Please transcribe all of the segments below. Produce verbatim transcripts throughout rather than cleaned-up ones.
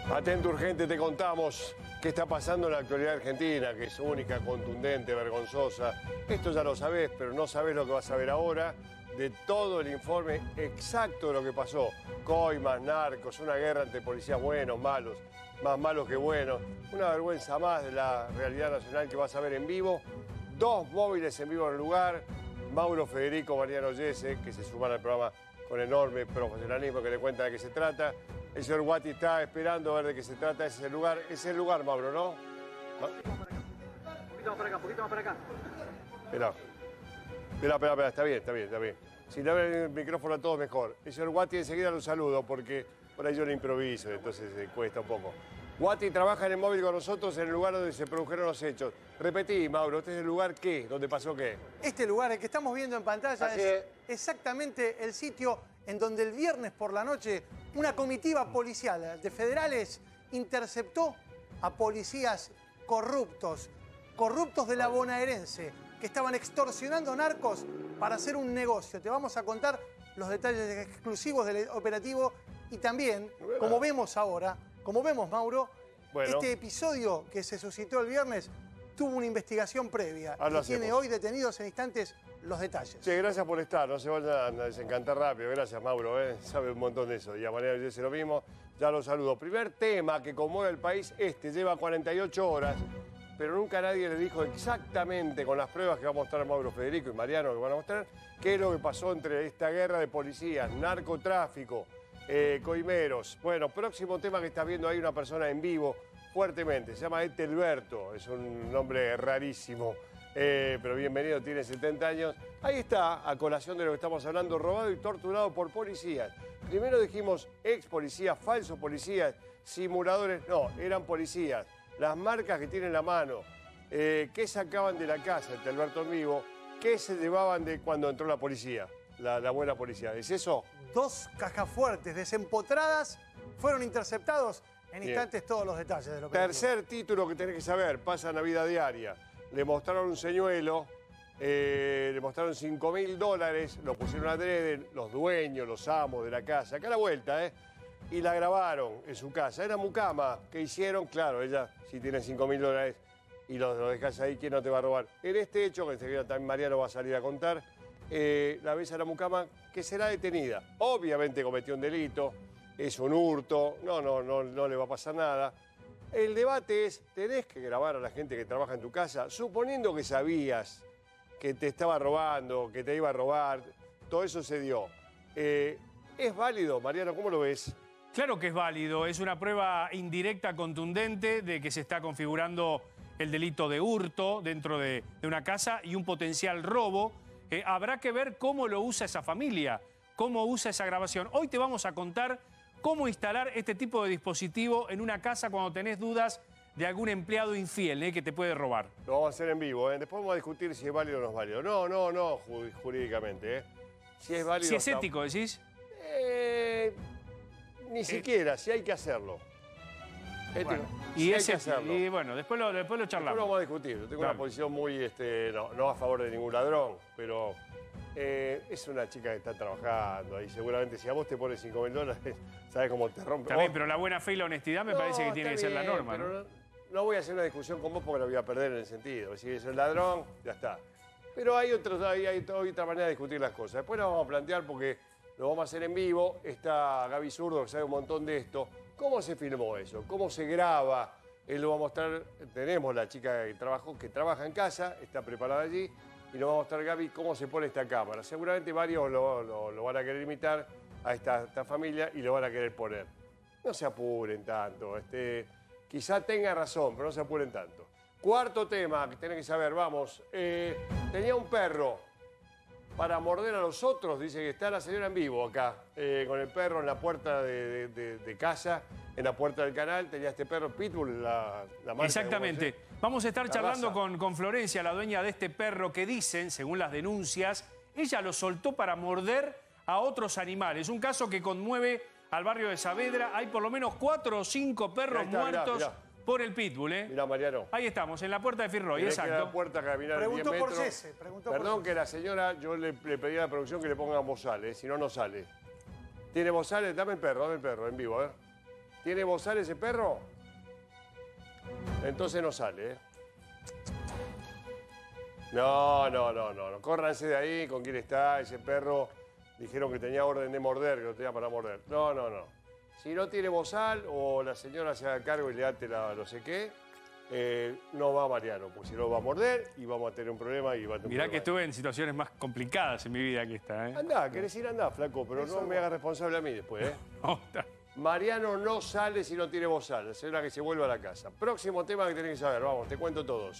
Atento urgente, te contamos qué está pasando en la actualidad argentina, que es única, contundente, vergonzosa. Esto ya lo sabés, pero no sabés lo que vas a ver ahora de todo el informe exacto de lo que pasó. Coimas, narcos, una guerra entre policías buenos, malos, más malos que buenos. Una vergüenza más de la realidad nacional que vas a ver en vivo. Dos móviles en vivo en el lugar. Mauro Federico, Mariano Yese, que se suman al programa con enorme profesionalismo, que le cuentan de qué se trata. El señor Guati está esperando a ver de qué se trata. Ese es el lugar, ese es el lugar, Mauro, ¿no? Un poquito más para acá, un poquito más para acá. Espera, espera, espera, espera, está bien, está bien, está bien. Si le abren el micrófono a todos, mejor. El señor Guati enseguida lo saludo, porque por ahí yo le improviso, entonces se cuesta un poco. Guati trabaja en el móvil con nosotros en el lugar donde se produjeron los hechos. Repetí, Mauro, ¿este es el lugar qué? ¿Dónde pasó qué? Este lugar, el que estamos viendo en pantalla, Así es es. exactamente el sitio en donde el viernes por la noche una comitiva policial de federales interceptó a policías corruptos, corruptos de la bonaerense, que estaban extorsionando narcos para hacer un negocio. Te vamos a contar los detalles exclusivos del operativo y también, como vemos ahora, como vemos, Mauro, Bueno. este episodio que se suscitó el viernes tuvo una investigación previa Ahora y tiene hacemos. hoy detenidos en instantes los detalles. Sí, gracias por estar. No se vayan a desencantar rápido. Gracias, Mauro. ¿eh? Sabe un montón de eso. Y a Mariano Yese lo mismo. Ya lo saludo. Primer tema que conmueve al país, este lleva cuarenta y ocho horas, pero nunca nadie le dijo exactamente con las pruebas que va a mostrar Mauro Federico y Mariano que van a mostrar, qué es lo que pasó entre esta guerra de policías, narcotráfico, eh, coimeros. Bueno, próximo tema que está viendo ahí una persona en vivo fuertemente. Se llama Etelberto. Es un nombre rarísimo. Eh, pero bienvenido, tiene setenta años. Ahí está, a colación de lo que estamos hablando, robado y torturado por policías. Primero dijimos ex policías, falsos policías, simuladores. No, eran policías. Las marcas que tienen en la mano, eh, qué sacaban de la casa, este Alberto en vivo, qué se llevaban de cuando entró la policía, la, la buena policía. ¿Es eso? Dos cajas fuertes desempotradas fueron interceptados. En Bien. instantes todos los detalles de lo que Tercer título que tenés que saber, pasa en la vida diaria. Le mostraron un señuelo, eh, le mostraron cinco mil dólares, lo pusieron adrede, los dueños, los amos de la casa, acá a la vuelta, ¿eh? Y la grabaron en su casa. Era mucama. ¿Qué hicieron? Claro, ella, si tiene cinco mil dólares y lo, lo dejas ahí, ¿quién no te va a robar? En este hecho, que enseguida también Mariano va a salir a contar, eh, la ves a la mucama que será detenida. Obviamente cometió un delito, es un hurto, no, no, no, no le va a pasar nada. El debate es, ¿tenés que grabar a la gente que trabaja en tu casa? Suponiendo que sabías que te estaba robando, que te iba a robar, todo eso se dio. Eh, ¿Es válido, Mariano? ¿Cómo lo ves? Claro que es válido, es una prueba indirecta, contundente, de que se está configurando el delito de hurto dentro de, de una casa y un potencial robo. Eh, habrá que ver cómo lo usa esa familia, cómo usa esa grabación. Hoy te vamos a contar cómo instalar este tipo de dispositivo en una casa cuando tenés dudas de algún empleado infiel eh, que te puede robar. Lo vamos a hacer en vivo, ¿eh? Después vamos a discutir si es válido o no es válido. No, no, no, ju- jurídicamente, ¿eh? Si es válido... Si es está- ético, decís. Eh, ni siquiera, si hay que hacerlo. Ético. Bueno, Si y, hay ese, que hacerlo. y bueno, después lo, después lo Después charlamos. lo vamos a discutir. Yo tengo Dale. una posición muy, este, no, no a favor de ningún ladrón, pero eh, es una chica que está trabajando ahí. Seguramente si a vos te pones cinco mil dólares, sabes cómo te rompe. También, Vos- pero la buena fe y la honestidad me No, parece que tiene que está ser la bien, norma, pero ¿no? no, no voy a hacer una discusión con vos porque la voy a perder en el sentido. Si es el ladrón, ya está. Pero hay, otros, hay, hay otra manera de discutir las cosas. Después lo vamos a plantear porque lo vamos a hacer en vivo. Está Gaby Zurdo, que sabe un montón de esto. ¿Cómo se filmó eso? ¿Cómo se graba? Él lo va a mostrar. Tenemos la chica que, trabajó, que trabaja en casa, está preparada allí. Y nos va a mostrar Gaby cómo se pone esta cámara. Seguramente varios lo, lo- lo van a querer imitar a esta, esta familia y lo van a querer poner. No se apuren tanto. Este, quizá tenga razón, pero no se apuren tanto. Cuarto tema que tenés que saber, vamos. Eh, tenía un perro para morder a los otros. Dice que está la señora en vivo acá, eh, con el perro en la puerta de, de- de- de casa, en la puerta del canal. Tenía este perro Pitbull, la, la marca. Exactamente. ¿cómo se- Vamos a estar La charlando raza. con, con Florencia, la dueña de este perro, que dicen, según las denuncias, ella lo soltó para morder a otros animales. Un caso que conmueve al barrio de Saavedra. Hay por lo menos cuatro o cinco perros Ahí está, mirá, muertos mirá. por el pitbull, ¿eh? Mirá, Mariano. Ahí estamos, en la puerta de Firroy, Tenés que ir a la exacto. puerta a caminar Preguntó diez por metros. Yese, preguntó por Perdón Yese. que la señora, yo le, le pedí a la producción que le pongan bozales, si no, no sale. ¿Tiene bozales? Dame el perro, dame el perro, en vivo, a ver. ¿Tiene bozal ese perro? Entonces no sale, ¿eh? No, no, no, no, no. Córranse de ahí, ¿con quién está? Ese perro dijeron que tenía orden de morder, que lo tenía para morder. No, no, no. Si no tiene bozal o la señora se haga cargo y le ate la no sé qué, eh, no va Mariano, porque si no va a morder y vamos a tener un problema y va a tener un Mirá problema. que estuve en situaciones más complicadas en mi vida que esta, ¿eh? Andá, querés ir, andá, flaco, pero Eso no me hagas responsable a mí después, ¿eh? No, está. Mariano no sale si no tiene bozal, la señora que se vuelva a la casa. Próximo tema que tenés que saber, vamos, te cuento todos.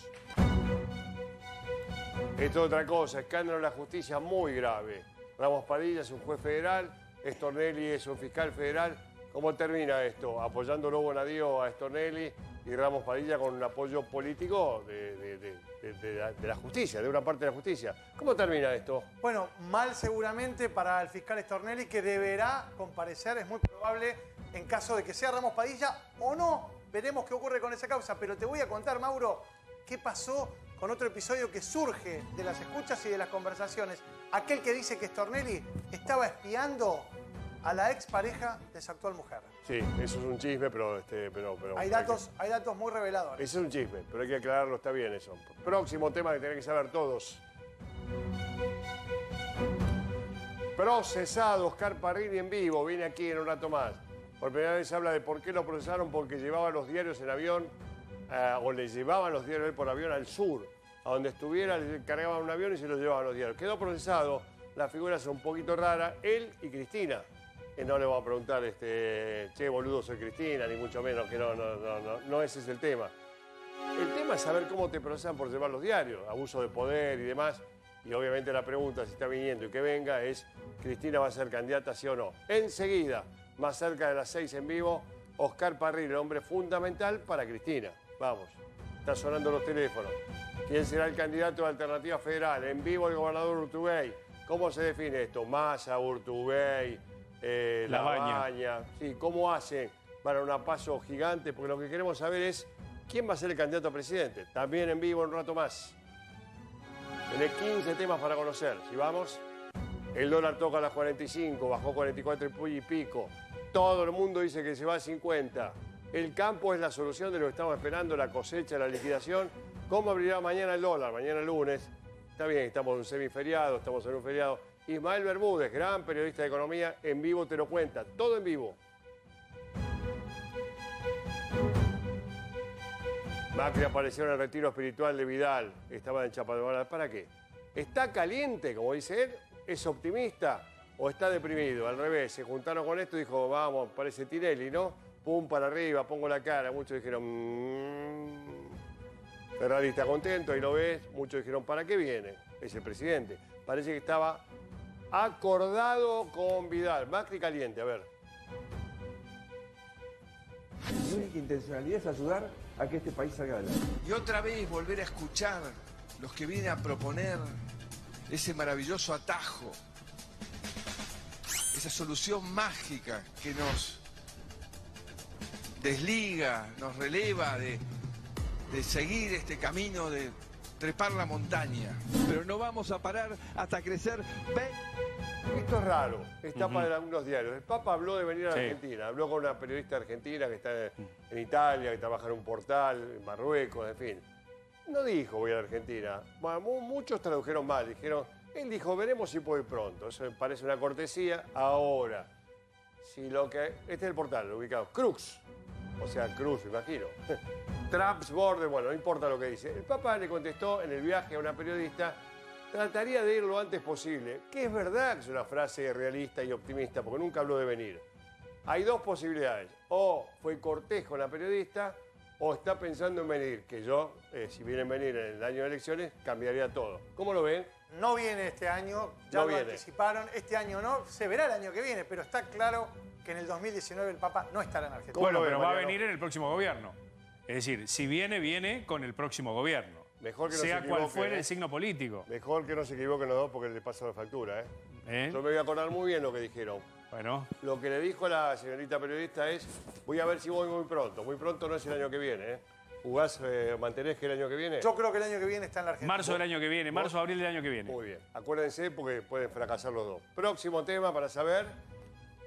Esto es otra cosa, escándalo en la justicia muy grave. Ramos Padilla es un juez federal, Stornelli es un fiscal federal. ¿Cómo termina esto? Apoyando Lobo Nadío a Stornelli y Ramos Padilla con un apoyo político de, de, de, de, de, la, de la justicia, de una parte de la justicia. ¿Cómo termina esto? Bueno, mal seguramente para el fiscal Stornelli, que deberá comparecer, es muy probable, en caso de que sea Ramos Padilla o no. Veremos qué ocurre con esa causa, pero te voy a contar, Mauro, qué pasó con otro episodio que surge de las escuchas y de las conversaciones. Aquel que dice que Stornelli estaba espiando a la expareja de su actual mujer. Sí, eso es un chisme, pero... Este, pero, pero Hay datos, hay datos muy reveladores. Ese es un chisme, pero hay que aclararlo, está bien eso. Próximo tema que tienen que saber todos. Procesado Oscar Parrini en vivo, viene aquí en un rato más. Por primera vez habla de por qué lo procesaron, porque llevaba los diarios en avión, eh, o le llevaban los diarios por avión al sur. A donde estuviera le cargaban un avión y se los llevaban los diarios. Quedó procesado, las figuras son un poquito raras, él y Cristina. Eh, no le vamos a preguntar, este, che, boludo, soy Cristina, ni mucho menos, que no, no, no, no, no ese es el tema. El tema es saber cómo te procesan por llevar los diarios, abuso de poder y demás. Y obviamente la pregunta, si está viniendo y que venga, es ¿Cristina va a ser candidata, sí o no? Enseguida, más cerca de las seis en vivo, Oscar Parrini, el hombre fundamental para Cristina. Vamos, están sonando los teléfonos. ¿Quién será el candidato de Alternativa Federal? En vivo el gobernador Urtubey. ¿Cómo se define esto? Massa, Urtubey, eh, La Baña. Sí, ¿cómo hacen para un paso gigante? Porque lo que queremos saber es quién va a ser el candidato a presidente. También en vivo en un rato más. Tenés quince temas para conocer. Si vamos, el dólar toca las cuarenta y cinco, bajó cuarenta y cuatro y pico. Todo el mundo dice que se va a cincuenta. El campo es la solución de lo que estamos esperando, la cosecha, la liquidación. ¿Cómo abrirá mañana el dólar? Mañana lunes. Está bien, estamos en un semiferiado, estamos en un feriado. Ismael Bermúdez, gran periodista de economía, en vivo te lo cuenta. Todo en vivo. Macri apareció en el retiro espiritual de Vidal. Estaba en Chapadmalal. ¿Para qué? ¿Está caliente, como dice él? ¿Es optimista o está deprimido? Al revés, se juntaron con esto y dijo, vamos, parece Tinelli, ¿no? Pum, para arriba, pongo la cara. Muchos dijeron, mmm. Ferrari está contento, ahí lo ves. Muchos dijeron, ¿para qué viene? Es el presidente. Parece que estaba acordado con Vidal. Macri caliente, a ver. Mi única intencionalidad es ayudar a que este país salga adelante. Y otra vez volver a escuchar los que vienen a proponer ese maravilloso atajo, esa solución mágica que nos desliga, nos releva de, de seguir este camino de trepar la montaña. Pero no vamos a parar hasta crecer. Esto es raro, está uh-huh. para algunos diarios. El Papa habló de venir a sí. Argentina, habló con una periodista argentina que está en Italia, que trabaja en un portal, en Marruecos, en fin. No dijo voy a la Argentina. Bueno, muchos tradujeron mal, dijeron, él dijo veremos si puedo ir pronto. Eso me parece una cortesía. Ahora, si lo que... Este es el portal, ubicado. Crux, o sea, Cruz, me imagino. Trump's border, bueno, no importa lo que dice. El Papa le contestó en el viaje a una periodista, trataría de ir lo antes posible, que es verdad que es una frase realista y optimista, porque nunca habló de venir. Hay dos posibilidades, o fue cortés con la periodista, o está pensando en venir, que yo, eh, si vienen a venir en el año de elecciones, cambiaría todo. ¿Cómo lo ven? No viene este año, ya no lo viene. anticiparon, este año no, se verá el año que viene, pero está claro que en el dos mil diecinueve el Papa no estará en Argentina. Bueno, ven, pero va a Mariano? venir en el próximo gobierno. Es decir, si viene, viene con el próximo gobierno. Mejor que no sea se cual equivoque, fuere ¿eh? el signo político. Mejor que no se equivoquen los dos porque le pasa la factura, ¿eh? ¿Eh? Yo me voy a acordar muy bien lo que dijeron. Bueno. Lo que le dijo la señorita periodista es, voy a ver si voy muy pronto. Muy pronto no es el año que viene, ¿eh? ¿Jugás, eh, mantenés que el año que viene? Yo creo que el año que viene está en la Argentina. Marzo del año que viene, marzo, abril del año que viene. Muy bien. Acuérdense porque pueden fracasar los dos. Próximo tema para saber.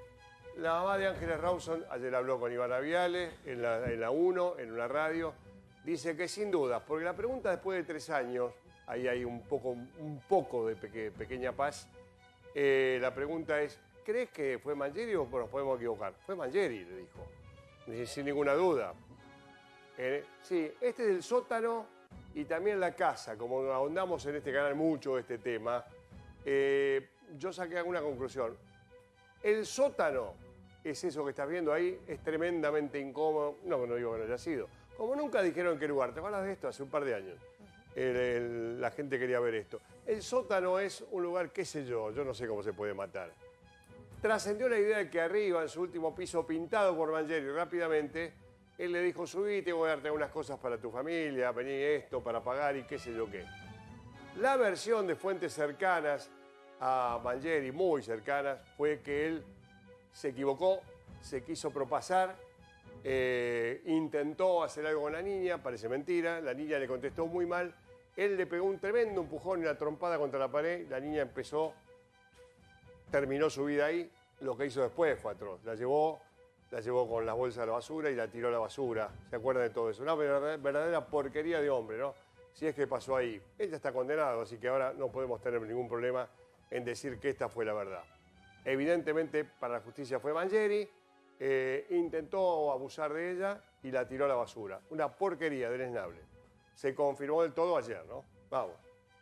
La mamá de Ángeles Rawson ayer habló con Ivana Viale en la, en la uno, en una radio. Dice que sin dudas, porque la pregunta después de tres años, ahí hay un poco, un poco de peque, pequeña paz. Eh, la pregunta es, ¿crees que fue Mangieri o nos podemos equivocar? Fue Mangieri, le dijo. Dice, sin ninguna duda. Eh, sí, este es el sótano y también la casa. Como ahondamos en este canal mucho este tema, eh, yo saqué alguna conclusión. El sótano es eso que estás viendo ahí, es tremendamente incómodo. No, no digo que no haya sido. Como nunca dijeron en qué lugar. ¿Te acuerdas de esto? Hace un par de años. El, el, la gente quería ver esto. El sótano es un lugar, qué sé yo, yo no sé cómo se puede matar. Trascendió la idea de que arriba, en su último piso pintado por Mangieri rápidamente, él le dijo, subí, te voy a darte algunas cosas para tu familia, vení esto para pagar y qué sé yo qué. La versión de fuentes cercanas a Mangieri, muy cercanas, fue que él se equivocó, se quiso propasar, eh, intentó hacer algo con la niña, parece mentira, la niña le contestó muy mal, él le pegó un tremendo empujón y una trompada contra la pared, la niña empezó, terminó su vida ahí, lo que hizo después fue atroz, la llevó, la llevó con las bolsas de la basura y la tiró a la basura, ¿se acuerdan de todo eso? Una verdadera porquería de hombre, ¿no? Si es que pasó ahí. Ella está condenado, así que ahora no podemos tener ningún problema en decir que esta fue la verdad. Evidentemente, para la justicia fue Mangieri, eh, intentó abusar de ella y la tiró a la basura. Una porquería deleznable. Se confirmó del todo ayer, ¿no? Vamos.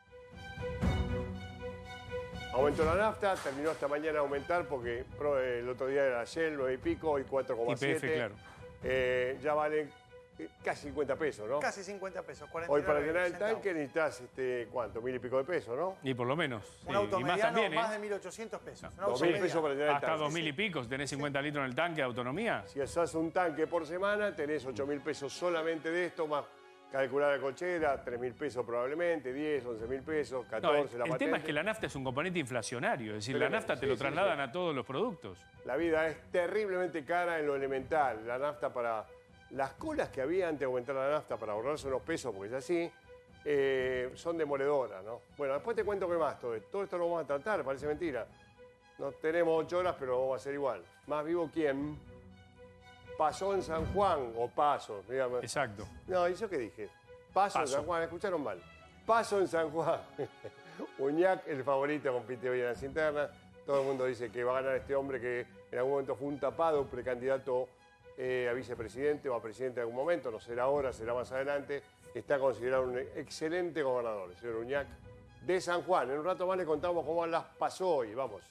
Aumentó la nafta, terminó esta mañana a aumentar porque el otro día era Shell, nueve y pico, hoy cuatro coma siete. Claro. Eh, ya vale casi cincuenta pesos, ¿no? Casi cincuenta pesos, cuarenta y nueve Hoy para llenar el centavos. tanque necesitas, este, ¿cuánto? Mil y pico de pesos, ¿no? Y por lo menos. Un sí. auto Y más mediano, también, ¿eh? más de mil ochocientos pesos. Un auto Dos mil mediano. pesos para llenar el Hasta tanque. dos mil y pico, si tenés cincuenta litros en el tanque de autonomía. Si usás un tanque por semana, tenés ocho mil pesos solamente de esto, más calcular la cochera, tres mil pesos probablemente, diez, once mil pesos, No, catorce, el, la el patente. tema es que la nafta es un componente inflacionario, es decir, Pero, la nafta te sí, lo sí, trasladan sí. a todos los productos. La vida es terriblemente cara en lo elemental. La nafta para... Las colas que había antes de aumentar la nafta para ahorrarse unos pesos, porque es así, eh, son demoledoras, ¿no? Bueno, después te cuento qué más todo esto. Todo esto lo vamos a tratar, parece mentira. No tenemos ocho horas, pero lo vamos a hacer igual. Más vivo quién pasó en San Juan, o Paso, dígame. Exacto. No, ¿y yo qué dije? Paso, Paso. en San Juan, escucharon mal. Paso en San Juan. Uñac, el favorito, compite hoy en las internas. Todo el mundo dice que va a ganar este hombre que en algún momento fue un tapado, precandidato eh, a vicepresidente o a presidente en algún momento. No será ahora, será más adelante. Está considerado un excelente gobernador, el señor Uñac, de San Juan. En un rato más le contamos cómo las pasó hoy. Vamos.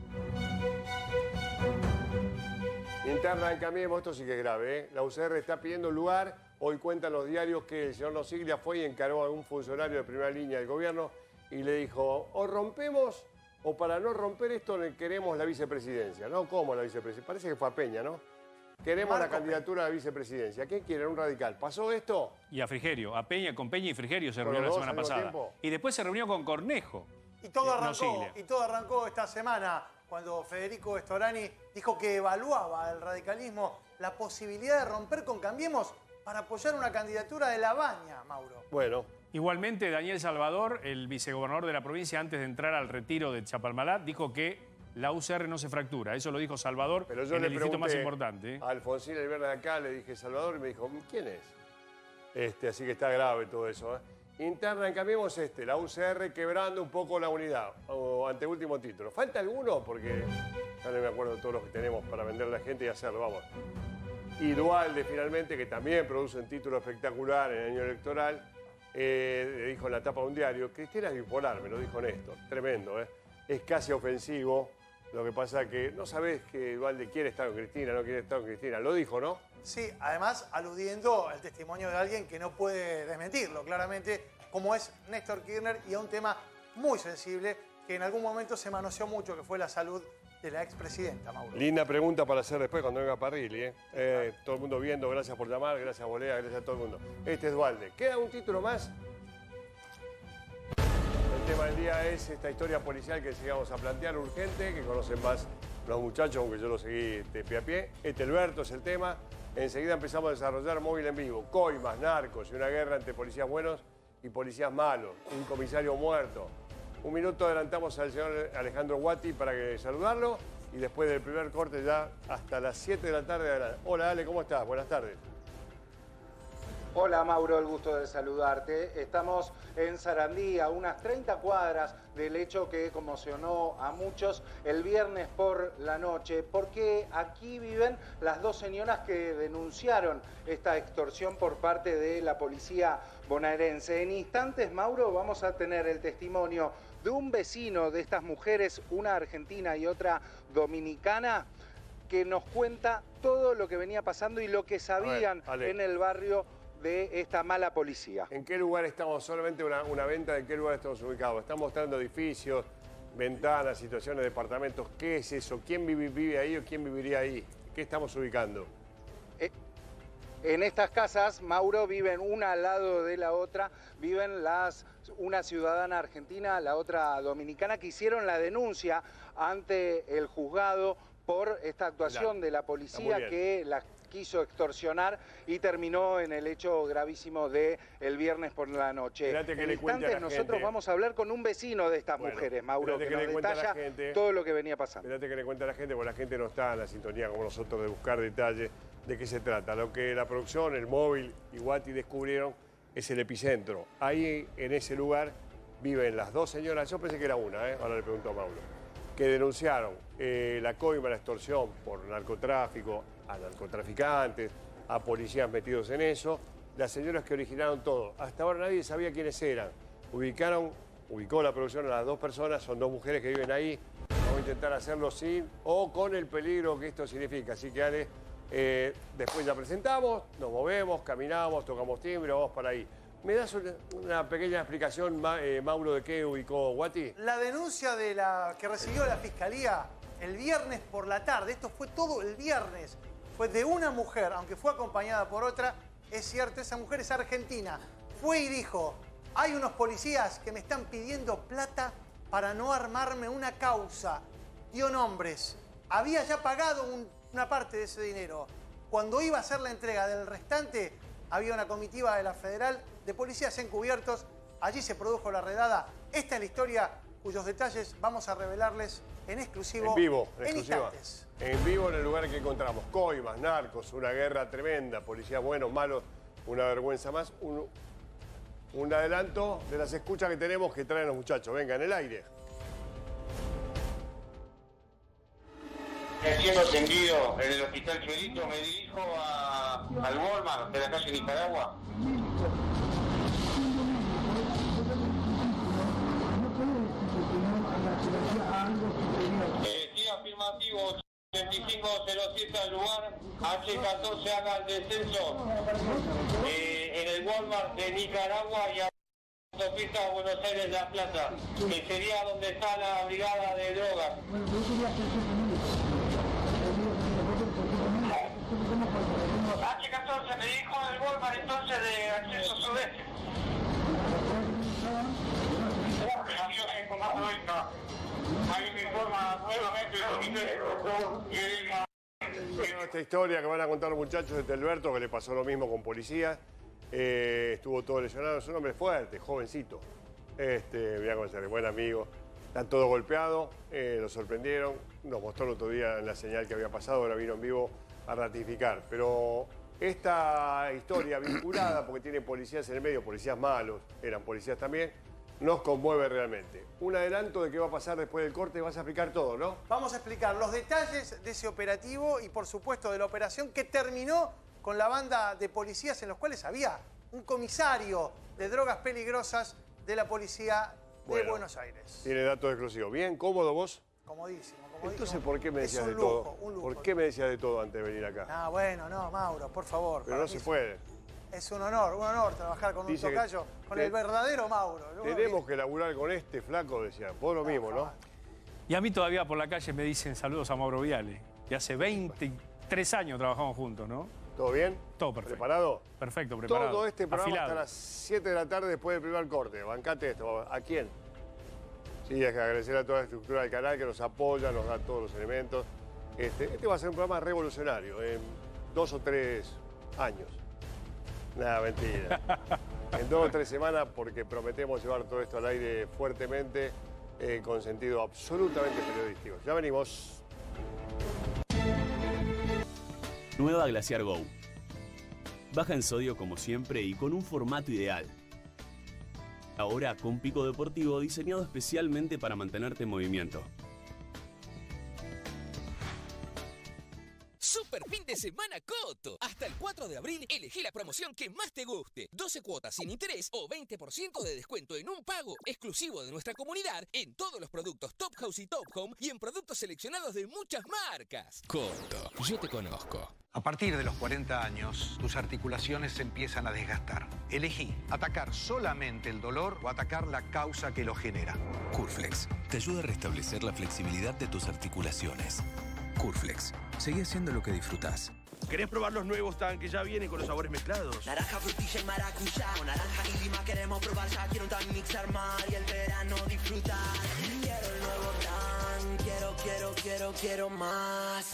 Interna en Cambiemos, esto sí que es grave, ¿eh? La U C R está pidiendo lugar. Hoy cuentan los diarios que el señor Nosiglia fue y encargó a algún funcionario de primera línea del gobierno y le dijo, o rompemos o para no romper esto queremos la vicepresidencia. ¿No? ¿Cómo la vicepresidencia? Parece que fue a Peña, ¿no? Queremos Marco la candidatura a la vicepresidencia. ¿Quién quiere? Un radical. ¿Pasó esto? Y a Frigerio, a Peña, con Peña y Frigerio se ¿Con reunió la los dos semana al mismo pasada. tiempo? Y después se reunió con Cornejo. Y todo Eh, arrancó, Nosiglia. y todo arrancó esta semana cuando Federico Storani dijo que evaluaba el radicalismo la posibilidad de romper con Cambiemos para apoyar una candidatura de La Baña, Mauro. Bueno, Igualmente, Daniel Salvador, el vicegobernador de la provincia, antes de entrar al retiro de Chapalmalá, dijo que la U C R no se fractura. Eso lo dijo Salvador pero yo en le el distrito más pregunté importante. ¿eh? a Alfonsín el viernes de acá, le dije Salvador y me dijo, ¿quién es? Este, así que está grave todo eso. ¿eh? Interna en Cambiemos este, la U C R quebrando un poco la unidad, o anteúltimo título. ¿Falta alguno? Porque ya no me acuerdo de todos los que tenemos para vender a la gente y hacerlo, vamos. Y Dualde, finalmente, que también produce un título espectacular en el año electoral, eh, le dijo en la tapa de un diario, Cristina es bipolar, me lo dijo Néstor, tremendo, ¿eh? Es casi ofensivo, lo que pasa que no sabés que Dualde quiere estar con Cristina, no quiere estar con Cristina, lo dijo, ¿no? Sí, además aludiendo al testimonio de alguien que no puede desmentirlo, claramente, como es Néstor Kirchner, y a un tema muy sensible que en algún momento se manoseó mucho, que fue la salud de la expresidenta, Mauro. Linda pregunta para hacer después cuando venga Parrilli, ¿eh? Eh, todo el mundo viendo, gracias por llamar, gracias Bolea, gracias a todo el mundo. Este es Dualde. ¿Queda un título más? El tema del día es esta historia policial que llegamos a plantear, urgente, que conocen más los muchachos, aunque yo lo seguí de pie a pie. Este Alberto es el tema. Enseguida empezamos a desarrollar móvil en vivo, coimas, narcos y una guerra entre policías buenos y policías malos. Un comisario muerto. Un minuto adelantamos al señor Alejandro Guati para que saludarlo y después del primer corte ya hasta las siete de la tarde. Adelante. Hola Ale, ¿cómo estás? Buenas tardes. Hola Mauro, el gusto de saludarte. Estamos en Sarandí, a unas treinta cuadras del hecho que conmocionó a muchos el viernes por la noche, porque aquí viven las dos señoras que denunciaron esta extorsión por parte de la policía bonaerense. En instantes, Mauro, vamos a tener el testimonio de un vecino de estas mujeres, una argentina y otra dominicana, que nos cuenta todo lo que venía pasando y lo que sabían ver, Ale. en el barrio de esta mala policía. ¿En qué lugar estamos? Solamente una, una venta, ¿de qué lugar estamos ubicados? Están mostrando edificios, ventanas, situaciones, departamentos. ¿Qué es eso? ¿Quién vive, vive ahí o quién viviría ahí? ¿Qué estamos ubicando? Eh, en estas casas, Mauro, viven una al lado de la otra, viven las, una ciudadana argentina, la otra dominicana, que hicieron la denuncia ante el juzgado por esta actuación de la policía que las quiso extorsionar y terminó en el hecho gravísimo de el viernes por la noche. Esperate que en le cuente a instantes la nosotros gente. vamos a hablar con un vecino de estas Bueno, mujeres, Mauro, que, esperate que nos le cuente a la detalla gente. todo lo que venía pasando. Espérate que le cuente a la gente, porque la gente no está en la sintonía como nosotros de buscar detalles de qué se trata. Lo que la producción, el móvil y Guati descubrieron es el epicentro. Ahí, en ese lugar, viven las dos señoras, yo pensé que era una, ¿eh? Ahora le pregunto a Mauro, que denunciaron eh, la coima, la extorsión por narcotráfico, a narcotraficantes, a policías metidos en eso, las señoras que originaron todo. Hasta ahora nadie sabía quiénes eran. Ubicaron, ubicó la producción a las dos personas, son dos mujeres que viven ahí. Vamos a intentar hacerlo sin o con el peligro que esto significa. Así que Ale, eh, después ya presentamos, nos movemos, caminamos, tocamos timbre, vamos para ahí. ¿Me das una, una pequeña explicación, Ma, eh, Mauro, de qué ubicó Guati? La denuncia de la que recibió la Fiscalía el viernes por la tarde, esto fue todo el viernes, fue de una mujer, aunque fue acompañada por otra, es cierto, esa mujer es argentina. Fue y dijo, hay unos policías que me están pidiendo plata para no armarme una causa. Dio nombres. Había ya pagado un, una parte de ese dinero. Cuando iba a hacer la entrega del restante, había una comitiva de la Federal de policías encubiertos. Allí se produjo la redada. Esta es la historia cuyos detalles vamos a revelarles en exclusivo. En vivo, en, en exclusiva. instantes. En vivo en el lugar que encontramos. Coimas, narcos, una guerra tremenda, policías buenos, malos, una vergüenza más. Un, un adelanto de las escuchas que tenemos que traen los muchachos. Venga, en el aire. Siendo atendido en el hospital Chuelito, me dirijo a, al Walmart de la calle Nicaragua. Eh, sí, afirmativo, ochenta y cinco cero siete al lugar, H catorce haga el descenso eh, en el Walmart de Nicaragua y a autopista Buenos Aires La Plata, que sería donde está la brigada de drogas. H catorce me dijo el Walmart entonces de acceso sudeste. Ahí me informa nuevamente Esta historia que van a contar los muchachos de Alberto, que le pasó lo mismo con policía. Eh, estuvo todo lesionado, es un hombre fuerte, jovencito. Este, voy a conocer, buen amigo. Están todos golpeados, eh, lo sorprendieron. Nos mostró el otro día en la señal que había pasado, ahora vino en vivo a ratificar. Pero esta historia vinculada, porque tiene policías en el medio, policías malos, eran policías también, nos conmueve realmente. Un adelanto de qué va a pasar después del corte, vas a explicar todo, ¿no? Vamos a explicar los detalles de ese operativo y, por supuesto, de la operación que terminó con la banda de policías en los cuales había un comisario de drogas peligrosas de la policía de Bueno, Buenos Aires. Tiene datos exclusivos. ¿Bien? ¿Cómodo vos? Comodísimo, comodísimo. Entonces, ¿por qué me Es decías un de lujo, todo? un lujo. ¿Por qué me decías de todo antes de venir acá? Ah, bueno, no, Mauro, por favor. Pero para no mí se es- puede. Es un honor, un honor trabajar con Dice un que tocayo, con te- el verdadero Mauro. Uno Tenemos viene- que laburar con este flaco, decían. Vos lo mismo, ¿no? Y a mí todavía por la calle me dicen saludos a Mauro Viale. Y hace veintitrés años trabajamos juntos, ¿no? ¿Todo bien? Todo perfecto. ¿Preparado? Perfecto, preparado. Todo este programa Afilado. hasta las siete de la tarde después del primer corte. Bancate esto. ¿A quién? Sí, hay que agradecer a toda la estructura del canal que nos apoya, nos da todos los elementos. Este, este va a ser un programa revolucionario en dos o tres años. Nada, mentira. En dos o tres semanas, porque prometemos llevar todo esto al aire fuertemente, eh, con sentido absolutamente periodístico. Ya venimos. Nueva Glaciar Go. Baja en sodio como siempre y con un formato ideal. Ahora con pico deportivo diseñado especialmente para mantenerte en movimiento. Super fin de semana Coto. Hasta el cuatro de abril elegí la promoción que más te guste. doce cuotas sin interés o veinte por ciento de descuento en un pago exclusivo de nuestra comunidad en todos los productos Top House y Top Home y en productos seleccionados de muchas marcas. Coto, yo te conozco. A partir de los cuarenta años, tus articulaciones se empiezan a desgastar. Elegí atacar solamente el dolor o atacar la causa que lo genera. Curflex te ayuda a restablecer la flexibilidad de tus articulaciones. Curflex, seguí haciendo lo que disfrutás. ¿Querés probar los nuevos tan que ya vienen con los sabores mezclados? Naranja, frutilla y maracuyá. Con naranja y lima queremos probar ya. Quiero un tan mix armar y el verano disfrutar. Quiero el nuevo tan. Quiero, quiero, quiero, quiero más.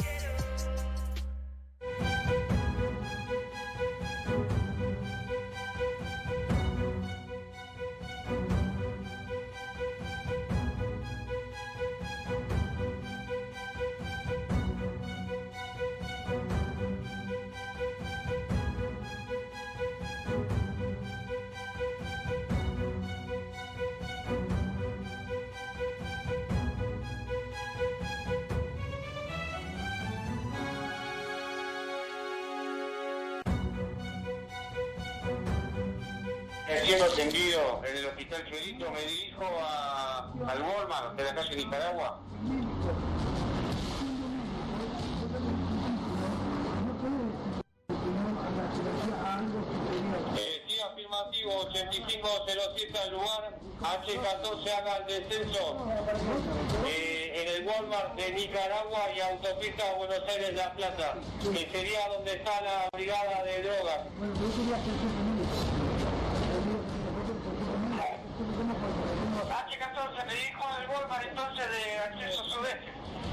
Siendo atendido en el hospital Chuelito, me dirijo a, al Walmart de la calle Nicaragua. Eh, sí, afirmativo, ochenta y cinco cero siete al lugar, H catorce haga el descenso eh, en el Walmart de Nicaragua y autopista Buenos Aires La Plata, que sería donde está la brigada de drogas. H catorce me dijo del Walmart entonces de acceso sudeste.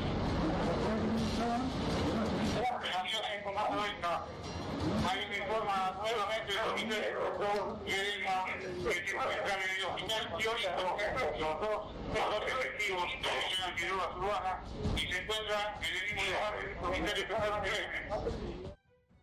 Ahí me informa nuevamente el hospital y el que se encuentra en el hospital y hoy los dos, los dos efectivos de la antidrogas urbana y se encuentran en el mismo lugar del hospital de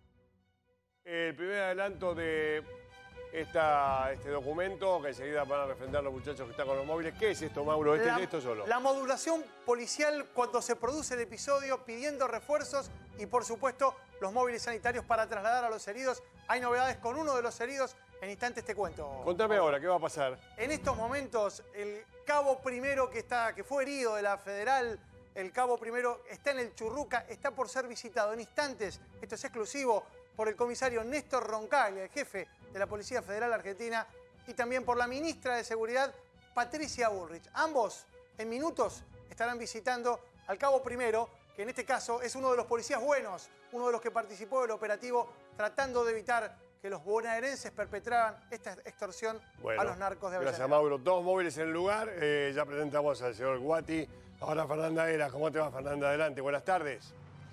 El primer adelanto de esta, este documento, que enseguida van a refrendar los muchachos que están con los móviles. ¿Qué es esto, Mauro? ¿Este, la, ¿Esto solo? La modulación policial cuando se produce el episodio, pidiendo refuerzos y, por supuesto, los móviles sanitarios para trasladar a los heridos. Hay novedades con uno de los heridos. En instantes te cuento. Contame ahora, ¿qué va a pasar? En estos momentos, el cabo primero que, está, que fue herido de la Federal, el cabo primero está en el Churruca, está por ser visitado en instantes. Esto es exclusivo por el comisario Néstor Roncaglia, el jefe de la Policía Federal Argentina, y también por la ministra de Seguridad, Patricia Bullrich. Ambos, en minutos, estarán visitando al cabo primero, que en este caso es uno de los policías buenos, uno de los que participó del operativo, tratando de evitar que los bonaerenses perpetraran esta extorsión bueno, a los narcos de Avellaneda. Gracias, Mauro. Dos móviles en el lugar. Eh, ya presentamos al señor Guati. Ahora Fernanda Era. ¿Cómo te va, Fernanda? Adelante. Buenas tardes.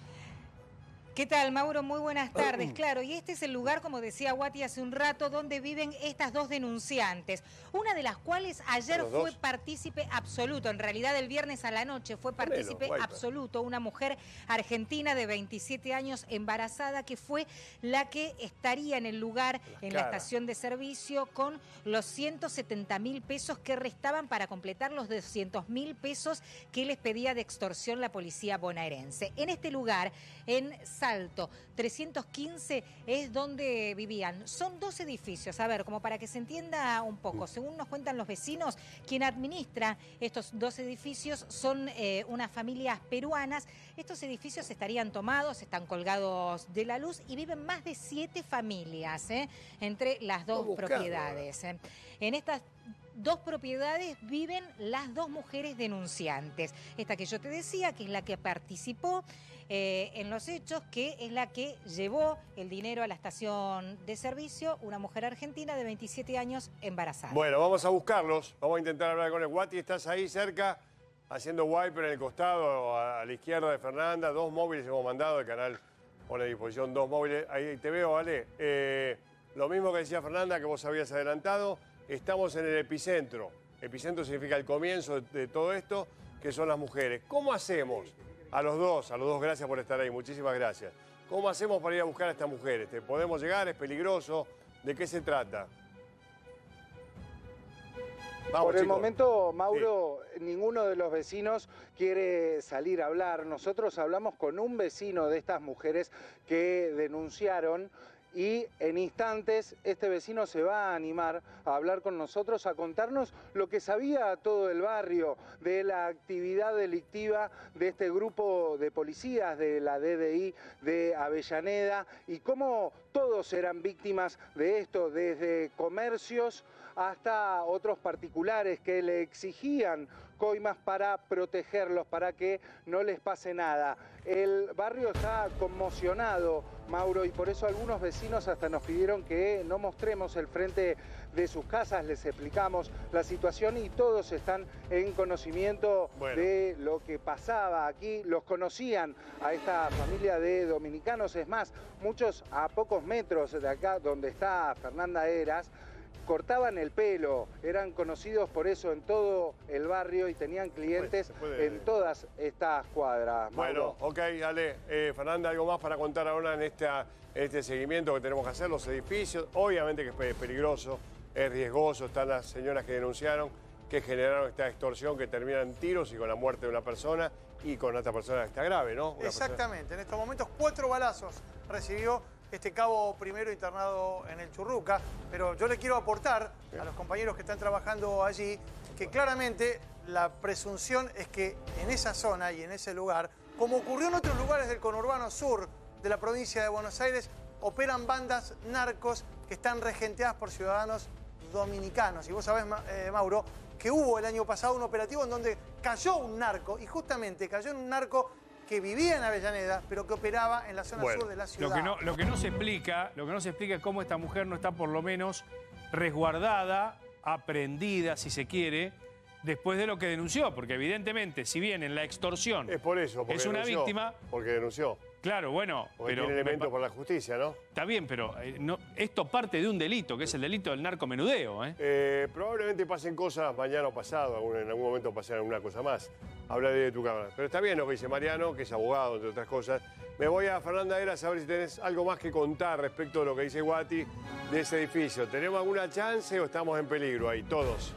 ¿Qué tal, Mauro? Muy buenas tardes. Claro, y este es el lugar, como decía Guati hace un rato, donde viven estas dos denunciantes. Una de las cuales ayer fue partícipe absoluto. En realidad, el viernes a la noche fue partícipe absoluto. Una mujer argentina de veintisiete años embarazada que fue la que estaría en el lugar, en la estación de servicio, con los ciento setenta mil pesos que restaban para completar los doscientos mil pesos que les pedía de extorsión la policía bonaerense. En este lugar, en Salto trescientos quince, es donde vivían. Son dos edificios, a ver, como para que se entienda un poco. Según nos cuentan los vecinos, quien administra estos dos edificios son eh, unas familias peruanas. Estos edificios estarían tomados, están colgados de la luz y viven más de siete familias eh, entre las dos propiedades. Eh. En estas dos propiedades viven las dos mujeres denunciantes. Esta que yo te decía, que es la que participó eh, en los hechos, que es la que llevó el dinero a la estación de servicio, una mujer argentina de veintisiete años embarazada. Bueno, vamos a buscarlos. Vamos a intentar hablar con el Guati. Estás ahí cerca, haciendo wiper en el costado, a, a la izquierda de Fernanda. Dos móviles hemos mandado, el canal pone a disposición dos móviles. Ahí te veo, ¿vale? Eh, lo mismo que decía Fernanda, que vos habías adelantado. Estamos en el epicentro. Epicentro significa el comienzo de, de todo esto, que son las mujeres. ¿Cómo hacemos? A los dos, a los dos, gracias por estar ahí, muchísimas gracias. ¿Cómo hacemos para ir a buscar a estas mujeres? ¿Te podemos llegar? ¿Es peligroso? ¿De qué se trata? Vamos, Por el chicos. momento, Mauro, sí. ninguno de los vecinos quiere salir a hablar. Nosotros hablamos con un vecino de estas mujeres que denunciaron y en instantes este vecino se va a animar a hablar con nosotros, a contarnos lo que sabía todo el barrio de la actividad delictiva de este grupo de policías de la D D I de Avellaneda y cómo todos eran víctimas de esto, desde comercios hasta otros particulares que le exigían coimas para protegerlos, para que no les pase nada. El barrio está conmocionado, Mauro, y por eso algunos vecinos hasta nos pidieron que no mostremos el frente de sus casas, les explicamos la situación y todos están en conocimiento bueno. de lo que pasaba aquí. Los conocían a esta familia de dominicanos, es más, muchos a pocos metros de acá donde está Fernanda Heras, cortaban el pelo, eran conocidos por eso en todo el barrio y tenían clientes puede, puede... en todas estas cuadras. Bueno, Mauro. ok, dale. Eh, Fernanda, ¿algo más para contar ahora en, esta, en este seguimiento que tenemos que hacer? Los edificios, obviamente que es peligroso, es riesgoso, están las señoras que denunciaron, que generaron esta extorsión que termina en tiros y con la muerte de una persona y con otra persona que está grave, ¿no? Una Exactamente, persona... en estos momentos cuatro balazos recibió este cabo primero internado en el Churruca, pero yo le quiero aportar Bien. a los compañeros que están trabajando allí que claramente la presunción es que en esa zona y en ese lugar, como ocurrió en otros lugares del conurbano sur de la provincia de Buenos Aires, operan bandas narcos que están regenteadas por ciudadanos dominicanos. Y vos sabés, eh, Mauro, que hubo el año pasado un operativo en donde cayó un narco, y justamente cayó en un narco que vivía en Avellaneda, pero que operaba en la zona bueno, sur de la ciudad. Lo que, no, lo que no se explica, lo que no se explica es cómo esta mujer no está por lo menos resguardada, aprendida, si se quiere, después de lo que denunció, porque evidentemente, si bien en la extorsión es por eso, porque es una denunció, víctima, porque denunció. Claro, bueno, porque pero tiene elementos por la justicia, ¿no? Está bien, pero eh, no, esto parte de un delito, que es el delito del narcomenudeo, ¿eh? Eh, probablemente pasen cosas mañana o pasado, en algún momento pasará alguna cosa más. Hablaré de tu cámara. Pero está bien lo que dice Mariano, que es abogado, entre otras cosas. Me voy a Fernanda Heras a ver si tenés algo más que contar respecto de lo que dice Guati de ese edificio. ¿Tenemos alguna chance o estamos en peligro ahí, todos?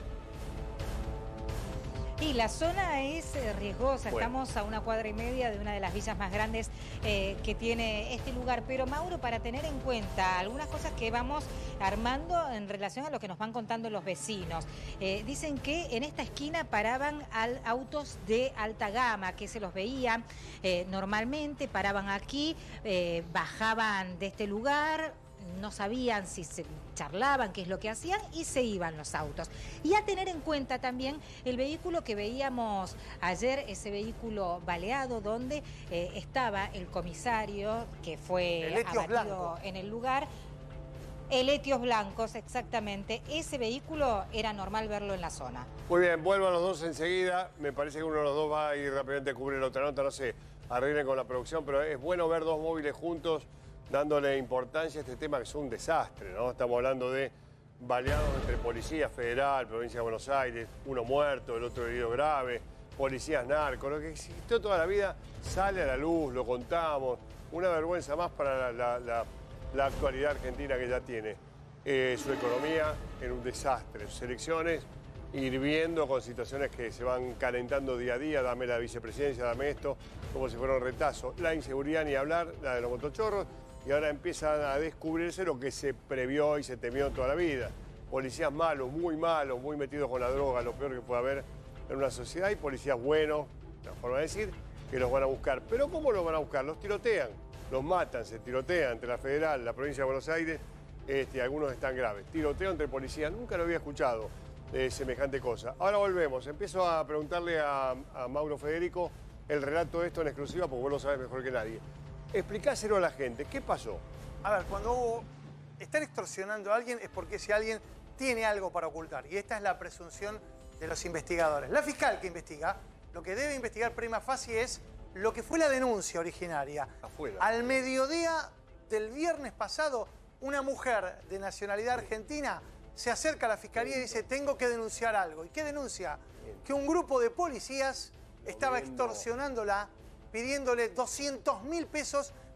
Y la zona es eh, riesgosa, bueno. estamos a una cuadra y media de una de las villas más grandes eh, que tiene este lugar. Pero Mauro, para tener en cuenta algunas cosas que vamos armando en relación a lo que nos van contando los vecinos. Eh, dicen que en esta esquina paraban al, autos de alta gama, que se los veía eh, normalmente, paraban aquí, eh, bajaban de este lugar, no sabían si se charlaban, qué es lo que hacían, y se iban los autos. Y a tener en cuenta también el vehículo que veíamos ayer, ese vehículo baleado, donde eh, estaba el comisario que fue abatido Blanco. en el lugar. El Etios Blancos, exactamente. Ese vehículo era normal verlo en la zona. Muy bien, vuelvan los dos enseguida. Me parece que uno de los dos va a ir rápidamente a cubrir la otra nota, no sé, arreglen con la producción, pero es bueno ver dos móviles juntos dándole importancia a este tema que es un desastre, ¿no? Estamos hablando de baleados entre Policía Federal, Provincia de Buenos Aires, uno muerto, el otro herido grave, policías narcos, lo que existió toda la vida sale a la luz, lo contamos, una vergüenza más para la, la, la, la actualidad argentina que ya tiene. Eh, su economía en un desastre, sus elecciones hirviendo con situaciones que se van calentando día a día, dame la vicepresidencia, dame esto, como si fuera un retazo. La inseguridad ni hablar, la de los motochorros, y ahora empiezan a descubrirse lo que se previó y se temió toda la vida. Policías malos, muy malos, muy metidos con la droga, lo peor que puede haber en una sociedad, y policías buenos, la forma de decir, que los van a buscar. Pero ¿cómo los van a buscar? Los tirotean, los matan, se tirotean entre la Federal, la Provincia de Buenos Aires, este, algunos están graves. Tiroteo entre policías, nunca lo había escuchado de semejante cosa. Ahora volvemos, empiezo a preguntarle a, a Mauro Federico el relato de esto en exclusiva, porque vos lo sabés mejor que nadie. Explicáselo a la gente, ¿qué pasó? A ver, cuando están extorsionando a alguien es porque si alguien tiene algo para ocultar, y esta es la presunción de los investigadores. La fiscal que investiga, lo que debe investigar prima facie es lo que fue la denuncia originaria. Afuera. Al mediodía del viernes pasado, una mujer de nacionalidad argentina se acerca a la fiscalía y dice, tengo que denunciar algo. ¿Y qué denuncia? Que un grupo de policías estaba extorsionándola, pidiéndole doscientos mil pesos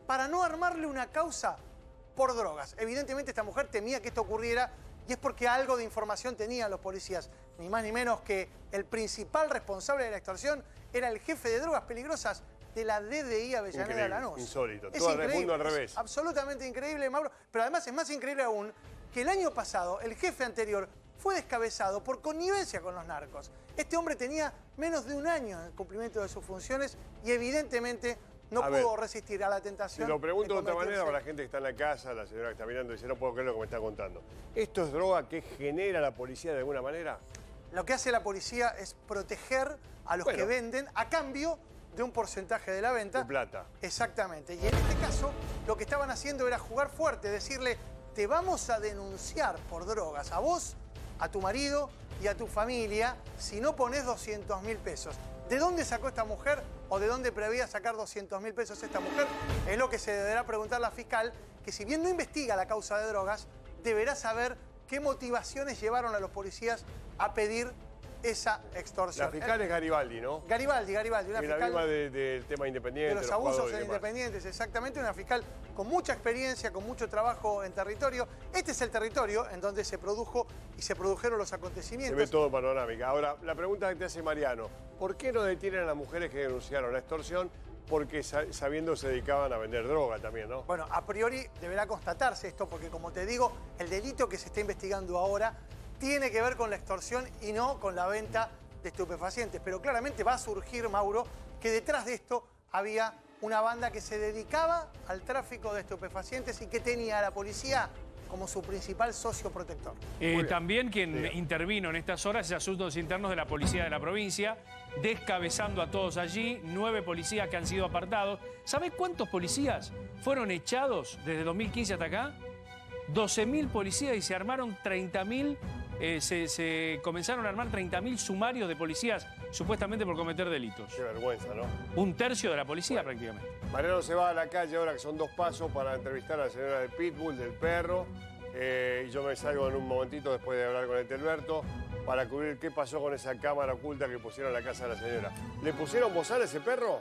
para no armarle una causa por drogas. Evidentemente esta mujer temía que esto ocurriera y es porque algo de información tenían los policías. Ni más ni menos que el principal responsable de la extorsión era el jefe de drogas peligrosas de la D D I Avellaneda Lanús. Insólito, es todo increíble, el mundo al revés. Es absolutamente increíble, Mauro. Pero además es más increíble aún que el año pasado el jefe anterior fue descabezado por connivencia con los narcos. Este hombre tenía menos de un año en el cumplimiento de sus funciones y evidentemente no a pudo ver, resistir a la tentación. Si lo pregunto de, de otra manera convertirse... para la gente que está en la casa, la señora que está mirando dice, no puedo creer lo que me está contando. ¿Esto es droga que genera la policía de alguna manera? Lo que hace la policía es proteger a los bueno. que venden a cambio de un porcentaje de la venta. De plata. Exactamente. Y en este caso, lo que estaban haciendo era jugar fuerte, decirle, te vamos a denunciar por drogas a vos, a tu marido y a tu familia si no pones doscientos mil pesos. ¿De dónde sacó esta mujer o de dónde prevía sacar doscientos mil pesos esta mujer? Es lo que se deberá preguntar la fiscal, que si bien no investiga la causa de drogas, deberá saber qué motivaciones llevaron a los policías a pedir esa extorsión. La fiscal es Garibaldi, ¿no? Garibaldi, Garibaldi, una y fiscal... la misma de, del tema independiente, de los, los abusos en independientes, exactamente, una fiscal con mucha experiencia, con mucho trabajo en territorio. Este es el territorio en donde se produjo y se produjeron los acontecimientos. Se ve todo panorámica. Ahora, la pregunta que te hace Mariano, ¿por qué no detienen a las mujeres que denunciaron la extorsión? Porque sabiendo se dedicaban a vender droga también, ¿no? Bueno, a priori deberá constatarse esto, porque como te digo, el delito que se está investigando ahora tiene que ver con la extorsión y no con la venta de estupefacientes. Pero claramente va a surgir, Mauro, que detrás de esto había una banda que se dedicaba al tráfico de estupefacientes y que tenía a la policía como su principal socio protector. Eh, también quien sí. intervino en estas horas es Asuntos Internos de la Policía de la provincia, descabezando a todos allí, nueve policías que han sido apartados. ¿Sabés cuántos policías fueron echados desde dos mil quince hasta acá? doce mil policías y se armaron treinta mil... Eh, se, se comenzaron a armar treinta mil sumarios de policías supuestamente por cometer delitos. Qué vergüenza, ¿no? Un tercio de la policía, bueno, prácticamente. Mariano se va a la calle ahora que son dos pasos para entrevistar a la señora del Pitbull, del perro. Eh, y yo me salgo en un momentito después de hablar con el Telberto para cubrir qué pasó con esa cámara oculta que pusieron en la casa de la señora. ¿Le pusieron bozal a ese perro?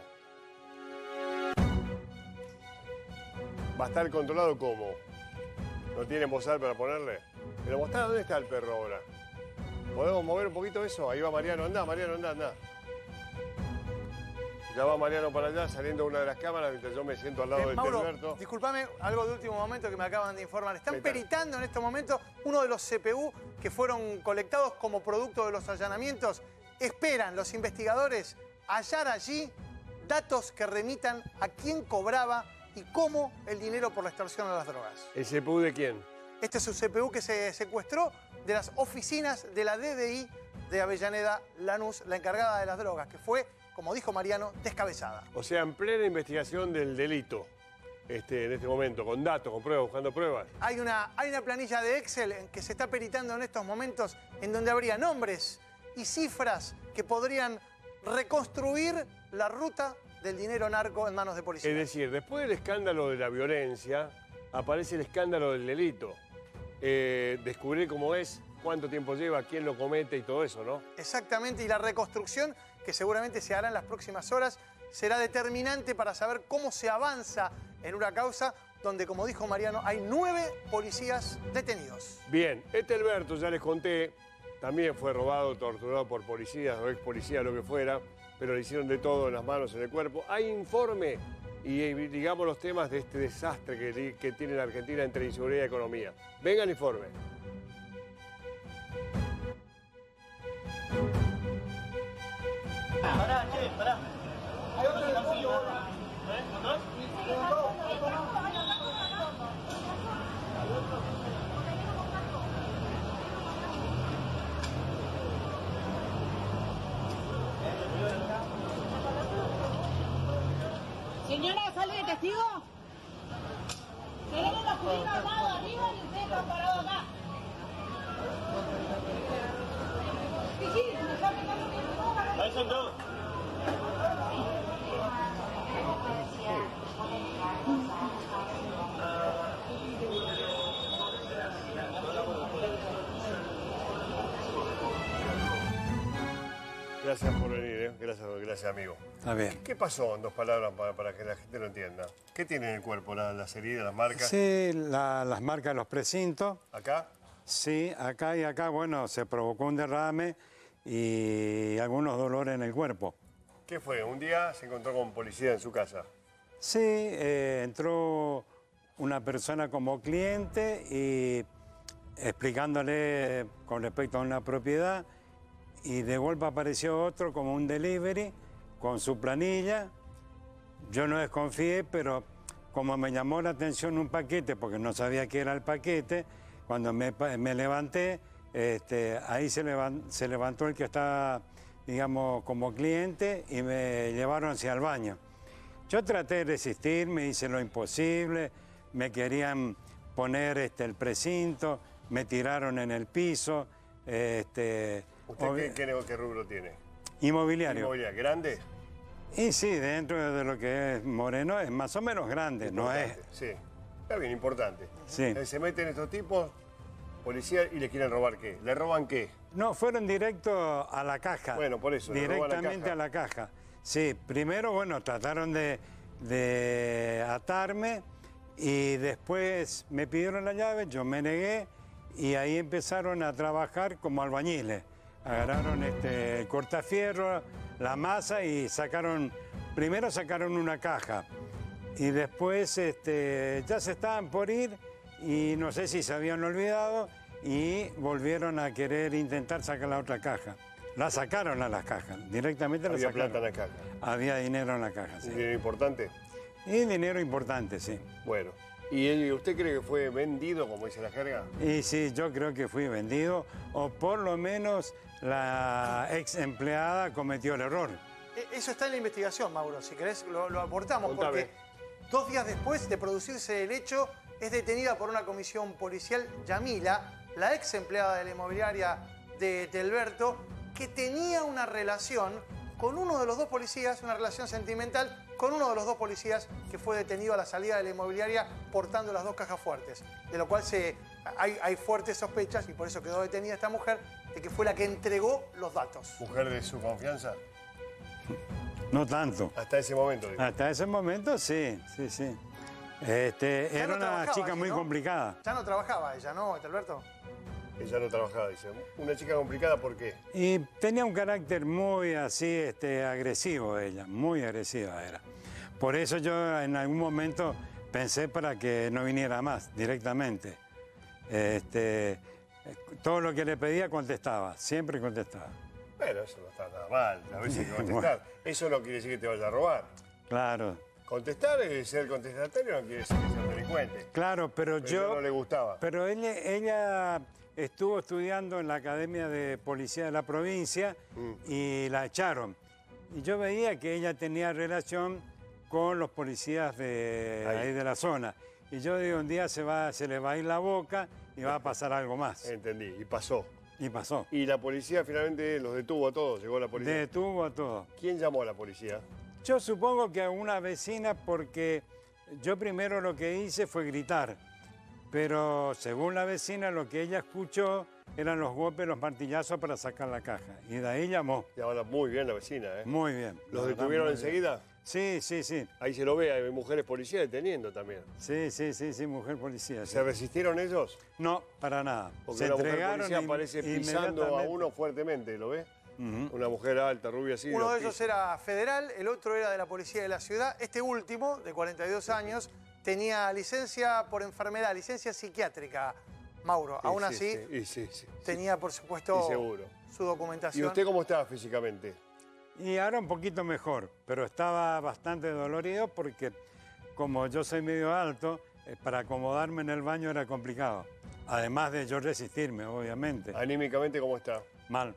¿Va a estar controlado cómo? ¿No tienen bozal para ponerle? Pero mostrá dónde está el perro ahora. ¿Podemos mover un poquito eso? Ahí va Mariano. Andá, Mariano, andá, andá. Ya va Mariano para allá, saliendo una de las cámaras, mientras yo me siento al lado eh, del Mauro, Telberto. Disculpame, algo de último momento que me acaban de informar. Están peritando en este momento uno de los C P U que fueron colectados como producto de los allanamientos. Esperan los investigadores hallar allí datos que remitan a quién cobraba y cómo el dinero por la extorsión a las drogas. ¿El C P U de quién? Este es un C P U que se secuestró de las oficinas de la D D I de Avellaneda Lanús, la encargada de las drogas, que fue, como dijo Mariano, descabezada. O sea, en plena investigación del delito, este, en este momento, con datos, con pruebas, buscando pruebas. Hay una, hay una planilla de Excel en que se está peritando en estos momentos, en donde habría nombres y cifras que podrían reconstruir la ruta del dinero narco en manos de policía. Es decir, después del escándalo de la violencia, aparece el escándalo del delito. Eh, descubrir cómo es, cuánto tiempo lleva, quién lo comete y todo eso, ¿no? Exactamente, y la reconstrucción, que seguramente se hará en las próximas horas, será determinante para saber cómo se avanza en una causa donde, como dijo Mariano, hay nueve policías detenidos. Bien, este Alberto, ya les conté, también fue robado, torturado por policías o ex policías, lo que fuera, pero le hicieron de todo en las manos, en el cuerpo. Hay informe y digamos los temas de este desastre que, que tiene la Argentina entre inseguridad y economía. Venga el informe. Pará, che, pará. Hay otro desafío ahora. Señora, ¿sale de testigo? Tenemos los jubilados armados arriba y ustedes están parados acá. Sí, sí, ahí son todos. Gracias por venir, ¿eh? Gracias, gracias, amigo. Está bien. ¿Qué pasó, en dos palabras, para, para que la gente lo entienda? ¿Qué tiene en el cuerpo? ¿La- ¿Las heridas, las marcas? Sí, la- las marcas de los precintos. ¿Acá? Sí, acá y acá, bueno, se provocó un derrame y algunos dolores en el cuerpo. ¿Qué fue? ¿Un día se encontró con policía en su casa? Sí, eh, entró una persona como cliente y explicándole con respecto a una propiedad y de golpe apareció otro como un delivery con su planilla. Yo no desconfié, pero como me llamó la atención un paquete, porque no sabía qué era el paquete, cuando me, me levanté, este, ahí se, levan, se levantó el que estaba, digamos, como cliente y me llevaron hacia el baño. Yo traté de resistir, me hice lo imposible, me querían poner este, el precinto, me tiraron en el piso. Este, ¿Usted qué, qué, qué rubro tiene? Inmobiliario. ¿Inmobiliario grande? Y sí, dentro de lo que es Moreno es más o menos grande, Importante, no es... Sí, está bien, importante. Sí. Eh, Se meten estos tipos, policía, y le quieren robar ¿qué? ¿Le roban qué? No, fueron directo a la caja. Bueno, por eso, le roban la directamente caja. a la caja. Sí, primero, bueno, trataron de, de atarme y después me pidieron la llave, yo me negué y ahí empezaron a trabajar como albañiles. Agarraron este, el cortafierro, la masa y sacaron, primero sacaron una caja y después este, ya se estaban por ir y no sé si se habían olvidado y volvieron a querer intentar sacar la otra caja. La sacaron a las cajas, directamente la Había sacaron. plata en la caja. Había dinero en la caja, sí. ¿Un dinero importante? Y dinero importante, sí. Bueno. ¿Y él- usted cree que fue vendido, como dice la jerga? Y sí, yo creo que fui vendido, o por lo menos la ex empleada cometió el error. E- Eso está en la investigación, Mauro. Si querés, lo, lo aportamos. Contame. Porque dos días después de producirse el hecho, es detenida por una comisión policial Yamila, la ex empleada de la inmobiliaria de Telberto, que tenía una relación con uno de los dos policías, una relación sentimental, con uno de los dos policías que fue detenido a la salida de la inmobiliaria portando las dos cajas fuertes. De lo cual se, hay, hay fuertes sospechas, y por eso quedó detenida esta mujer, de que fue la que entregó los datos. ¿Mujer de su confianza? No tanto. Hasta ese momento, digo. Hasta ese momento, sí, sí, sí. Este, Ya era no una trabajaba chica allí, muy ¿no? complicada. Ya no trabajaba ella, ¿no, Telberto? Ella no trabajaba, dice. Una chica complicada, ¿por qué? Y tenía un carácter muy así, este, agresivo ella, muy agresiva era. Por eso yo en algún momento pensé para que no viniera más directamente. Este, todo lo que le pedía contestaba, siempre contestaba. Bueno, eso no está nada mal, a veces hay que contestar. Eso no quiere decir que te vaya a robar. Claro, Contestar es ser contestatario, no quiere decir que sea un delincuente. claro, pero, Pero yo... no le gustaba. Pero ella, ella estuvo estudiando en la Academia de Policía de la provincia Mm. y la echaron. Y yo veía que ella tenía relación con los policías de Ahí. ahí de la zona. Y yo digo, un día se, va, se le va a ir la boca y va a pasar algo más. Entendí, y pasó. Y pasó. Y la policía finalmente los detuvo a todos, llegó la policía. Detuvo a todos. ¿Quién llamó a la policía? Yo supongo que a una vecina, porque yo primero lo que hice fue gritar, pero según la vecina lo que ella escuchó eran los golpes, los martillazos para sacar la caja. Y de ahí llamó. Y ahora muy bien la vecina, ¿eh? Muy bien. ¿Los la verdad, detuvieron muy bien. enseguida? Sí, sí, sí. Ahí se lo ve, hay mujeres policías deteniendo también. Sí, sí, sí, sí, mujer policía. sí. ¿Se resistieron ellos? No, para nada. Porque Se una mujer entregaron policía in- aparece pisando a inmediatamente. uno fuertemente, ¿lo ves? Ujú. Una mujer alta, rubia así. Uno los de ellos pisa. era federal, el otro era de la policía de la ciudad. Este último, de cuarenta y dos años, tenía licencia por enfermedad, licencia psiquiátrica, Mauro. Sí, Aún sí, así, sí, y sí, sí. tenía, por supuesto, Y seguro. su ¿Y documentación. usted cómo estaba físicamente? Y ahora un poquito mejor, pero estaba bastante dolorido porque como yo soy medio alto, eh, para acomodarme en el baño era complicado. Además de yo resistirme, obviamente. Anímicamente, ¿cómo está? Mal.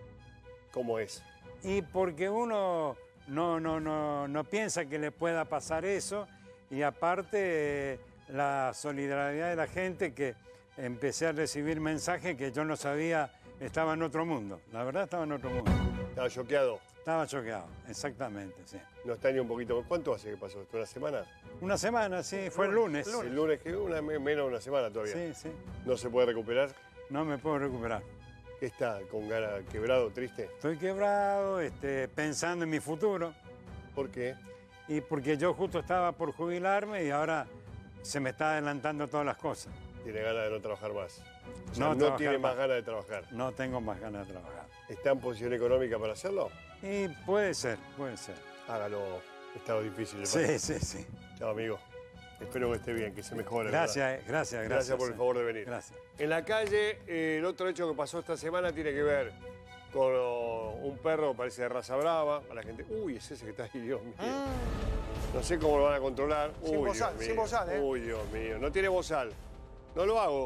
¿Cómo es? Y porque uno no, no, no, no piensa que le pueda pasar eso y aparte eh, la solidaridad de la gente que empecé a recibir mensajes que yo no sabía, estaba en otro mundo. La verdad estaba en otro mundo. ¿Estaba choqueado? Estaba choqueado, exactamente, sí. ¿No está ni un poquito? ¿Cuánto hace que pasó esto? ¿Una semana? Una semana, sí, fue el lunes. El lunes, que una, me- menos de una semana todavía. Sí, sí. ¿No se puede recuperar? No me puedo recuperar. ¿Qué está? ¿Con gana quebrado, triste? Estoy quebrado, este, pensando en mi futuro. ¿Por qué? Y porque yo justo estaba por jubilarme y ahora se me está adelantando todas las cosas. Tiene ganas de no trabajar más. O sea, No no, trabajar tiene más más. ganas de trabajar. No tengo más ganas de trabajar. ¿Está en posición económica para hacerlo? Y puede ser, puede ser. Hágalo. Está difícil. el Sí, país. sí, sí. Chao, amigo. Espero que esté bien, que se mejore. Gracias, ¿verdad? eh, gracias, gracias. Gracias por el sí. favor de venir. Gracias. En la calle, eh, el otro hecho que pasó esta semana tiene que ver con oh, un perro, parece de raza brava. A la gente, uy, es ese que está ahí, Dios mío. No sé cómo lo van a controlar. Sin Uy, bozal, Dios mío. sin bozal, ¿eh? Uy, Dios mío. No tiene bozal. No lo hago.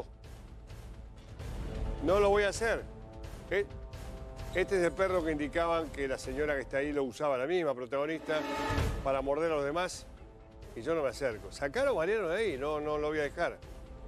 No lo voy a hacer. Eh, Este es el perro que indicaban que la señora que está ahí lo usaba, la misma protagonista, para morder a los demás. Y yo no me acerco. Sacalo, Mariano, de ahí. No, no lo voy a dejar.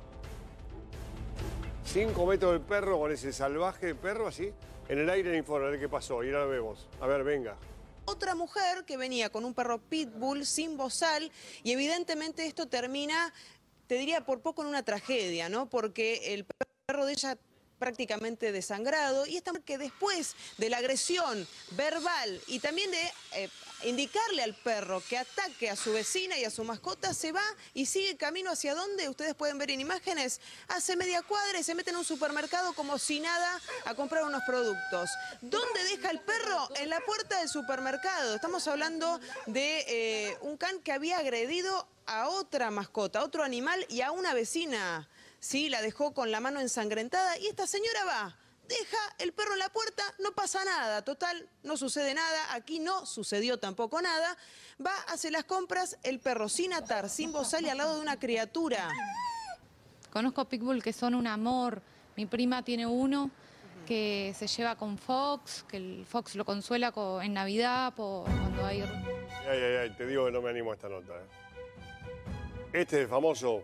Cinco metros del perro con ese salvaje perro así. En el aire el informe de qué pasó. Y ahora lo vemos. A ver, venga. Otra mujer que venía con un perro pitbull sin bozal y evidentemente esto termina, te diría por poco, en una tragedia, ¿no? Porque el perro de ella prácticamente desangrado y esta mujer que después de la agresión verbal y también de eh, indicarle al perro que ataque a su vecina y a su mascota, se va y sigue camino hacia donde, ustedes pueden ver en imágenes, hace media cuadra y se mete en un supermercado como si nada a comprar unos productos. ¿Dónde deja el perro? En la puerta del supermercado. Estamos hablando de eh, un can que había agredido a otra mascota, a otro animal y a una vecina. Sí, la dejó con la mano ensangrentada y esta señora va, deja el perro en la puerta, no pasa nada, total, no sucede nada, aquí no sucedió tampoco nada. Va, hace las compras, el perro sin atar, sin bozal y al lado de una criatura. Conozco pitbull que son un amor, mi prima tiene uno que se lleva con Fox, que el Fox lo consuela co- en Navidad por cuando hay... Ay, ay, ay, te digo que no me animo a esta nota. ¿eh? Este es el famoso...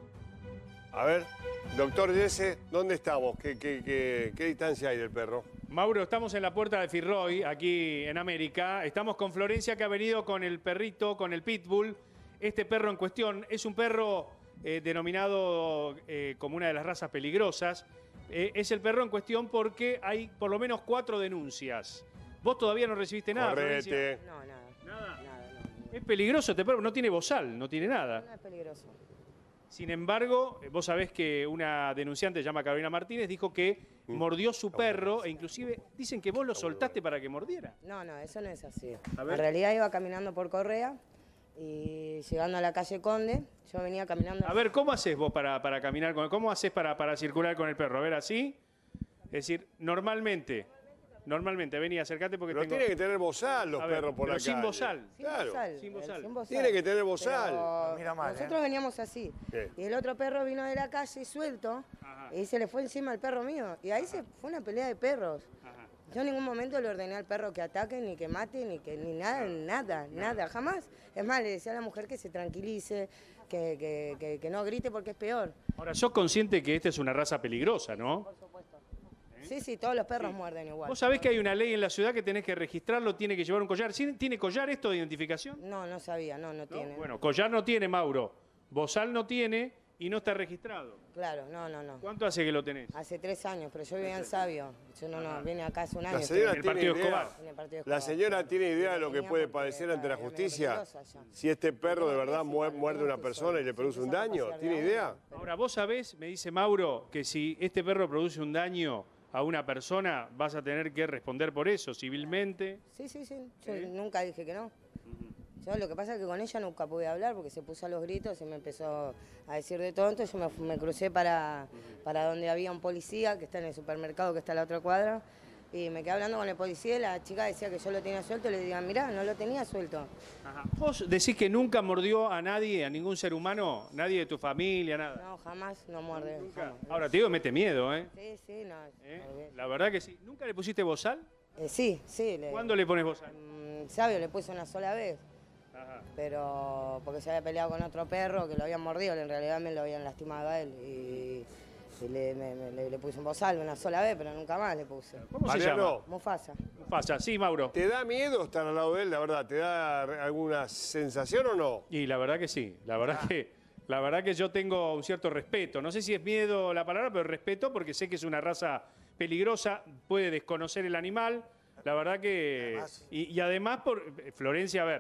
A ver, doctor Jesse, ¿dónde estamos? ¿Qué, qué, qué, qué distancia hay del perro? Mauro, estamos en la puerta de Firroy, aquí en América. Estamos con Florencia, que ha venido con el perrito, con el pitbull. Este perro en cuestión es un perro eh, denominado eh, como una de las razas peligrosas. Eh, es el perro en cuestión porque hay por lo menos cuatro denuncias. Vos todavía no recibiste nada, Correte. Florencia. No, nada. Nada. Nada, no. Es peligroso este perro, no tiene bozal, no tiene nada. No es peligroso. Sin embargo, vos sabés que una denunciante, se llama Carolina Martínez, dijo que mordió su perro e inclusive dicen que vos lo soltaste para que mordiera. No, no, eso no es así. A ver. En realidad iba caminando por Correa y llegando a la calle Conde, yo venía caminando... A ver, ¿cómo haces vos para, para caminar con cómo haces para, para circular con el perro? A ver, así. Es decir, normalmente, normalmente, vení, acercate porque Pero tengo... tiene que tener bozal los A ver, perros por pero la sin calle. bozal. Sin Claro. bozal, sin bozal. sin bozal. Tiene que tener bozal. Pero Mira mal, nosotros ¿eh? veníamos así. ¿Qué? Y el otro perro vino de la calle suelto y se le fue encima al perro mío. Y ahí se fue una pelea de perros. Yo en ningún momento le ordené al perro que ataque, ni que mate, ni que ni nada, nada, nada, jamás. Es más, le decía a la mujer que se tranquilice, que, que, que, que no grite porque es peor. Ahora, sos consciente que esta es una raza peligrosa, ¿no? Sí, sí, todos los perros muerden igual. Vos sabés que hay una ley en la ciudad que tenés que registrarlo, tiene que llevar un collar. ¿Sí- ¿Tiene collar esto de identificación? No, no sabía, no, no, tiene. Bueno, collar no tiene, Mauro. Bozal no tiene y no está registrado. Claro, no, no, no. ¿Cuánto hace que lo tenés? Hace tres años, pero yo vivía en Sabio. Yo no, no, vine acá hace un año. La señora pero- tiene idea, En el partido la Escobar. señora tiene idea de lo que Venía puede porque padecer ante la era medio justicia peligrosa ya. si este perro de verdad muer- muerde a una persona y le produce un daño. ¿Tiene idea? Ahora, vos sabés, me dice Mauro, que si este perro produce un daño a una persona, vas a tener que responder por eso, civilmente. Sí, sí, sí. Yo nunca dije que no. Yo lo que pasa es que con ella nunca pude hablar porque se puso a los gritos y me empezó a decir de todo. Entonces yo me, me crucé para, para donde había un policía que está en el supermercado que está en la otra cuadra. Y me quedé hablando con el policía y la chica decía que yo lo tenía suelto y le digan, mirá, no lo tenía suelto. ¿Vos decís que nunca mordió a nadie, a ningún ser humano? ¿Nadie de tu familia, nada? No, jamás no muerde. jamás. Ahora te digo, mete miedo, ¿eh? Sí, sí, no. ¿Eh? La verdad que sí. ¿Nunca le pusiste bozal? Eh, sí, sí. Le, ¿Cuándo le pones bozal? Mm, Sabio le puse una sola vez. Pero porque se había peleado con otro perro que lo habían mordido, en realidad me lo habían lastimado a él. Y, y le, me- me- le- le puse un bozal una sola vez, pero nunca más le puse. ¿Cómo se Mariano, llama? Mufasa. Mufasa, sí, Mauro. ¿Te da miedo estar al lado de él, la verdad? ¿Te da alguna sensación o no? Y la verdad que sí, la verdad que la verdad que yo tengo un cierto respeto. No sé si es miedo la palabra, pero respeto porque sé que es una raza peligrosa, puede desconocer el animal. La verdad que... Y, y además, por Florencia, a ver,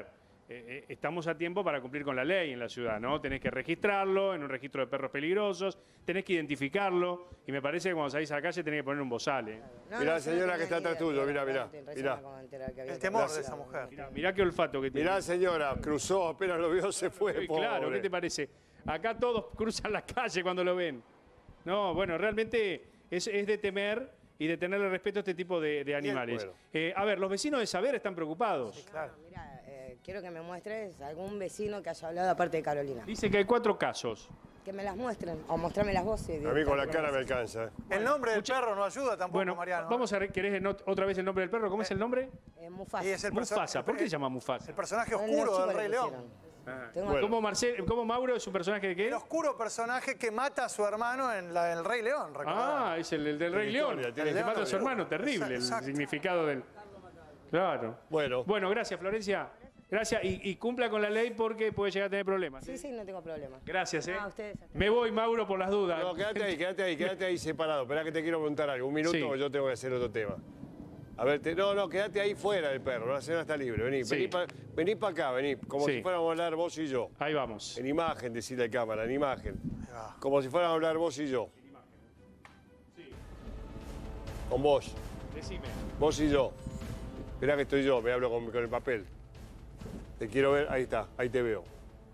eh, estamos a tiempo para cumplir con la ley en la ciudad, ¿no? Tenés que registrarlo en un registro de perros peligrosos, tenés que identificarlo, y me parece que cuando salís a la calle tenés que poner un bozal, ¿eh? No, mirá, no, señora no que está atrás tuyo, mirá, mirá. mirá. El temor de esa mujer. Mirá, mirá qué olfato que tiene. Mirá, señora, cruzó, apenas lo vio, se fue, sí, claro, ¿qué te parece? Acá todos cruzan la calle cuando lo ven. No, bueno, realmente es, es de temer y de tenerle respeto a este tipo de, de animales. Bueno. Eh, a ver, los vecinos de Saber están preocupados. Sí, claro. Mira, eh, quiero que me muestres algún vecino que haya hablado aparte de Carolina. Dice que hay cuatro casos. Que me las muestren, o mostrarme las voces. A mí con la cara me alcanza. El nombre del perro no ayuda tampoco, bueno, Mariano. Vamos a ver, ¿querés otra vez el nombre del perro? ¿Cómo eh, es el nombre? Eh, Mufasa. Y es el Mufasa. ¿Por qué se llama Mufasa? El personaje oscuro del Rey León. Ah, bueno. ¿Cómo, Marcel, ¿Cómo Mauro es un personaje de qué? El oscuro personaje que mata a su hermano en la, el Rey León. ¿Recordá? Ah, es el, el del Rey León. El que mata a su hermano, terrible exacto, el significado del... Claro. Bueno. Bueno, gracias, Florencia. Gracias, y, y cumpla con la ley porque puede llegar a tener problemas. Sí, sí, no tengo problema. Gracias, ¿eh? Ah, ustedes. Me voy, Mauro, por las dudas. No, quédate ahí, quédate ahí, quédate ahí separado. Esperá que te quiero preguntar algo. Un minuto, sí. Yo tengo que hacer otro tema. A ver, te, no, no, quédate ahí fuera del perro. La señora está libre. Vení, sí. vení para vení pa acá, vení. Como sí. si fuéramos a hablar vos y yo. Ahí vamos. En imagen, decirle a cámara, en imagen. Como si fuéramos a hablar vos y yo. En imagen. Sí. Con vos. Decime. Vos y yo. Esperá que estoy yo, me hablo con, con el papel. Te quiero ver, ahí está, ahí te veo.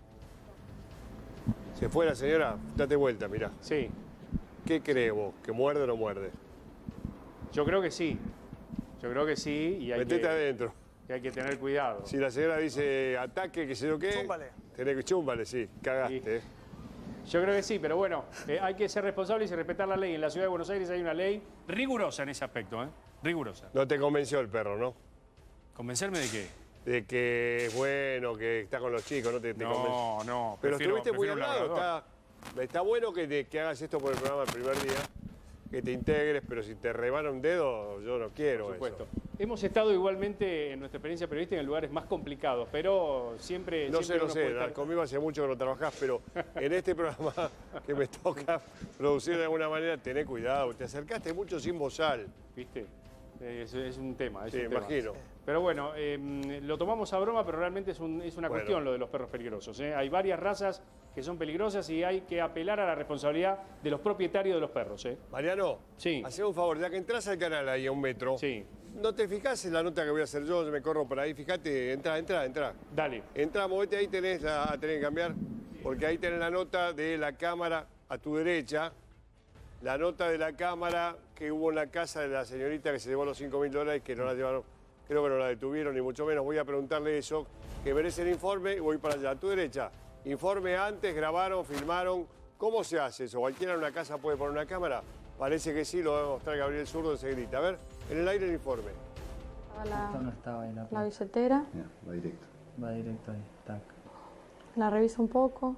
¿Se fue la señora? Date vuelta, mirá. Sí. ¿Qué crees vos? ¿Que muerde o no muerde? Yo creo que sí. Yo creo que sí. Y hay Metete que, adentro. Que hay que tener cuidado. Si la señora dice ataque, qué sé yo qué. Chúmbale. Tenés que chúmbale, sí. Cagaste. Sí. Yo creo que sí, pero bueno, eh, hay que ser responsables y respetar la ley. En la ciudad de Buenos Aires hay una ley rigurosa en ese aspecto, ¿eh? Rigurosa. No te convenció el perro, ¿no? ¿Convencerme de qué? De que es bueno, que está con los chicos, no te, te No, convenció. no. Pero prefiero, estuviste muy prefiero hablado. Está, está bueno que, te, que hagas esto por el programa el primer día, que te integres, pero si te rebana un dedo, yo no quiero por supuesto. eso. Hemos estado igualmente en nuestra experiencia periodística en lugares más complicados, pero siempre... No siempre sé, no sé, estar... conmigo hace mucho que no trabajás, pero en este programa que me toca producir de alguna manera, tené cuidado. Te acercaste mucho sin bozal. ¿Viste? Es, es un tema. Es sí, un tema. imagino. Pero bueno, eh, lo tomamos a broma, pero realmente es, un, es una bueno. cuestión lo de los perros peligrosos. ¿eh? Hay varias razas que son peligrosas y hay que apelar a la responsabilidad de los propietarios de los perros. ¿eh? Mariano, sí. hacé un favor, ya que entras al canal ahí a un metro, sí. no te fijás en la nota que voy a hacer yo, yo me corro por ahí, fíjate, entra, entra, entra. Dale. Entra, movete ahí, tenés la, a tener que cambiar, porque ahí tenés la nota de la cámara a tu derecha, la nota de la cámara que hubo en la casa de la señorita que se llevó los cinco mil dólares, que no la llevaron, creo que no la detuvieron, ni mucho menos. Voy a preguntarle eso, que merece el informe y voy para allá. A tu derecha, informe antes, grabaron, filmaron. ¿Cómo se hace eso? ¿Cualquiera en una casa puede poner una cámara? Parece que sí, lo va a mostrar Gabriel Zurdo enseguida. A ver, en el aire el informe. La, Esto no estaba ahí la, la billetera. Mira, va directo. Va directo ahí, tac. La reviso un poco.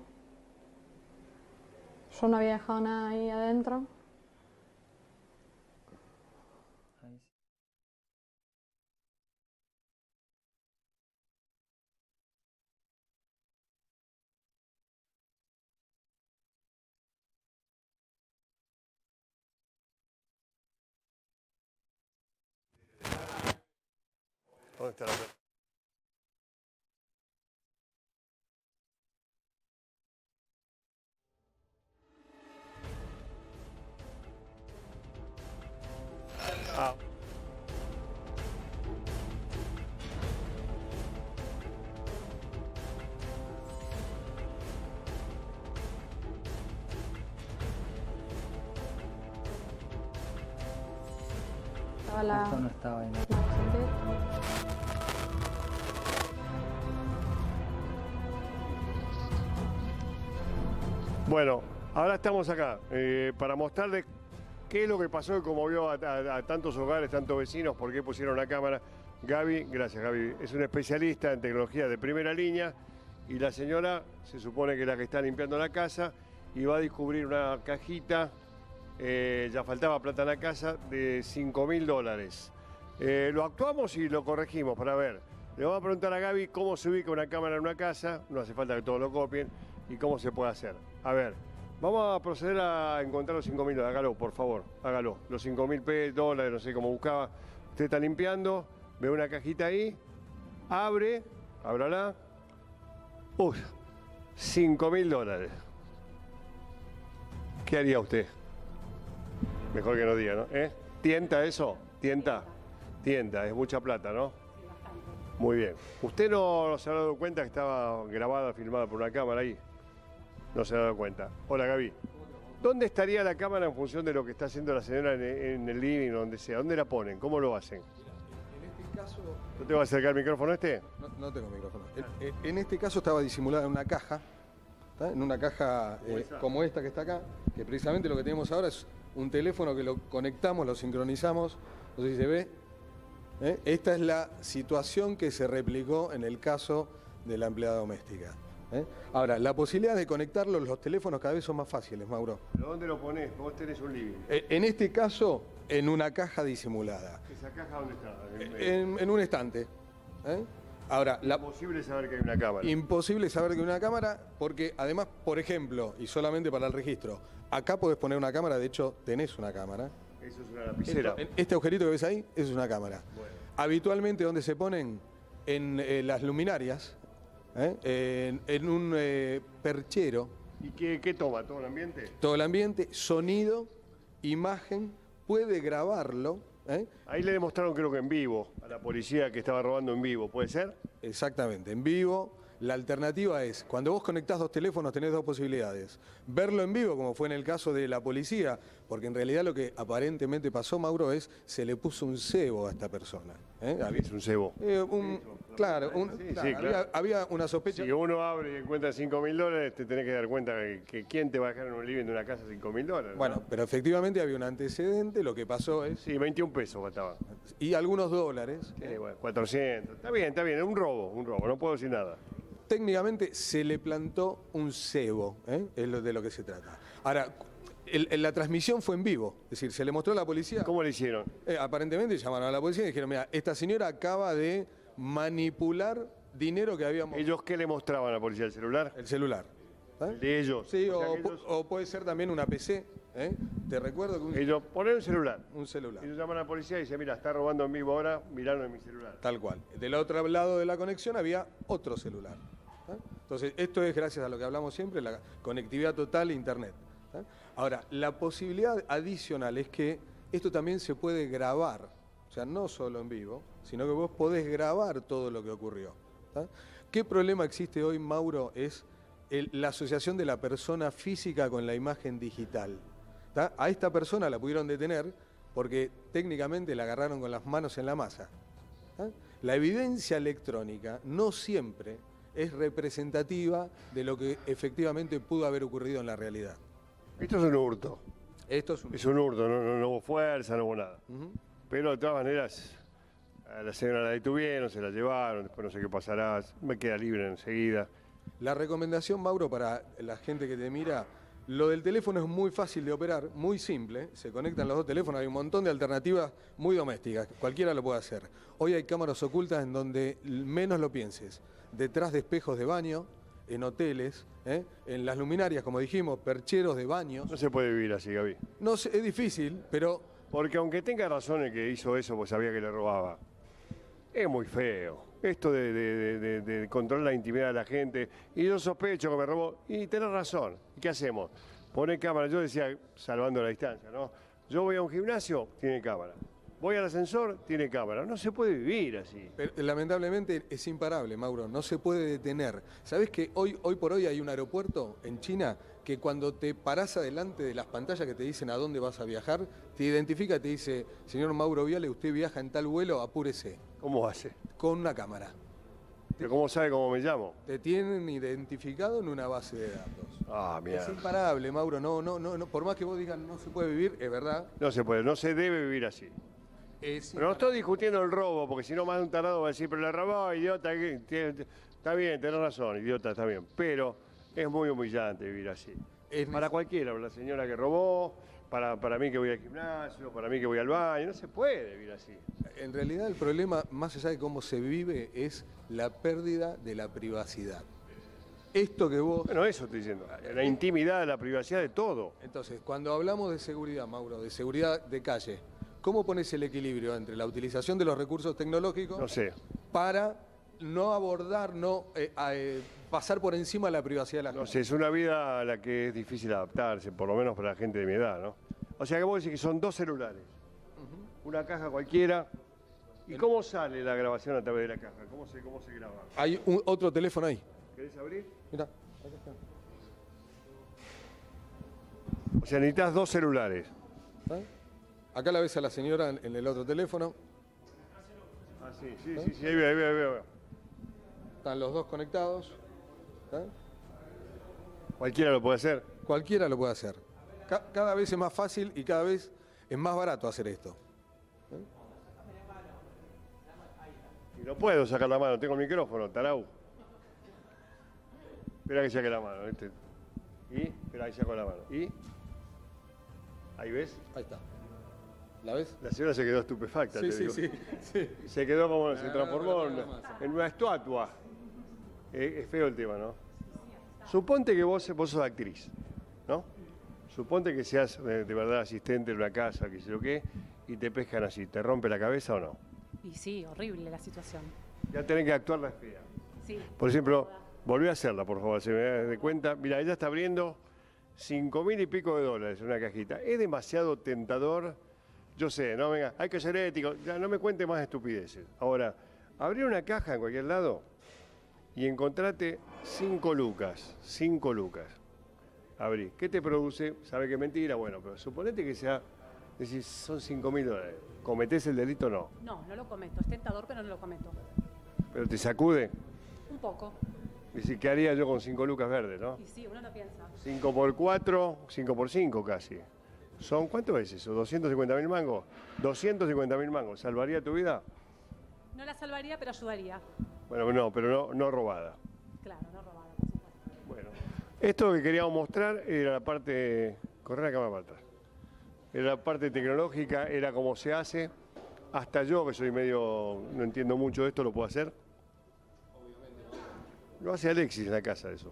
Yo no había dejado nada ahí adentro. ¿Dónde está la pelota? Ah. Estaba la... Esto no estaba ahí. La Bueno, ahora estamos acá eh, para mostrarles qué es lo que pasó y conmovió a, a, a tantos hogares, tantos vecinos, por qué pusieron la cámara. Gaby, gracias Gaby, es una especialista en tecnología de primera línea y la señora se supone que es la que está limpiando la casa y va a descubrir una cajita, eh, ya faltaba plata en la casa, de cinco mil dólares. Eh, lo actuamos y lo corregimos para ver. Le vamos a preguntar a Gaby cómo se ubica una cámara en una casa, no hace falta que todos lo copien, y cómo se puede hacer. A ver, vamos a proceder a encontrar los cinco mil dólares. Hágalo, por favor, hágalo. Los cinco mil dólares, no sé cómo buscaba. Usted está limpiando, ve una cajita ahí, abre, ábrala, Uy, cinco mil dólares. ¿Qué haría usted? Mejor que no diga, ¿no? ¿Eh? ¿Tienta eso? ¿Tienta? Tienta, es mucha plata, ¿no? Muy bien. ¿Usted no se ha dado cuenta que estaba grabada, filmada por una cámara ahí? No se ha dado cuenta. Hola, Gaby. ¿Dónde estaría la cámara en función de lo que está haciendo la señora en, en el living o donde sea? ¿Dónde la ponen? ¿Cómo lo hacen? En este caso... ¿No te va a acercar el micrófono este? No, no tengo micrófono. En, en este caso estaba disimulada en una caja, ¿tá? En una caja eh, como esta que está acá, que precisamente lo que tenemos ahora es un teléfono que lo conectamos, lo sincronizamos, no sé si se ve. ¿eh? Esta es la situación que se replicó en el caso de la empleada doméstica. ¿eh? Ahora, la posibilidad de conectarlos, los teléfonos cada vez son más fáciles, Mauro. ¿Pero dónde lo ponés? Vos tenés un living. Eh, en este caso, en una caja disimulada. ¿Esa caja dónde está? En, en un estante. ¿eh? Ahora, la, imposible saber que hay una cámara. Imposible saber que hay una cámara porque además, por ejemplo, y solamente para el registro, acá podés poner una cámara, de hecho tenés una cámara. Eso es una lapicera. Esto, este agujerito que ves ahí, eso es una cámara. Bueno. Habitualmente, ¿dónde se ponen? En eh, las luminarias, ¿eh? en, en un eh, perchero. ¿Y qué, qué toma? ¿Todo el ambiente? Todo el ambiente, sonido, imagen, puede grabarlo. ¿eh? Ahí le demostraron, creo que en vivo, a la policía que estaba robando en vivo, ¿puede ser? Exactamente, en vivo. La alternativa es, cuando vos conectás dos teléfonos tenés dos posibilidades. Verlo en vivo, como fue en el caso de la policía, porque en realidad lo que aparentemente pasó, Mauro, es se le puso un cebo a esta persona. ¿eh? ¿Qué es un cebo? Eh, un, claro, un, Sí, claro, sí, claro. Había, había una sospecha. Si uno abre y encuentra cinco mil dólares, te tenés que dar cuenta que, que quién te va a dejar en un living de una casa cinco mil dólares. Bueno, pero efectivamente había un antecedente, lo que pasó es... Sí, veintiún pesos faltaba. Y algunos dólares. Sí, bueno, cuatrocientos. Está bien, está bien, es un robo, un robo, no puedo decir nada. Técnicamente se le plantó un cebo, ¿eh? es lo de lo que se trata. Ahora, el, el, la transmisión fue en vivo, es decir, se le mostró a la policía. ¿Cómo le hicieron? Eh, aparentemente llamaron a la policía y dijeron, mira, esta señora acaba de manipular dinero que habíamos... ¿Ellos qué le mostraban a la policía? ¿El celular? El celular. ¿eh? ¿El de ellos? Sí, o, o, sea, ellos... o puede ser también una P C. ¿eh? Te recuerdo que un... Ellos ponen un celular. Un celular. Ellos llaman a la policía y dicen, mira, está robando en vivo ahora, miralo en mi celular. Tal cual. Del otro lado de la conexión había otro celular. ¿eh? Entonces, esto es gracias a lo que hablamos siempre, la conectividad total a Internet. ¿eh? Ahora, la posibilidad adicional es que esto también se puede grabar. O sea, no solo en vivo, sino que vos podés grabar todo lo que ocurrió. ¿eh? ¿Qué problema existe hoy, Mauro? Es el, la asociación de la persona física con la imagen digital. ¿tá? A esta persona la pudieron detener porque técnicamente la agarraron con las manos en la masa. ¿eh? La evidencia electrónica no siempre es representativa de lo que efectivamente pudo haber ocurrido en la realidad. Esto es un hurto. Esto es un, es un hurto, no, no, no hubo fuerza, no hubo nada. Uh-huh. Pero de todas maneras, a la señora la detuvieron, se la llevaron, después no sé qué pasará, me queda libre enseguida. La recomendación, Mauro, para la gente que te mira, lo del teléfono es muy fácil de operar, muy simple, se conectan los dos teléfonos, hay un montón de alternativas muy domésticas, cualquiera lo puede hacer. Hoy hay cámaras ocultas en donde menos lo pienses, detrás de espejos de baño, en hoteles, ¿eh? en las luminarias, como dijimos, percheros de baños. No se puede vivir así, Gaby. No sé, es difícil, pero... Porque aunque tenga razón el que hizo eso, pues sabía que le robaba, es muy feo. Esto de, de, de, de, de controlar la intimidad de la gente, y yo sospecho que me robó, y tenés razón, ¿qué hacemos? Pone cámara, yo decía, salvando la distancia, ¿no? Yo voy a un gimnasio, tiene cámara. Voy al ascensor, tiene cámara. No se puede vivir así. Pero, lamentablemente es imparable, Mauro, no se puede detener. ¿Sabés que hoy, hoy por hoy hay un aeropuerto en China que cuando te parás adelante de las pantallas que te dicen a dónde vas a viajar, te identifica, te dice, señor Mauro Viale, usted viaja en tal vuelo, apúrese? ¿Cómo hace? Con una cámara. ¿Pero cómo sabe cómo me llamo? Te tienen identificado en una base de datos. Ah, mira. Es imparable, Mauro, no, no, no, no, por más que vos digas no se puede vivir, es verdad. No se puede, no se debe vivir así. Es pero no estoy discutiendo el robo, porque si no más de un tarado va a decir, pero le robó, idiota, que, que, está bien, tenés razón, idiota, está bien. Pero es muy humillante vivir así. Es para cualquiera, para la señora que robó, para, para mí que voy al gimnasio, para mí que voy al baño, no se puede vivir así. En realidad el problema, más allá de cómo se vive, es la pérdida de la privacidad. Esto que vos... Bueno, eso estoy diciendo, la intimidad, la privacidad de todo. Entonces, cuando hablamos de seguridad, Mauro, de seguridad de calle, ¿cómo pones el equilibrio entre la utilización de los recursos tecnológicos no sé. para no abordar, no eh, eh, pasar por encima de la privacidad de la gente. No sé, es una vida a la que es difícil adaptarse, por lo menos para la gente de mi edad, ¿no? O sea que vos decís que son dos celulares, uh-huh. una caja cualquiera. ¿Y cómo sale la grabación a través de la caja? ¿Cómo se, cómo se graba? Hay un, otro teléfono ahí. ¿Querés abrir? Mirá, acá está. O sea, necesitas dos celulares. ¿Ah? Acá la ves a la señora en, en el otro teléfono. Ah, sí, sí, ¿Ah? sí, sí, ahí veo, ahí veo, ahí veo. Están los dos conectados. ¿Ah? Cualquiera lo puede hacer. Cualquiera lo puede hacer. Ca cada vez es más fácil y cada vez es más barato hacer esto. ¿Ah? Y no puedo sacar la mano, tengo el micrófono, tarau. Espera que saque la mano, ¿viste? Y, espera, ahí saco la mano. ¿Y? ¿Ahí ves? Ahí está. ¿La ves? La señora se quedó estupefacta. Sí, te sí, digo. sí, sí. Se quedó como, No, se no, transformó no, no, en, no, no, no. en una estatua. Eh, es feo el tema, ¿no? Suponte que vos, vos sos actriz, ¿no? Suponte que seas eh, de verdad asistente de una casa, que sé yo qué, y te pescan así. ¿Te rompe la cabeza o no? Y sí, horrible la situación. Ya tenés que actuar la espía. Sí. Por ejemplo, volví a hacerla, por favor, se me da de cuenta. Mira, ella está abriendo cinco mil y pico de dólares en una cajita. Es demasiado tentador. Yo sé, no, venga, hay que ser ético. Ya no me cuente más estupideces. Ahora, abrir una caja en cualquier lado y encontrate cinco lucas. Cinco lucas. Abrí. ¿Qué te produce? Sabe que es mentira, bueno, pero suponete que sea, decís, son cinco mil dólares. ¿Cometés el delito o no? No, no lo cometo. Es tentador, pero no lo cometo. ¿Pero te sacude? Un poco. Decís, ¿qué haría yo con cinco lucas verdes, no? Y sí, uno lo piensa. cinco por cuatro, cinco por cinco casi. ¿Son cuánto es eso? ¿doscientos cincuenta mil mangos? doscientos cincuenta mil mangos. ¿Salvaría tu vida? No la salvaría, pero ayudaría. Bueno, no, pero no, no robada. Claro, no robada, por supuesto. Bueno, esto que queríamos mostrar era la parte... Correr la cámara para atrás. Era la parte tecnológica, era cómo se hace. Hasta yo, que soy medio... no entiendo mucho de esto, lo puedo hacer. Lo hace Alexis en la casa eso.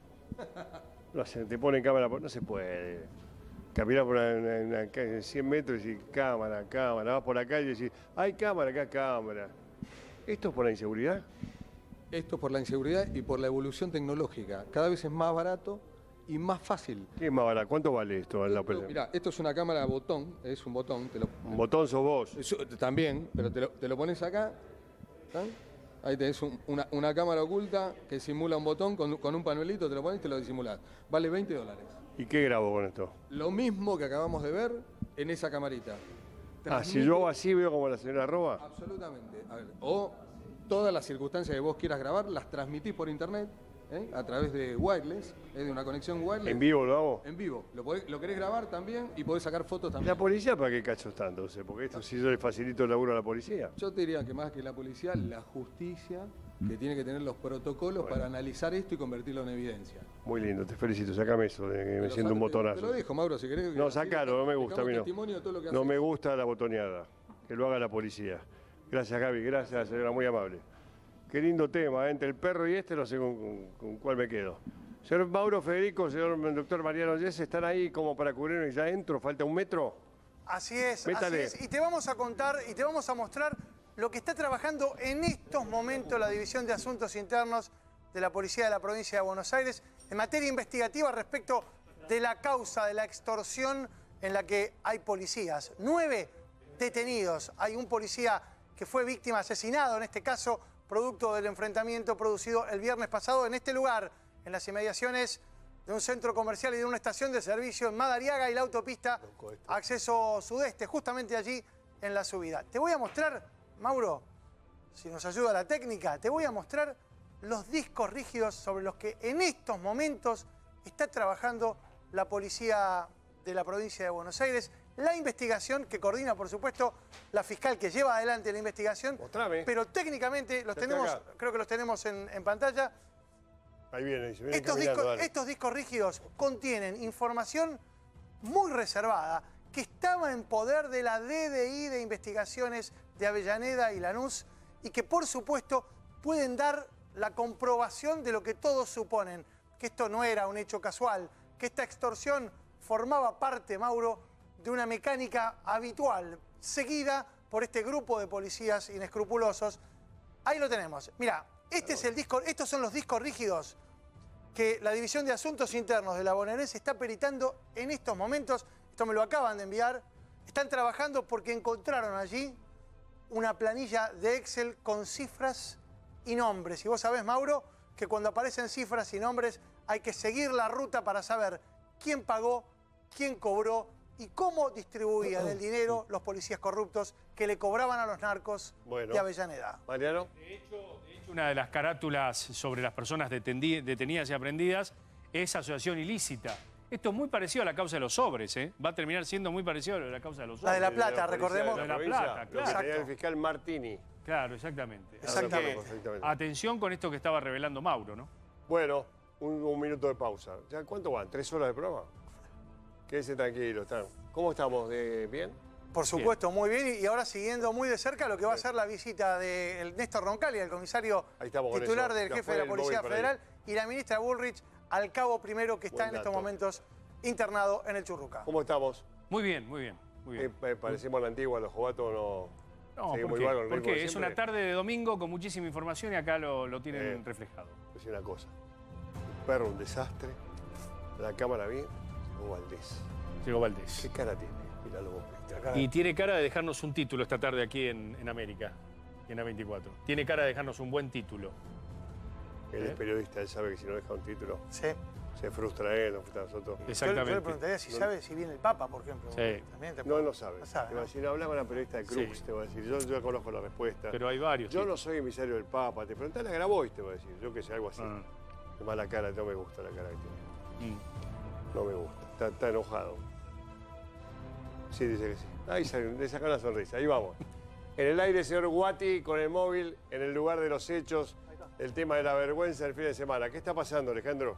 Lo hace, te pone cámara, por... no se puede. Caminar por una, una, una calle cien metros y decís, cámara, cámara. Vas por la calle y decís, hay cámara, acá cámara. ¿Esto es por la inseguridad? Esto es por la inseguridad y por la evolución tecnológica. Cada vez es más barato y más fácil. ¿Qué es más barato? ¿Cuánto vale esto en la operación? Mira, esto es una cámara botón, es un botón. Te lo, un botón sos vos. Eso, también, pero te lo, te lo pones acá. ¿Sí? Ahí tenés un, una, una cámara oculta que simula un botón con, con un panuelito, te lo pones y te lo disimulás. Vale veinte dólares. ¿Y qué grabo con esto? Lo mismo que acabamos de ver en esa camarita. Transmite... Ah, si yo hago así veo como la señora roba. Absolutamente. A ver, o todas las circunstancias que vos quieras grabar las transmitís por internet, ¿eh? A través de wireless, ¿eh? De una conexión wireless. ¿En vivo lo hago? En vivo. Lo, podés, lo querés grabar también y podés sacar fotos también. ¿La policía para qué cachos tanto? O sea, porque esto si yo le facilito el laburo a la policía. Yo te diría que más que la policía, la justicia, que tiene que tener los protocolos bueno. para analizar esto y convertirlo en evidencia. Muy lindo, te felicito. Sacame eso, de que me siento un botonazo. Te lo dejo, Mauro, si querés. No, sacalo, no me gusta a mí no. No me gusta la botoneada. Que lo haga la policía. Gracias, Gaby, gracias, señora, muy amable. Qué lindo tema, ¿eh? Entre el perro y este no sé con, con, con cuál me quedo. Señor Mauro Federico, señor doctor Mariano Yes, ¿están ahí como para cubrirme? ¿Ya entro? ¿Falta un metro? Así es, Métale. así es. Y te vamos a contar y te vamos a mostrar lo que está trabajando en estos momentos la División de Asuntos Internos de la Policía de la Provincia de Buenos Aires en materia investigativa respecto de la causa de la extorsión en la que hay policías. Nueve detenidos. Hay un policía que fue víctima asesinado, en este caso, producto del enfrentamiento producido el viernes pasado en este lugar, en las inmediaciones de un centro comercial y de una estación de servicio en Madariaga y la autopista Acceso Sudeste, justamente allí en la subida. Te voy a mostrar, Mauro, si nos ayuda la técnica, te voy a mostrar los discos rígidos sobre los que en estos momentos está trabajando la policía de la provincia de Buenos Aires. La investigación que coordina, por supuesto, la fiscal que lleva adelante la investigación. Mostrame. Pero técnicamente los tenemos, acá. creo que los tenemos en, en pantalla. Ahí viene, se viene estos, discos, estos discos rígidos contienen información muy reservada que estaba en poder de la D D I de Investigaciones de Avellaneda y Lanús y que, por supuesto, pueden dar la comprobación de lo que todos suponen, que esto no era un hecho casual, que esta extorsión formaba parte, Mauro, de una mecánica habitual, seguida por este grupo de policías inescrupulosos. Ahí lo tenemos. Mira, Este es el disco, estos son los discos rígidos que la División de Asuntos Internos de la bonaerense está peritando en estos momentos. Esto me lo acaban de enviar. Están trabajando porque encontraron allí una planilla de Excel con cifras y nombres. Y vos sabés, Mauro, que cuando aparecen cifras y nombres hay que seguir la ruta para saber quién pagó, quién cobró y cómo distribuían el dinero los policías corruptos que le cobraban a los narcos bueno. de Avellaneda. Mariano. De hecho, de hecho, una de las carátulas sobre las personas detenidas y aprendidas es asociación ilícita. Esto es muy parecido a la causa de los sobres, ¿eh? Va a terminar siendo muy parecido a la causa de los sobres. La de La Plata, recordemos. La de La Plata, claro. Lo que tenía el fiscal Martini. Claro, exactamente. Exactamente. Exactamente. Atención con esto que estaba revelando Mauro, ¿no? Bueno, un, un minuto de pausa. ¿Ya cuánto van? ¿Tres horas de programa? Quédense tranquilos. ¿Están? ¿Cómo estamos? ¿De bien? Por supuesto, bien. Muy bien. Y ahora siguiendo muy de cerca lo que va a ser la visita de Néstor Roncaglia, el comisario titular del jefe de la Policía Federal, y la ministra Bullrich, al cabo primero, que está Buen en estos dato. momentos internado en el Churruca. ¿Cómo estamos? Muy bien, muy bien. Muy bien. Eh, parecemos la antigua, los jovatos no... No, seguimos ¿por qué? igual con el ¿Por ritmo qué? de Es siempre. una tarde de domingo con muchísima información y acá lo, lo tienen Eh, reflejado. Es una cosa. Un perro, un desastre. La cámara vi. Llegó Valdés. Llegó Valdés. ¿Qué cara tiene? Míralo vos. Y tiene cara de dejarnos un título esta tarde aquí en, en América, en A veinticuatro. Tiene cara de dejarnos un buen título. Él ¿Eh? es periodista, él sabe que si no deja un título, Sí. se frustra él, nos frustra a nosotros. Exactamente. Yo, yo le preguntaría si No. sabe si viene el Papa, por ejemplo. Sí. También te No, puedo- él no sabe. No sabe, Te va a ¿no? decir, habla con la periodista de Cruz, Sí. te va a decir. Yo, yo conozco la respuesta. Pero hay varios. Yo sí. no soy emisario del Papa. Te preguntale a Grabois, te va a decir. Yo que sé, algo así. Ah. De mala cara, no me gusta la cara que tiene. Mm. No me gusta. Está, está enojado. Sí, dice que sí. Ahí sale, le saca una sonrisa. Ahí vamos. En el aire, señor Guati, con el móvil, en el lugar de los hechos, el tema de la vergüenza del fin de semana. ¿Qué está pasando, Alejandro?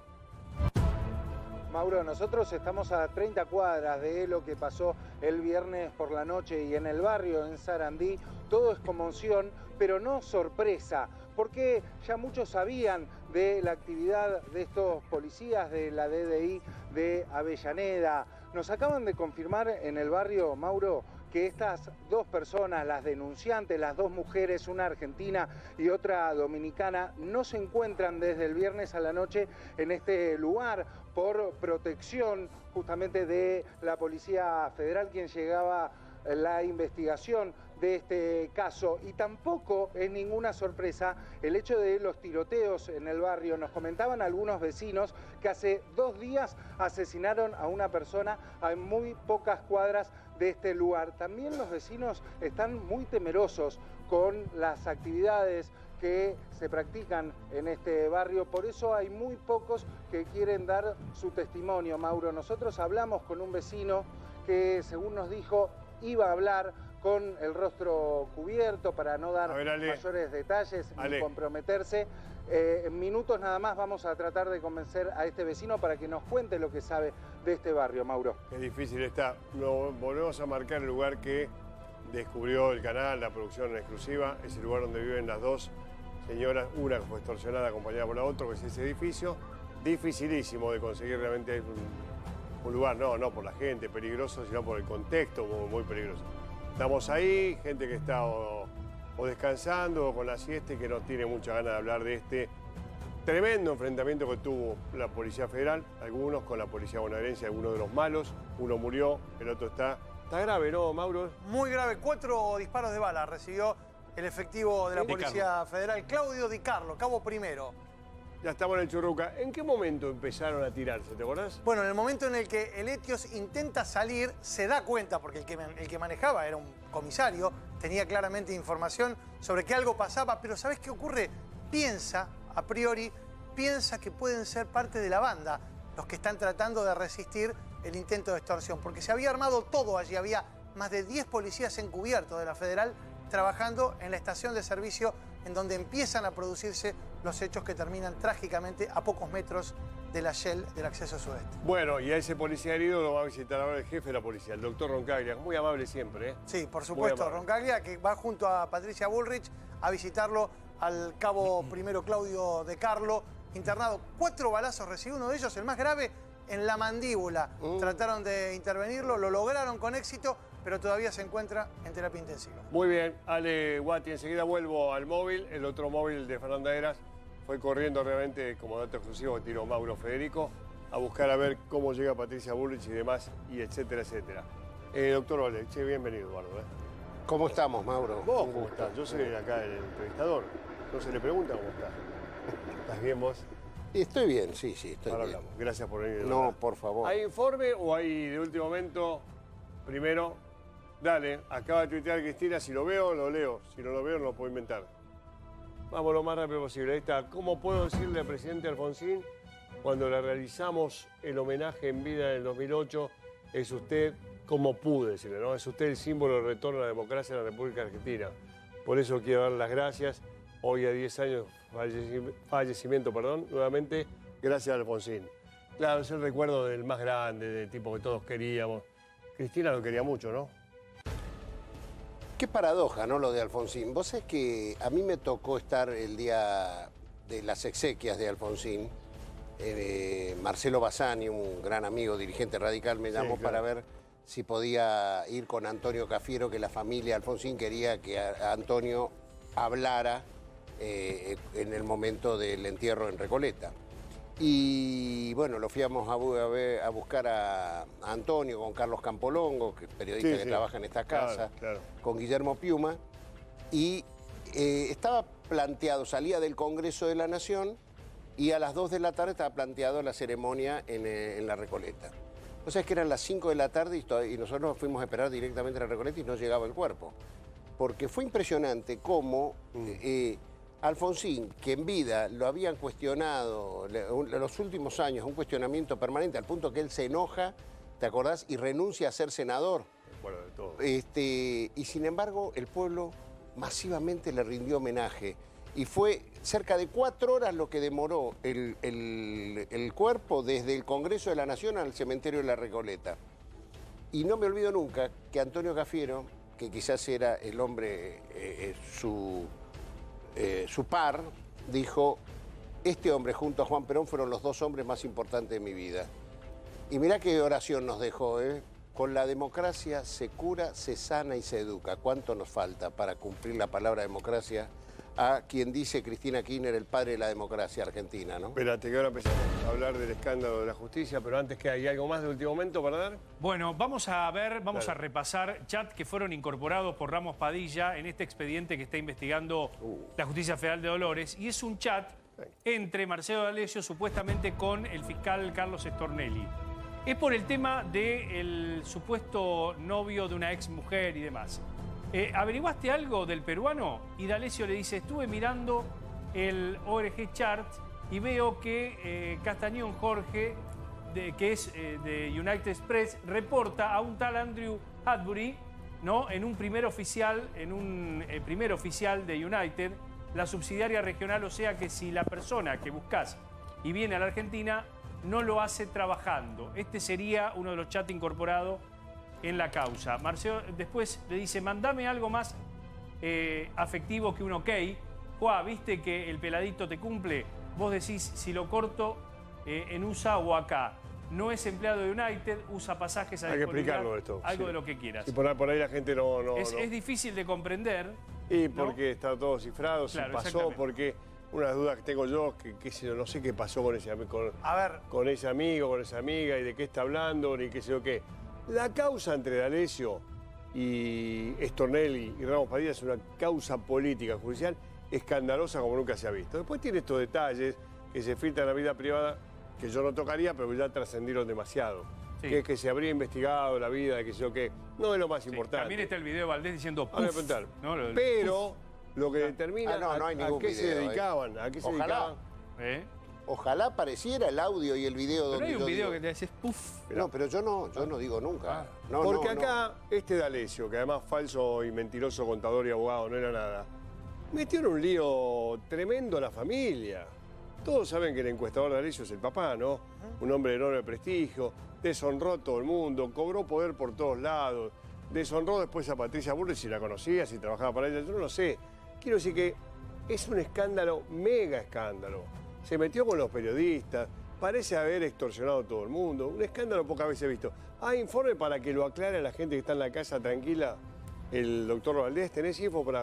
Mauro, nosotros estamos a treinta cuadras de lo que pasó el viernes por la noche y en el barrio, en Sarandí, todo es conmoción, pero no sorpresa, porque ya muchos sabían de la actividad de estos policías de la D D I de Avellaneda. Nos acaban de confirmar en el barrio, Mauro, que estas dos personas, las denunciantes, las dos mujeres, una argentina y otra dominicana, no se encuentran desde el viernes a la noche en este lugar por protección justamente de la Policía Federal, quien llegaba a la investigación de este caso. Y tampoco es ninguna sorpresa el hecho de los tiroteos en el barrio. Nos comentaban algunos vecinos que hace dos días asesinaron a una persona a muy pocas cuadras de este lugar. También los vecinos están muy temerosos con las actividades que se practican en este barrio, por eso hay muy pocos que quieren dar su testimonio, Mauro. Nosotros hablamos con un vecino que, según nos dijo, iba a hablar con el rostro cubierto para no dar ver, Ale. mayores detalles Ale. ni comprometerse. Eh, en minutos nada más vamos a tratar de convencer a este vecino para que nos cuente lo que sabe de este barrio, Mauro. Qué difícil está. Lo volvemos a marcar el lugar que descubrió el canal, la producción en exclusiva. Es el lugar donde viven las dos señoras. Una que fue extorsionada acompañada por la otra, que es ese edificio. Dificilísimo de conseguir realmente un, un lugar, no, no por la gente peligroso, sino por el contexto muy, muy peligroso. Estamos ahí, gente que está o, o descansando o con la siesta y que no tiene mucha ganas de hablar de este tremendo enfrentamiento que tuvo la Policía Federal, algunos con la Policía Bonaerense, algunos de los malos. Uno murió, el otro está, está grave, ¿no, Mauro? Muy grave. Cuatro disparos de bala recibió el efectivo de la Sí. Di Policía Carlo. Federal, Claudio Di Carlo, cabo primero. Ya estamos en el Churruca. ¿En qué momento empezaron a tirarse, te acordás? Bueno, en el momento en el que el Etios intenta salir, se da cuenta, porque el que, el que manejaba era un comisario, tenía claramente información sobre que algo pasaba, pero ¿sabés qué ocurre? Piensa, a priori, piensa que pueden ser parte de la banda los que están tratando de resistir el intento de extorsión, porque se había armado todo allí, había más de diez policías encubiertos de la Federal trabajando en la estación de servicio en donde empiezan a producirse los hechos que terminan trágicamente a pocos metros de la Shell del acceso sudeste. Bueno, y a ese policía herido lo va a visitar ahora el jefe de la policía, el doctor Roncaglia, muy amable siempre, ¿eh? Sí, por Muy supuesto, amable. Roncaglia, que va junto a Patricia Bullrich a visitarlo al cabo primero Claudio De Carlo, internado. Cuatro balazos recibió, uno de ellos, el más grave, en la mandíbula. Mm. Trataron de intervenirlo, lo lograron con éxito, pero todavía se encuentra en terapia intensiva. Muy bien, Ale Guati, enseguida vuelvo al móvil. El otro móvil de Fernanda Heras fue corriendo realmente, como dato exclusivo que tiró Mauro Federico, a buscar a ver cómo llega Patricia Bullrich y demás, y etcétera, etcétera. Eh, doctor Ole, che, bienvenido, Eduardo. ¿eh? ¿Cómo estamos, Mauro? ¿Vos cómo estás? Yo soy acá el entrevistador. No se le pregunta cómo estás. ¿Estás bien vos? Estoy bien, sí, sí, estoy Ahora bien. hablamos. Gracias por venir. No, ¿verdad? por favor. ¿Hay informe o hay de último momento? Primero, dale, acaba de tuitear Cristina, si lo veo, lo leo. Si no lo veo, no lo puedo inventar. Vamos lo más rápido posible. Ahí está. ¿Cómo puedo decirle al presidente Alfonsín, cuando le realizamos el homenaje en vida en el dos mil ocho, es usted, como pude decirle, ¿no? Es usted el símbolo del retorno a la democracia en la República Argentina. Por eso quiero dar las gracias. Hoy a diez años, fallecimiento, fallecimiento, perdón, nuevamente, gracias a Alfonsín. Claro, es el recuerdo del más grande, del tipo que todos queríamos. Cristina lo quería mucho, ¿no? Qué paradoja, ¿no? Lo de Alfonsín. Vos sabés que a mí me tocó estar el día de las exequias de Alfonsín. Eh, Marcelo Bassani, un gran amigo, dirigente radical, me llamó Sí, claro. para ver si podía ir con Antonio Cafiero, que la familia Alfonsín quería que a- a Antonio hablara eh, en el momento del entierro en Recoleta. Y bueno, lo fuimos a, bu- a ver- a buscar a, a Antonio con Carlos Campolongo, que es periodista Sí, que sí. trabaja en esta Claro, casa, claro. con Guillermo Piuma, y eh, estaba planteado, salía del Congreso de la Nación y a las dos de la tarde estaba planteado la ceremonia en, eh, en la Recoleta. O sea, es que eran las cinco de la tarde y, to- y nosotros nos fuimos a esperar directamente a la Recoleta y no llegaba el cuerpo. Porque fue impresionante cómo eh, Alfonsín, que en vida lo habían cuestionado le- un- los últimos años, un cuestionamiento permanente, al punto que él se enoja, ¿te acordás? Y renuncia a ser senador. Bueno, de todo. Este, y sin embargo, el pueblo masivamente le rindió homenaje. Y fue cerca de cuatro horas lo que demoró el, el- el cuerpo desde el Congreso de la Nación al cementerio de la Recoleta. Y no me olvido nunca que Antonio Cafiero, que quizás era el hombre, eh, eh, su, eh, su par, dijo, este hombre junto a Juan Perón fueron los dos hombres más importantes de mi vida. Y mirá qué oración nos dejó, ¿eh? Con la democracia se cura, se sana y se educa. ¿Cuánto nos falta para cumplir la palabra democracia? A quien dice Cristina Kirchner, el padre de la democracia argentina, ¿no? Espérate, que ahora empezamos a hablar del escándalo de la justicia, pero antes que hay algo más de último momento para dar. Bueno, vamos a ver, vamos Claro. a repasar chats que fueron incorporados por Ramos Padilla en este expediente que está investigando la Justicia Federal de Dolores. Y es un chat entre Marcelo D'Alessio supuestamente con el fiscal Carlos Stornelli. Es por el tema del supuesto novio de una ex mujer y demás. Eh, ¿Averiguaste algo del peruano? Y D'Alessio le dice, estuve mirando el O R G Chart y veo que eh, Castañón Jorge, de- que es eh, de United Express, reporta a un tal Andrew Hadbury, ¿no? En un primer oficial, en un eh, primer oficial de United, la subsidiaria regional, o sea que si la persona que buscas y viene a la Argentina no lo hace trabajando. Este sería uno de los chats incorporados en la causa. Marcelo después le dice, mandame algo más eh, afectivo que un ok. Juá, ¿viste que el peladito te cumple? Vos decís, si lo corto eh, en U S A o acá. No es empleado de United, usa pasajes a Hay que disponibilidad, explicarlo esto. algo sí. de lo que quieras. Y por, ahí- por ahí la gente no... no, es, no. es difícil de comprender. Y porque está todo cifrado, si Claro, pasó, exactamente. porque unas dudas que tengo yo, que, que sé yo, no sé qué pasó con ese, ami- con, A ver, con ese amigo, con esa amiga, y de qué está hablando, ni qué sé yo qué. La causa entre D'Alessio y Stornelli y Ramos Padilla es una causa política, judicial, escandalosa como nunca se ha visto. Después tiene estos detalles que se filtran en la vida privada, que yo no tocaría, pero ya trascendieron demasiado. Sí. Que es que se habría investigado la vida, de qué sé yo qué. No es lo más Sí, importante. también está el video de Valdés diciendo Ahora voy a puf, preguntar. ¿no? Lo del Pero lo que determina Ah, no, no hay a, a ningún qué se video, ¿eh? dedicaban, a qué se Ojalá. dedicaban. ¿Eh? Ojalá pareciera el audio y el video Pero donde hay un yo video digo- que te haces puff. No, pero yo no, yo no digo nunca. No, Porque no, no. acá, este D'Alessio, que además falso y mentiroso contador y abogado, no era nada, metió en un lío tremendo a la familia. Todos saben que el encuestador D'Alessio es el papá, ¿no? Un hombre de enorme prestigio, deshonró a todo el mundo, cobró poder por todos lados, deshonró después a Patricia Bullrich, si la conocía, si trabajaba para ella, yo no lo sé. Quiero decir que es un escándalo, mega escándalo. Se metió con los periodistas, parece haber extorsionado a todo el mundo. Un escándalo pocas veces visto. ¿Hay informe para que lo aclare a la gente que está en la casa tranquila? El doctor Valdés, ¿tenés info para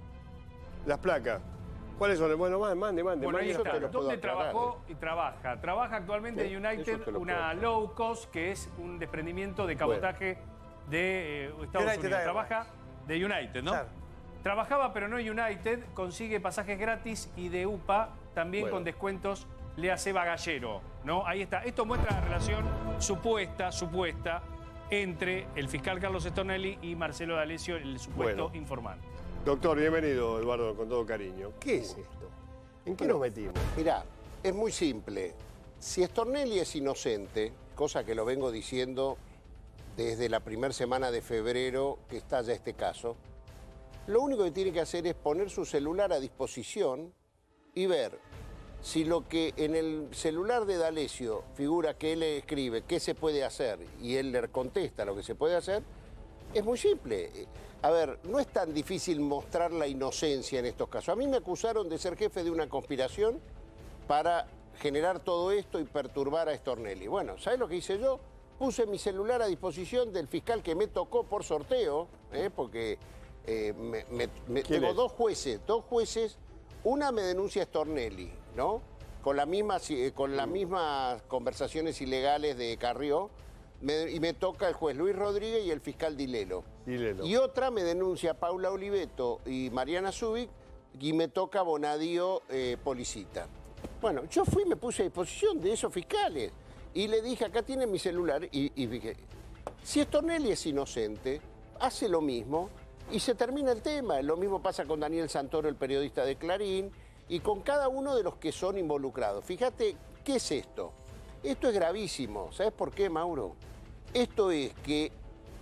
las placas? ¿Cuáles son? Bueno, mande, mande. Bueno, ahí mande, está. yo te lo ¿Dónde puedo aclarar, trabajó y trabaja? Trabaja actualmente Sí, en eso United, te lo una puedo aclarar. low cost, que es un desprendimiento de cabotaje de eh, Estados United Unidos. Airlines. Trabaja de United, ¿no? Claro. Trabajaba, pero no en United, consigue pasajes gratis y de U P A también Bueno. con descuentos le hace bagallero, ¿no? Ahí está. Esto muestra la relación supuesta, supuesta, entre el fiscal Carlos Stornelli y Marcelo D'Alessio, el supuesto Bueno. informante. Doctor, bienvenido, Eduardo, con todo cariño. ¿Qué es esto? ¿En qué Bueno, nos metimos? Mirá, es muy simple. Si Stornelli es inocente, cosa que lo vengo diciendo desde la primera semana de febrero que estalla este caso, lo único que tiene que hacer es poner su celular a disposición y ver si lo que en el celular de D'Alessio figura que él le escribe qué se puede hacer y él le contesta lo que se puede hacer, es muy simple. A ver, no es tan difícil mostrar la inocencia en estos casos. A mí me acusaron de ser jefe de una conspiración para generar todo esto y perturbar a Stornelli. Bueno, ¿sabes lo que hice yo? Puse mi celular a disposición del fiscal que me tocó por sorteo, ¿eh? porque eh, me, me, me- ¿Quién tengo es? dos jueces, dos jueces, una me denuncia a Stornelli, ¿no? Con, la misma, eh, con las mismas conversaciones ilegales de Carrió, me- y me toca el juez Luis Rodríguez y el fiscal Dilelo. Dilelo. Y otra me denuncia Paula Oliveto y Mariana Zubik, y me toca Bonadío eh, Policita. Bueno, yo fui y me puse a disposición de esos fiscales y le dije, acá tiene mi celular, y, y dije, si Stornelli es inocente, hace lo mismo y se termina el tema. Lo mismo pasa con Daniel Santoro, el periodista de Clarín, y con cada uno de los que son involucrados. Fíjate, ¿qué es esto? Esto es gravísimo. ¿Sabes por qué, Mauro? Esto es que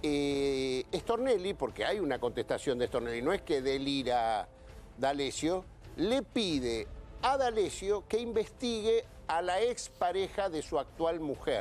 eh, Stornelli, porque hay una contestación de Stornelli, no es que delira D'Alessio, le pide a D'Alessio que investigue a la expareja de su actual mujer,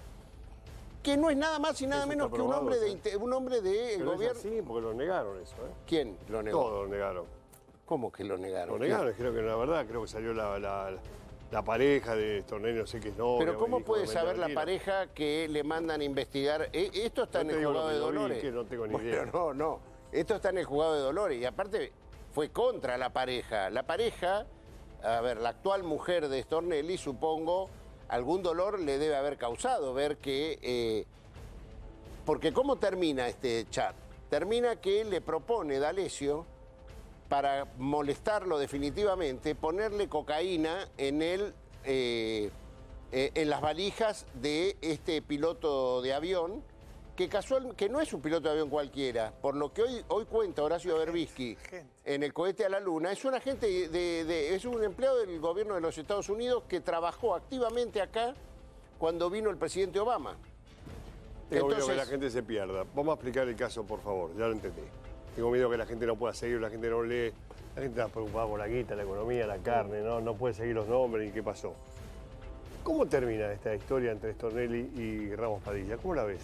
que no es nada más y nada Eso menos está que un probado, hombre de ¿sí? inte- un hombre del Pero es gobierno. así, porque lo negaron eso, ¿eh? ¿Quién lo negó? Todos lo negaron. ¿Cómo que lo negaron? Lo negaron, creo que no es la verdad, creo que salió la, la, la pareja de Stornelli, no sé qué es novia. Pero ¿cómo dijo, puede mentira, saber la mentira. pareja que le mandan a investigar? Eh, Esto está No en te el digo juzgado lo de que yo vi, Dolores. que no tengo ni Bueno, idea. no, no. Esto está en el juzgado de Dolores. Y aparte fue contra la pareja. La pareja, a ver, la actual mujer de Stornelli, supongo, algún dolor le debe haber causado ver que... eh, porque ¿cómo termina este chat? Termina que le propone D'Alessio, para molestarlo definitivamente, ponerle cocaína en, el, eh, eh, en las valijas de este piloto de avión, que, casual, que no es un piloto de avión cualquiera, por lo que hoy, hoy cuenta Horacio Berbisky en el cohete a la luna, es un agente de, de- es un empleado del gobierno de los Estados Unidos que trabajó activamente acá cuando vino el presidente Obama. Tengo miedo Entonces- que la gente se pierda. Vamos a explicar el caso, por favor, ya lo entendí. Tengo miedo que la gente no pueda seguir, la gente no lee, la gente está preocupada por la guita, la economía, la carne, no, no puede seguir los nombres y qué pasó. ¿Cómo termina esta historia entre Stornelli y Ramos Padilla? ¿Cómo la ves?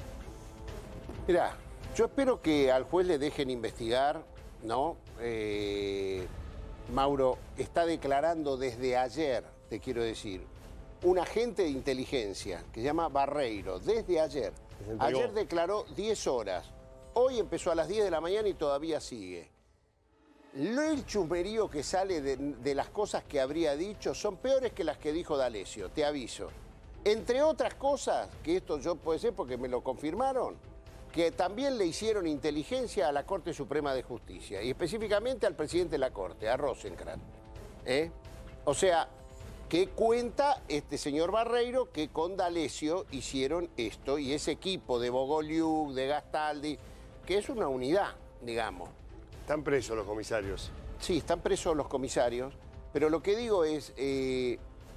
Mirá, yo espero que al juez le dejen investigar, ¿no? Eh, Mauro está declarando desde ayer, te quiero decir, un agente de inteligencia que se llama Barreiro, desde ayer. se entregó. Ayer declaró diez horas, hoy empezó a las diez de la mañana y todavía sigue. Lo- El chusmerío que sale de, de las cosas que habría dicho son peores que las que dijo D'Alessio, te aviso. Entre otras cosas, que esto yo puede ser porque me lo confirmaron, que también le hicieron inteligencia a la Corte Suprema de Justicia, y específicamente al presidente de la Corte, a Rosenkrantz. ¿eh? O sea, que cuenta este señor Barreiro que con D'Alessio hicieron esto, y ese equipo de Bogoliuk, de Gastaldi, que es una unidad, digamos. Están presos los comisarios. Sí, están presos los comisarios, pero lo que digo es, eh,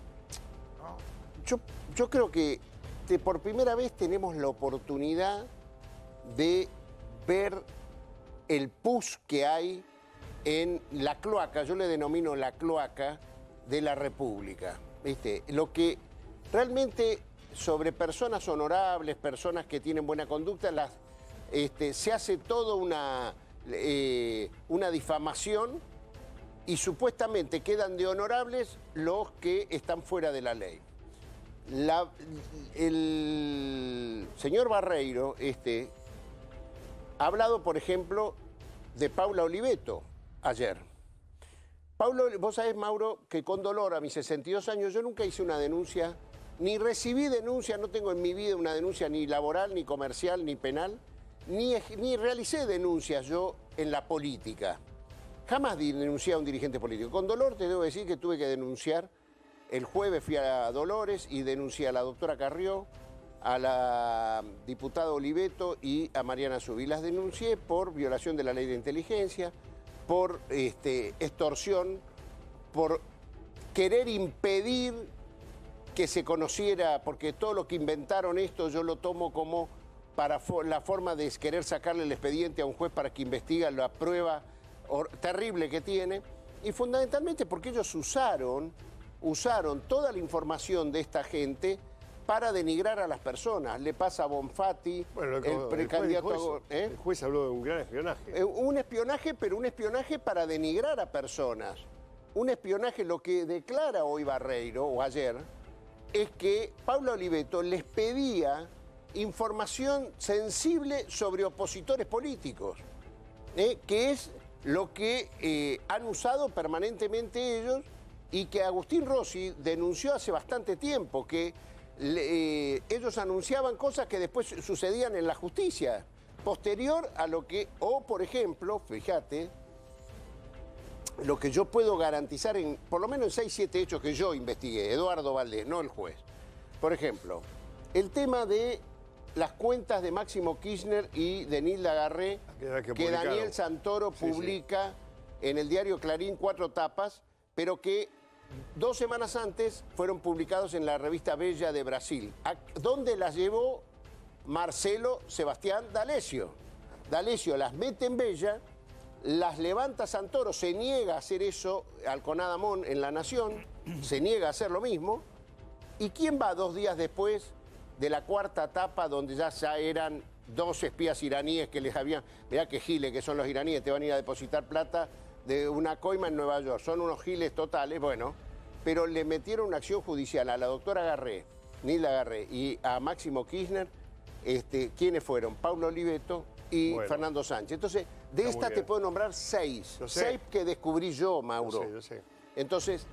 yo, yo creo que te- por primera vez tenemos la oportunidad de ver el pus que hay en la cloaca, yo le denomino la cloaca de la República, ¿viste? Lo que realmente sobre personas honorables, personas que tienen buena conducta, las, este, se hace toda una, eh, una difamación y supuestamente quedan de honorables los que están fuera de la ley. La, el señor Barreiro, este, ha hablado, por ejemplo, de Paula Oliveto ayer. Paula, vos sabés, Mauro, que con dolor a mis sesenta y dos años yo nunca hice una denuncia, ni recibí denuncia, no tengo en mi vida una denuncia ni laboral, ni comercial, ni penal, ni, ni realicé denuncias yo en la política. Jamás denuncié a un dirigente político. Con dolor te debo decir que tuve que denunciar. El jueves fui a Dolores y denuncié a la doctora Carrió, a la diputada Oliveto y a Mariana Subí. Las denuncié por violación de la ley de inteligencia, por este, extorsión, por querer impedir que se conociera, porque todo lo que inventaron esto yo lo tomo como para la forma de querer sacarle el expediente a un juez para que investigue la prueba terrible que tiene, y fundamentalmente porque ellos usaron, usaron toda la información de esta gente para denigrar a las personas. Le pasa a Bonfatti, bueno, el precandidato... ¿eh? El juez habló de un gran espionaje. Eh, un espionaje, pero un espionaje para denigrar a personas. Un espionaje, lo que declara hoy Barreiro, o ayer, es que Paula Oliveto les pedía información sensible sobre opositores políticos, ¿eh? que es lo que eh, han usado permanentemente ellos y que Agustín Rossi denunció hace bastante tiempo, que le, eh, ellos anunciaban cosas que después sucedían en la justicia, posterior a lo que, o por ejemplo, fíjate, lo que yo puedo garantizar en, por lo menos en seis, siete hechos que yo investigué, Eduardo Valdés, no el juez. Por ejemplo, el tema de las cuentas de Máximo Kirchner y de Nilda Garré, que, que, que Daniel Santoro publica sí, sí. en el diario Clarín, cuatro tapas, pero que dos semanas antes fueron publicados en la revista Bella de Brasil, donde las llevó Marcelo Sebastián D'Alessio. D'Alessio las mete en Bella, las levanta Santoro, se niega a hacer eso, Alconada Mon en La Nación, se niega a hacer lo mismo. ¿Y quién va dos días después de la cuarta etapa, donde ya, ya eran dos espías iraníes que les habían... Mirá que giles que son los iraníes, te van a ir a depositar plata de una coima en Nueva York. Son unos giles totales, bueno, pero le metieron una acción judicial a la doctora Garré, Nilda Garré, y a Máximo Kirchner. Este, ¿quiénes fueron? Paulo Oliveto y bueno, Fernando Sánchez. Entonces, de esta te puedo nombrar seis. Seis que descubrí yo, Mauro. Yo sé, yo sé. Entonces,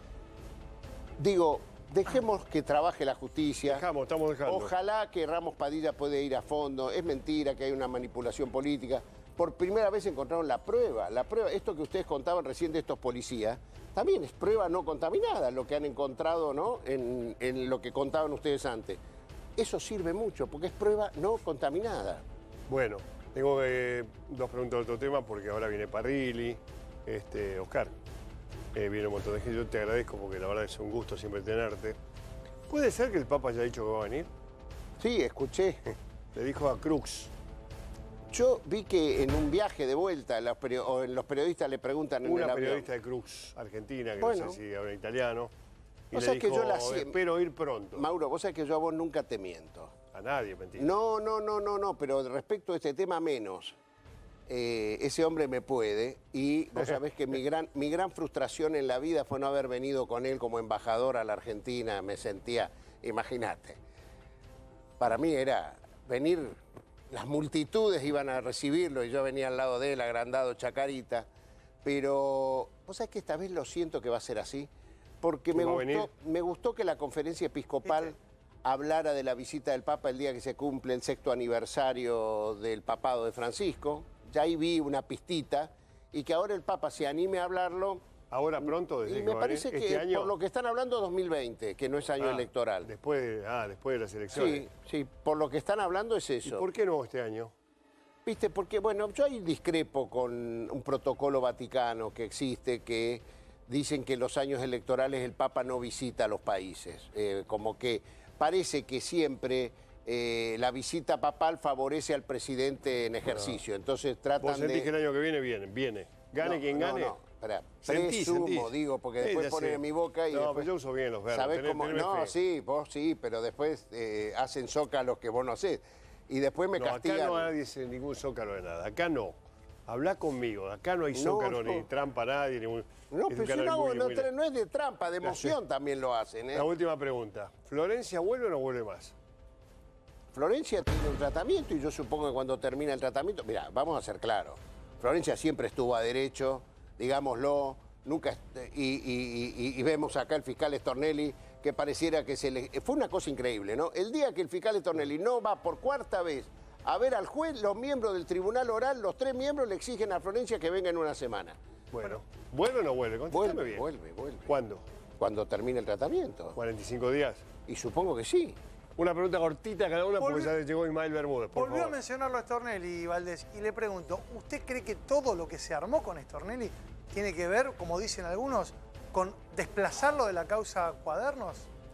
digo... Dejemos que trabaje la justicia. Dejamos, estamos dejando. Ojalá que Ramos Padilla pueda ir a fondo. Es mentira que hay una manipulación política. Por primera vez encontraron la prueba. La prueba, esto que ustedes contaban recién de estos policías, también es prueba no contaminada lo que han encontrado, ¿no? En, en lo que contaban ustedes antes. Eso sirve mucho porque es prueba no contaminada. Bueno, tengo eh, dos preguntas de otro tema porque ahora viene Parrilli, este, Oscar. Eh, viene un montón de gente, yo te agradezco porque la verdad es un gusto siempre tenerte. ¿Puede ser que el Papa haya dicho que va a venir? Sí, escuché. Le dijo a Cruz. Yo vi que en un viaje de vuelta, los, period los periodistas le preguntan en Una el avión. Una periodista de Cruz, argentina, que bueno, no sé si habla italiano. Y o le sea dijo, que yo la... espero ir pronto. Mauro, vos sabés que yo a vos nunca te miento. A nadie, mentira. No, no, no, no, no, pero respecto a este tema menos. Eh, ese hombre me puede, y vos sabés que mi gran, mi gran frustración en la vida fue no haber venido con él como embajador a la Argentina. Me sentía, imagínate, para mí era venir, las multitudes iban a recibirlo y yo venía al lado de él, agrandado, chacarita, pero vos sabés que esta vez lo siento que va a ser así, porque me gustó, me gustó que la conferencia episcopal ¿Viste? hablara de la visita del Papa el día que se cumple el sexto aniversario del papado de Francisco. Ya ahí vi una pistita, y que ahora el Papa se anime a hablarlo. Ahora pronto, y me parece que este año... por lo que están hablando dos mil veinte, que no es año ah, electoral. Después de, ah, después de las elecciones. Sí, sí, por lo que están hablando es eso. ¿Y por qué no este año? Viste, porque bueno, yo ahí discrepo con un protocolo vaticano que existe, que dicen que en los años electorales el Papa no visita a los países, eh, como que parece que siempre... Eh, la visita papal favorece al presidente en ejercicio, no. entonces tratan ¿Vos sentís de... que el año que viene viene? Viene. Gane no, quien no, gane. No, espera, sentís, presumo, sentís. digo, porque Sí, después ya ponen sé. en mi boca y No, después... pero yo uso bien los verbos. ¿Sabés Tener, cómo? tenerme No, fe. sí, vos sí, pero después eh, hacen zócalos que vos no hacés. Y después me no, castigan. acá no nadie dice ningún zócalo de nada. Acá no. Habla conmigo, acá no hay zócalo, no. ni trampa a nadie, ni un, No, es un pero si canal no, muy- no, muy- tra- no es de trampa, de emoción también lo hacen. ¿eh? La última pregunta, ¿Florencia vuelve o no vuelve más? Florencia tiene un tratamiento y yo supongo que cuando termina el tratamiento, mira, vamos a ser claros, Florencia siempre estuvo a derecho, digámoslo, nunca, y, y- y- y vemos acá el fiscal Stornelli que pareciera que se le... Fue una cosa increíble, ¿no? El día que el fiscal Stornelli no va por cuarta vez a ver al juez, los miembros del tribunal oral, los tres miembros le exigen a Florencia que venga en una semana. Bueno, ¿vuelve o no vuelve? Contéstame Vuelve, bien. vuelve, vuelve. ¿Cuándo? Cuando termine el tratamiento. ¿cuarenta y cinco días? Y supongo que sí. Una pregunta cortita a cada una porque Volvió- ya llegó Ismael Bermúdez, por Volvió a favor. mencionarlo a Stornelli, Valdés, y le pregunto, ¿usted cree que todo lo que se armó con Stornelli tiene que ver, como dicen algunos, con desplazarlo de la causa Cuadernos?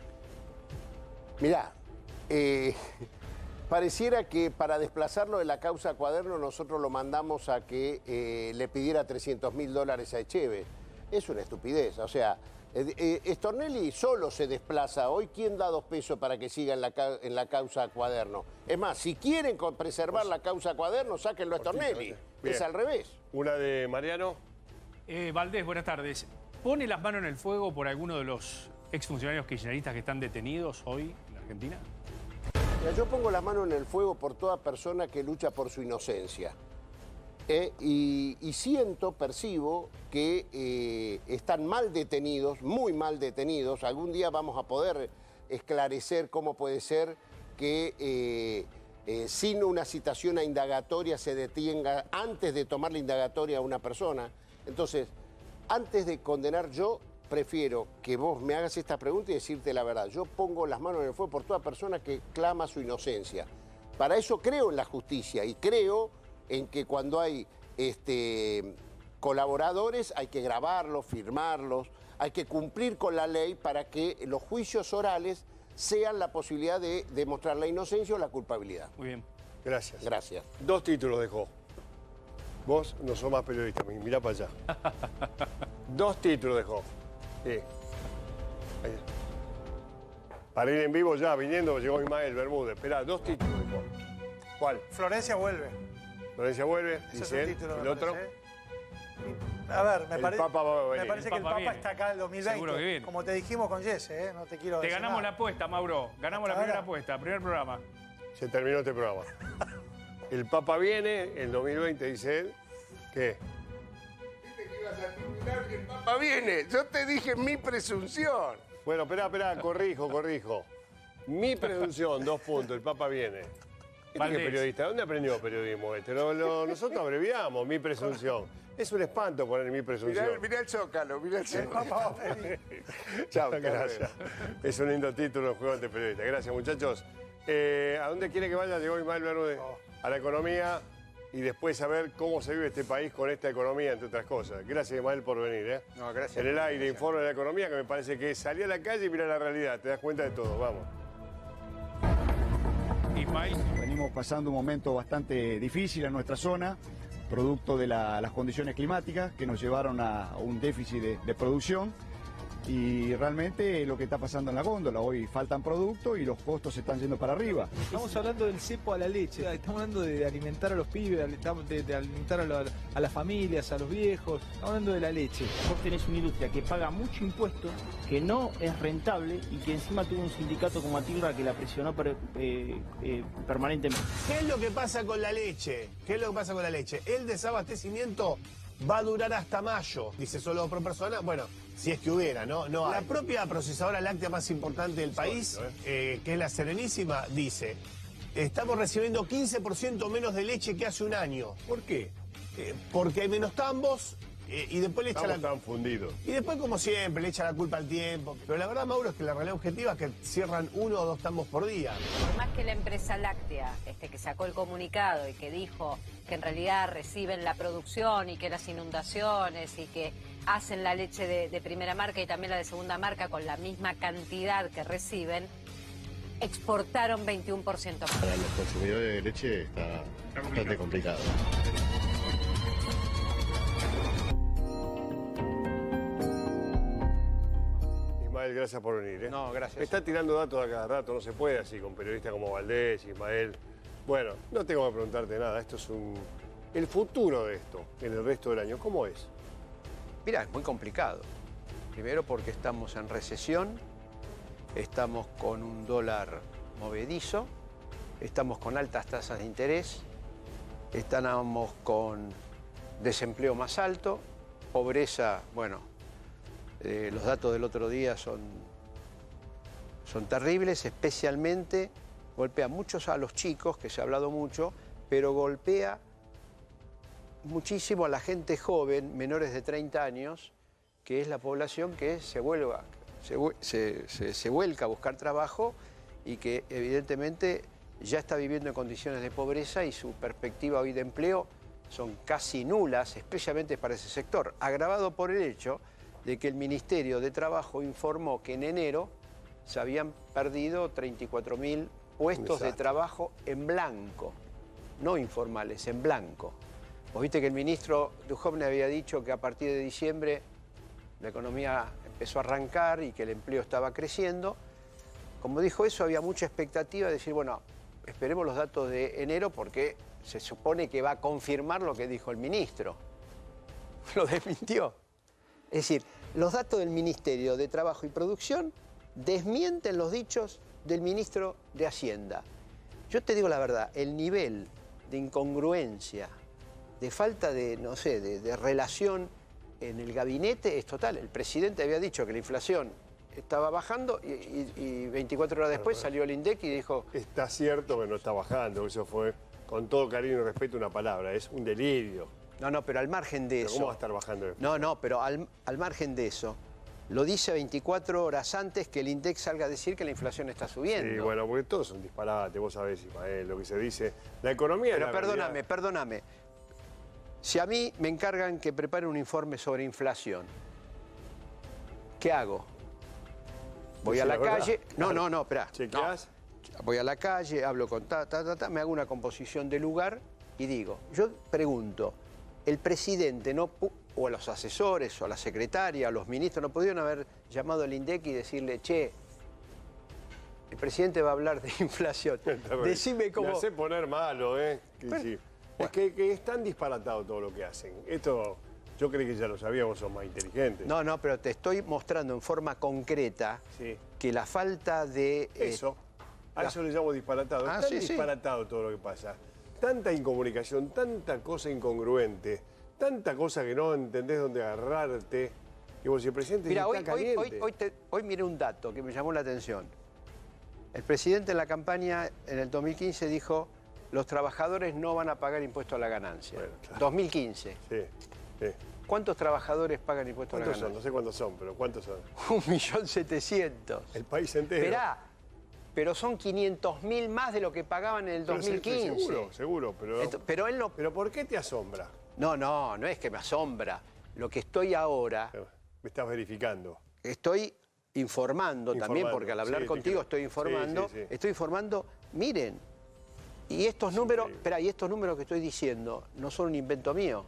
Mirá, eh, pareciera que para desplazarlo de la causa Cuaderno nosotros lo mandamos a que eh, le pidiera trescientos mil dólares a Echeve. Es una estupidez, o sea, eh, eh, Stornelli solo se desplaza. Hoy, ¿quién da dos pesos para que siga en la, ca- en la causa Cuaderno? Es más, si quieren con- preservar la causa Cuaderno, sáquenlo a Stornelli. Bien. Es al revés. Una de Mariano. Eh, Valdés, buenas tardes. ¿Pone las manos en el fuego por alguno de los exfuncionarios kirchneristas que están detenidos hoy en la Argentina? Mira, yo pongo la mano en el fuego por toda persona que lucha por su inocencia. Eh, y, y siento, percibo que eh, están mal detenidos, muy mal detenidos. Algún día vamos a poder esclarecer cómo puede ser que eh, eh, sin una citación a indagatoria se detenga antes de tomar la indagatoria a una persona. Entonces, antes de condenar yo, prefiero que vos me hagas esta pregunta y decirte la verdad. Yo pongo las manos en el fuego por toda persona que clama su inocencia. Para eso creo en la justicia y creo en que cuando hay este, colaboradores hay que grabarlos, firmarlos, hay que cumplir con la ley para que los juicios orales sean la posibilidad de demostrar la inocencia o la culpabilidad. Muy bien. Gracias. Gracias. Dos títulos dejó. Vos no sos más periodista, mirá para allá. Dos títulos dejó. Sí. Ahí. Para ir en vivo ya, viniendo, llegó Ismael Bermúdez. Esperá, dos títulos dejó. ¿Cuál? Florencia vuelve. Florencia vuelve, Ese es dice un él. título, ¿El me otro? parece. A ver, me, El pare- Papa va a me venir. parece El que el Papa Papa viene. está acá en el dos mil veinte. Seguro que viene. Como te dijimos con Jesse, ¿eh? No te quiero Te decir ganamos nada. la apuesta, Mauro. Ganamos la Ahora. primera apuesta, primer programa. Se terminó este programa. El Papa viene, el dos mil veinte, dice él. ¿Qué? El Papa viene, yo te dije mi presunción. Bueno, espera, espera, corrijo, corrijo. Mi presunción, dos puntos, el Papa viene. Este que es Valdés. periodista, ¿dónde aprendió periodismo este? Lo- lo- nosotros abreviamos, mi presunción. Es un espanto poner mi Mirá, presunción. mirá el Zócalo, mirá el El Zócalo. Papa va a venir. Chao, hasta Gracias. Es un lindo título, el juego ante periodistas. Gracias, muchachos. Eh, ¿A dónde quiere que vaya? Llegó Ismael Bermúdez. A la economía y después a ver cómo se vive este país con esta economía, entre otras cosas. Gracias, Ismael, por venir. ¿eh? No, gracias. En el aire, informe de la economía, que me parece que salí a la calle y mira la realidad. Te das cuenta de todo. Vamos. Ismael. Venimos pasando un momento bastante difícil en nuestra zona, producto de la- las condiciones climáticas que nos llevaron a un déficit de, de producción y realmente lo que está pasando en la góndola. Hoy faltan productos y los costos se están yendo para arriba. Estamos hablando del cepo a la leche, estamos hablando de alimentar a los pibes, de, de alimentar a, la- a las familias, a los viejos, estamos hablando de la leche. Vos tenés una industria que paga mucho impuesto, que no es rentable y que encima tuvo un sindicato como Atilra que la presionó per- eh, eh, permanentemente. ¿Qué es lo que pasa con la leche? ¿Qué es lo que pasa con la leche? El desabastecimiento va a durar hasta mayo, dice solo por persona. Bueno, si es que hubiera, ¿no? no la propia procesadora láctea más importante del país, eh, que es la Serenísima, dice, estamos recibiendo quince por ciento menos de leche que hace un año. ¿Por qué? Eh, porque hay menos tambos eh, y después le echa Estamos la... tan fundidos. Y después, como siempre, le echa la culpa al tiempo. Pero la verdad, Mauro, es que la realidad objetiva es que cierran uno o dos tambos por día. Por más que la empresa láctea, este, que sacó el comunicado y que dijo que en realidad reciben la producción y que las inundaciones y que hacen la leche de, de primera marca y también la de segunda marca con la misma cantidad que reciben, exportaron veintiuno por ciento más. Para los consumidores de leche está bastante complicado. Ismael, gracias por venir. ¿eh? No, gracias. Me está tirando datos a cada rato, no se puede así con periodistas como Valdés, Ismael. Bueno, no tengo que preguntarte nada, esto es un, el futuro de esto en el resto del año, ¿cómo es? Mira, es muy complicado. Primero porque estamos en recesión, estamos con un dólar movedizo, estamos con altas tasas de interés, estamos con desempleo más alto, pobreza, bueno, eh, los datos del otro día son, son terribles, especialmente golpea muchos a los chicos, que se ha hablado mucho, pero golpea muchísimo a la gente joven, menores de treinta años, que es la población que se, vuelva, se, se, se, se vuelca a buscar trabajo y que evidentemente ya está viviendo en condiciones de pobreza y su perspectiva hoy de empleo son casi nulas, especialmente para ese sector, agravado por el hecho de que el Ministerio de Trabajo informó que en enero se habían perdido treinta y cuatro mil puestos de trabajo en blanco, no informales, en blanco. Vos viste que el ministro Duhovne había dicho que a partir de diciembre la economía empezó a arrancar y que el empleo estaba creciendo. Como dijo eso, había mucha expectativa de decir, bueno, esperemos los datos de enero porque se supone que va a confirmar lo que dijo el ministro. Lo desmintió. Es decir, los datos del Ministerio de Trabajo y Producción desmienten los dichos del ministro de Hacienda. Yo te digo la verdad, el nivel de incongruencia, de falta de, no sé, de, de relación en el gabinete es total. El presidente había dicho que la inflación estaba bajando y, y, y veinticuatro horas después salió el INDEC y dijo... Está cierto que no está bajando, eso fue, con todo cariño y respeto, una palabra, es un delirio. No, no, pero al margen de ¿Pero eso... ¿Cómo va a estar bajando? No, no, pero al, al margen de eso, lo dice veinticuatro horas antes que el INDEC salga a decir que la inflación está subiendo. Sí, bueno, porque todos son disparates, vos sabés, Ismael, lo que se dice. La economía... Pero la perdóname, realidad... perdóname. Si a mí me encargan que prepare un informe sobre inflación, ¿qué hago? Voy a la, la calle... No, no, no, espera. ¿Chequeás? No. Voy a la calle, hablo con ta, ta, ta, ta, me hago una composición de lugar y digo, yo pregunto, el presidente no... o a los asesores, o a la secretaria, a los ministros, no pudieron haber llamado al INDEC y decirle, che, el presidente va a hablar de inflación. Decime cómo... Me hace poner malo, ¿eh? Que Pero, sí. Es que, que es tan disparatado todo lo que hacen. Esto, yo creí que ya lo sabíamos, son más inteligentes. No, no, pero te estoy mostrando en forma concreta sí. que la falta de... Eso, eh, a la... eso le llamo disparatado. Ah, es tan sí, disparatado sí. todo lo que pasa. Tanta incomunicación, tanta cosa incongruente, tanta cosa que no entendés dónde agarrarte. Y vos, si el presidente Mira, está hoy, caliente. hoy, hoy, hoy, te, hoy miré un dato que me llamó la atención. El presidente en la campaña en el dos mil quince dijo... los trabajadores no van a pagar impuesto a la ganancia. Bueno, claro. dos mil quince. Sí, sí. ¿Cuántos trabajadores pagan impuesto a la ganancia? Son? No sé cuántos son, pero ¿cuántos son? Un millón setecientos. El país entero. Esperá, pero son quinientos mil más de lo que pagaban en el pero dos mil quince. Sí, seguro, seguro, pero... Esto, pero él no... ¿Pero por qué te asombra? No, no, no es que me asombra. Lo que estoy ahora... Me estás verificando. Estoy informando, informando también, porque al hablar sí, contigo estoy informando. Sí, sí, sí. Estoy informando, miren, y estos sí, números, espera, y estos números que estoy diciendo no son un invento mío.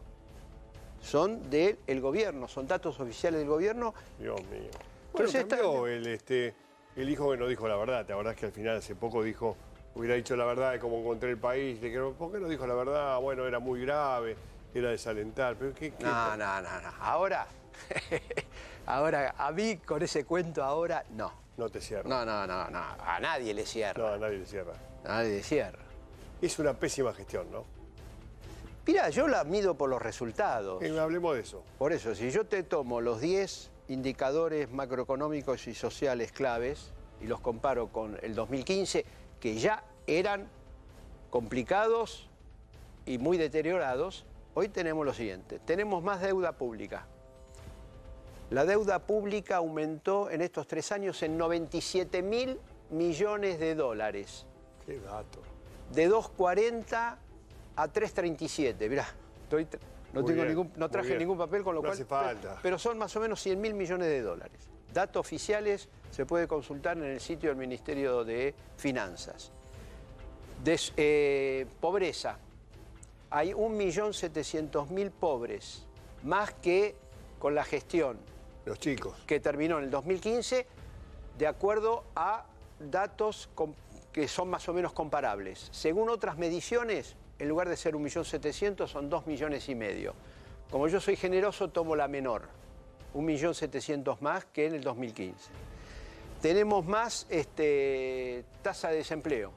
Son del gobierno, son datos oficiales del gobierno. Dios mío. Bueno, Entonces, cambió el, este, el hijo que no dijo la verdad. ¿Te acordás que al final hace poco dijo, hubiera dicho la verdad de cómo encontré el país? Le dijeron, ¿por qué no dijo la verdad? Bueno, era muy grave, era desalentar. Pero ¿qué, qué no, no, no, no. Ahora, ahora, a mí con ese cuento ahora, no. No te cierra. No, no, no, no. A nadie le cierra. No, a nadie le cierra. A nadie le cierra. Es una pésima gestión, ¿no? Mira, yo la mido por los resultados. Eh, hablemos de eso. Por eso, si yo te tomo los diez indicadores macroeconómicos y sociales claves y los comparo con el dos mil quince, que ya eran complicados y muy deteriorados, hoy tenemos lo siguiente. Tenemos más deuda pública. La deuda pública aumentó en estos tres años en noventa y siete mil millones de dólares. Qué dato. De dos cuarenta a tres treinta y siete. Mirá, estoy, no, tengo bien, ningún, no traje ningún papel, con lo no cual... hace falta. Pero, pero son más o menos cien mil millones de dólares. Datos oficiales se puede consultar en el sitio del Ministerio de Finanzas. Des, eh, pobreza. Hay un millón setecientos mil pobres, más que con la gestión. Los chicos. Que terminó en el dos mil quince, de acuerdo a datos que son más o menos comparables. Según otras mediciones, en lugar de ser un millón setecientos, son dos millones y medio. Como yo soy generoso, tomo la menor, un millón setecientos más que en el dos mil quince. Tenemos más este, tasa de desempleo.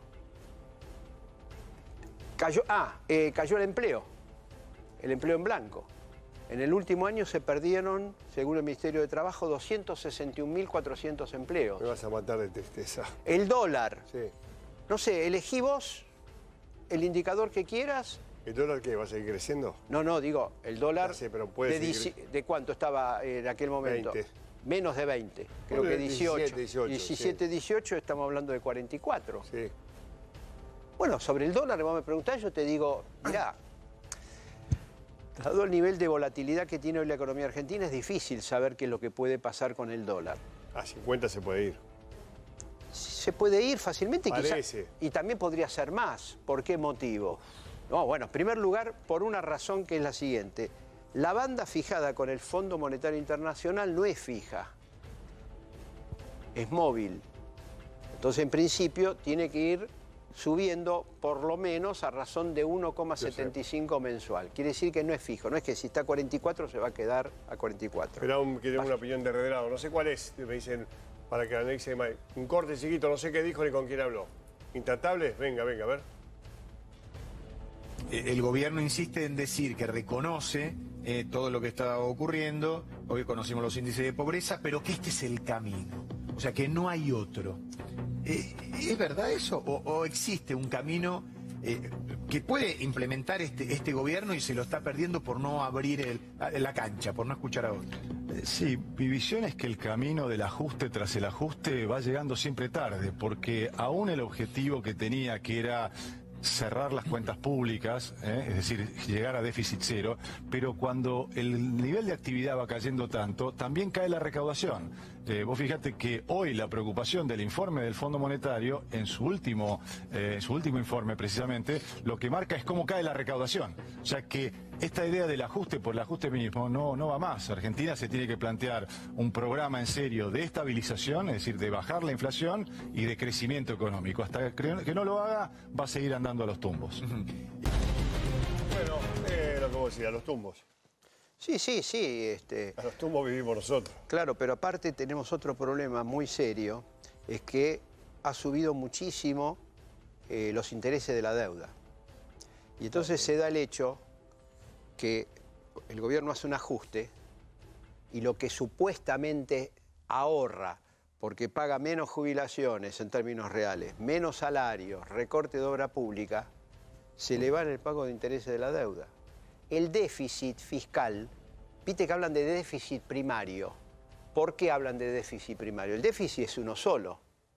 Cayó, ah, eh, cayó el empleo, el empleo en blanco. En el último año se perdieron, según el Ministerio de Trabajo, doscientos sesenta y un mil cuatrocientos empleos. Me vas a matar de tristeza. El dólar. Sí. No sé, elegí vos el indicador que quieras. ¿El dólar qué? ¿Va a seguir creciendo? No, no, digo, el dólar. Ya sé, pero puede de, seguir... ¿De cuánto estaba en aquel momento? veinte. Menos de veinte, creo Bueno, que dieciocho. diecisiete, dieciocho, diecisiete, dieciocho, estamos hablando de cuarenta y cuatro. Sí. Bueno, sobre el dólar, vos me preguntás, yo te digo, mirá, dado el nivel de volatilidad que tiene hoy la economía argentina, es difícil saber qué es lo que puede pasar con el dólar. A cincuenta se puede ir. Se puede ir fácilmente, Parece. quizá, y también podría ser más. ¿Por qué motivo? No, bueno, en primer lugar, por una razón que es la siguiente. La banda fijada con el Fondo Monetario Internacional no es fija, es móvil. Entonces, en principio, tiene que ir subiendo por lo menos a razón de uno coma setenta y cinco mensual. Quiere decir que no es fijo, no es que si está a cuarenta y cuatro se va a quedar a cuarenta y cuatro. Pero aún quiero una opinión de Redrado, no sé cuál es, me dicen, para que anexe un corte chiquito, no sé qué dijo ni con quién habló. ¿Intratable? Venga, venga, a ver. El gobierno insiste en decir que reconoce eh, todo lo que está ocurriendo, hoy conocemos los índices de pobreza, pero que este es el camino, o sea que no hay otro. Eh, ¿Es verdad eso? ¿O, o existe un camino eh, que puede implementar este, este gobierno y se lo está perdiendo por no abrir el, la cancha, por no escuchar a otros? Sí, mi visión es que el camino del ajuste tras el ajuste va llegando siempre tarde, porque aún el objetivo que tenía, que era cerrar las cuentas públicas, ¿eh? es decir, llegar a déficit cero, pero cuando el nivel de actividad va cayendo tanto, también cae la recaudación. Eh, vos fíjate que hoy la preocupación del informe del Fondo Monetario, en su último, eh, en su último informe precisamente, lo que marca es cómo cae la recaudación. O sea que esta idea del ajuste por el ajuste mismo no, no va más. Argentina se tiene que plantear un programa en serio de estabilización, es decir, de bajar la inflación y de crecimiento económico. Hasta que no lo haga, va a seguir andando a los tumbos. Bueno, eh, lo que vos decías, a los tumbos. Sí, sí, sí. Este... A los tumbos vivimos nosotros. Claro, pero aparte tenemos otro problema muy serio, es que ha subido muchísimo eh, los intereses de la deuda. Y entonces se da el hecho que el gobierno hace un ajuste y lo que supuestamente ahorra, porque paga menos jubilaciones en términos reales, menos salarios, recorte de obra pública, se le va en el pago de intereses de la deuda. El déficit fiscal, viste que hablan de déficit primario. ¿Por qué hablan de déficit primario? El déficit es uno solo.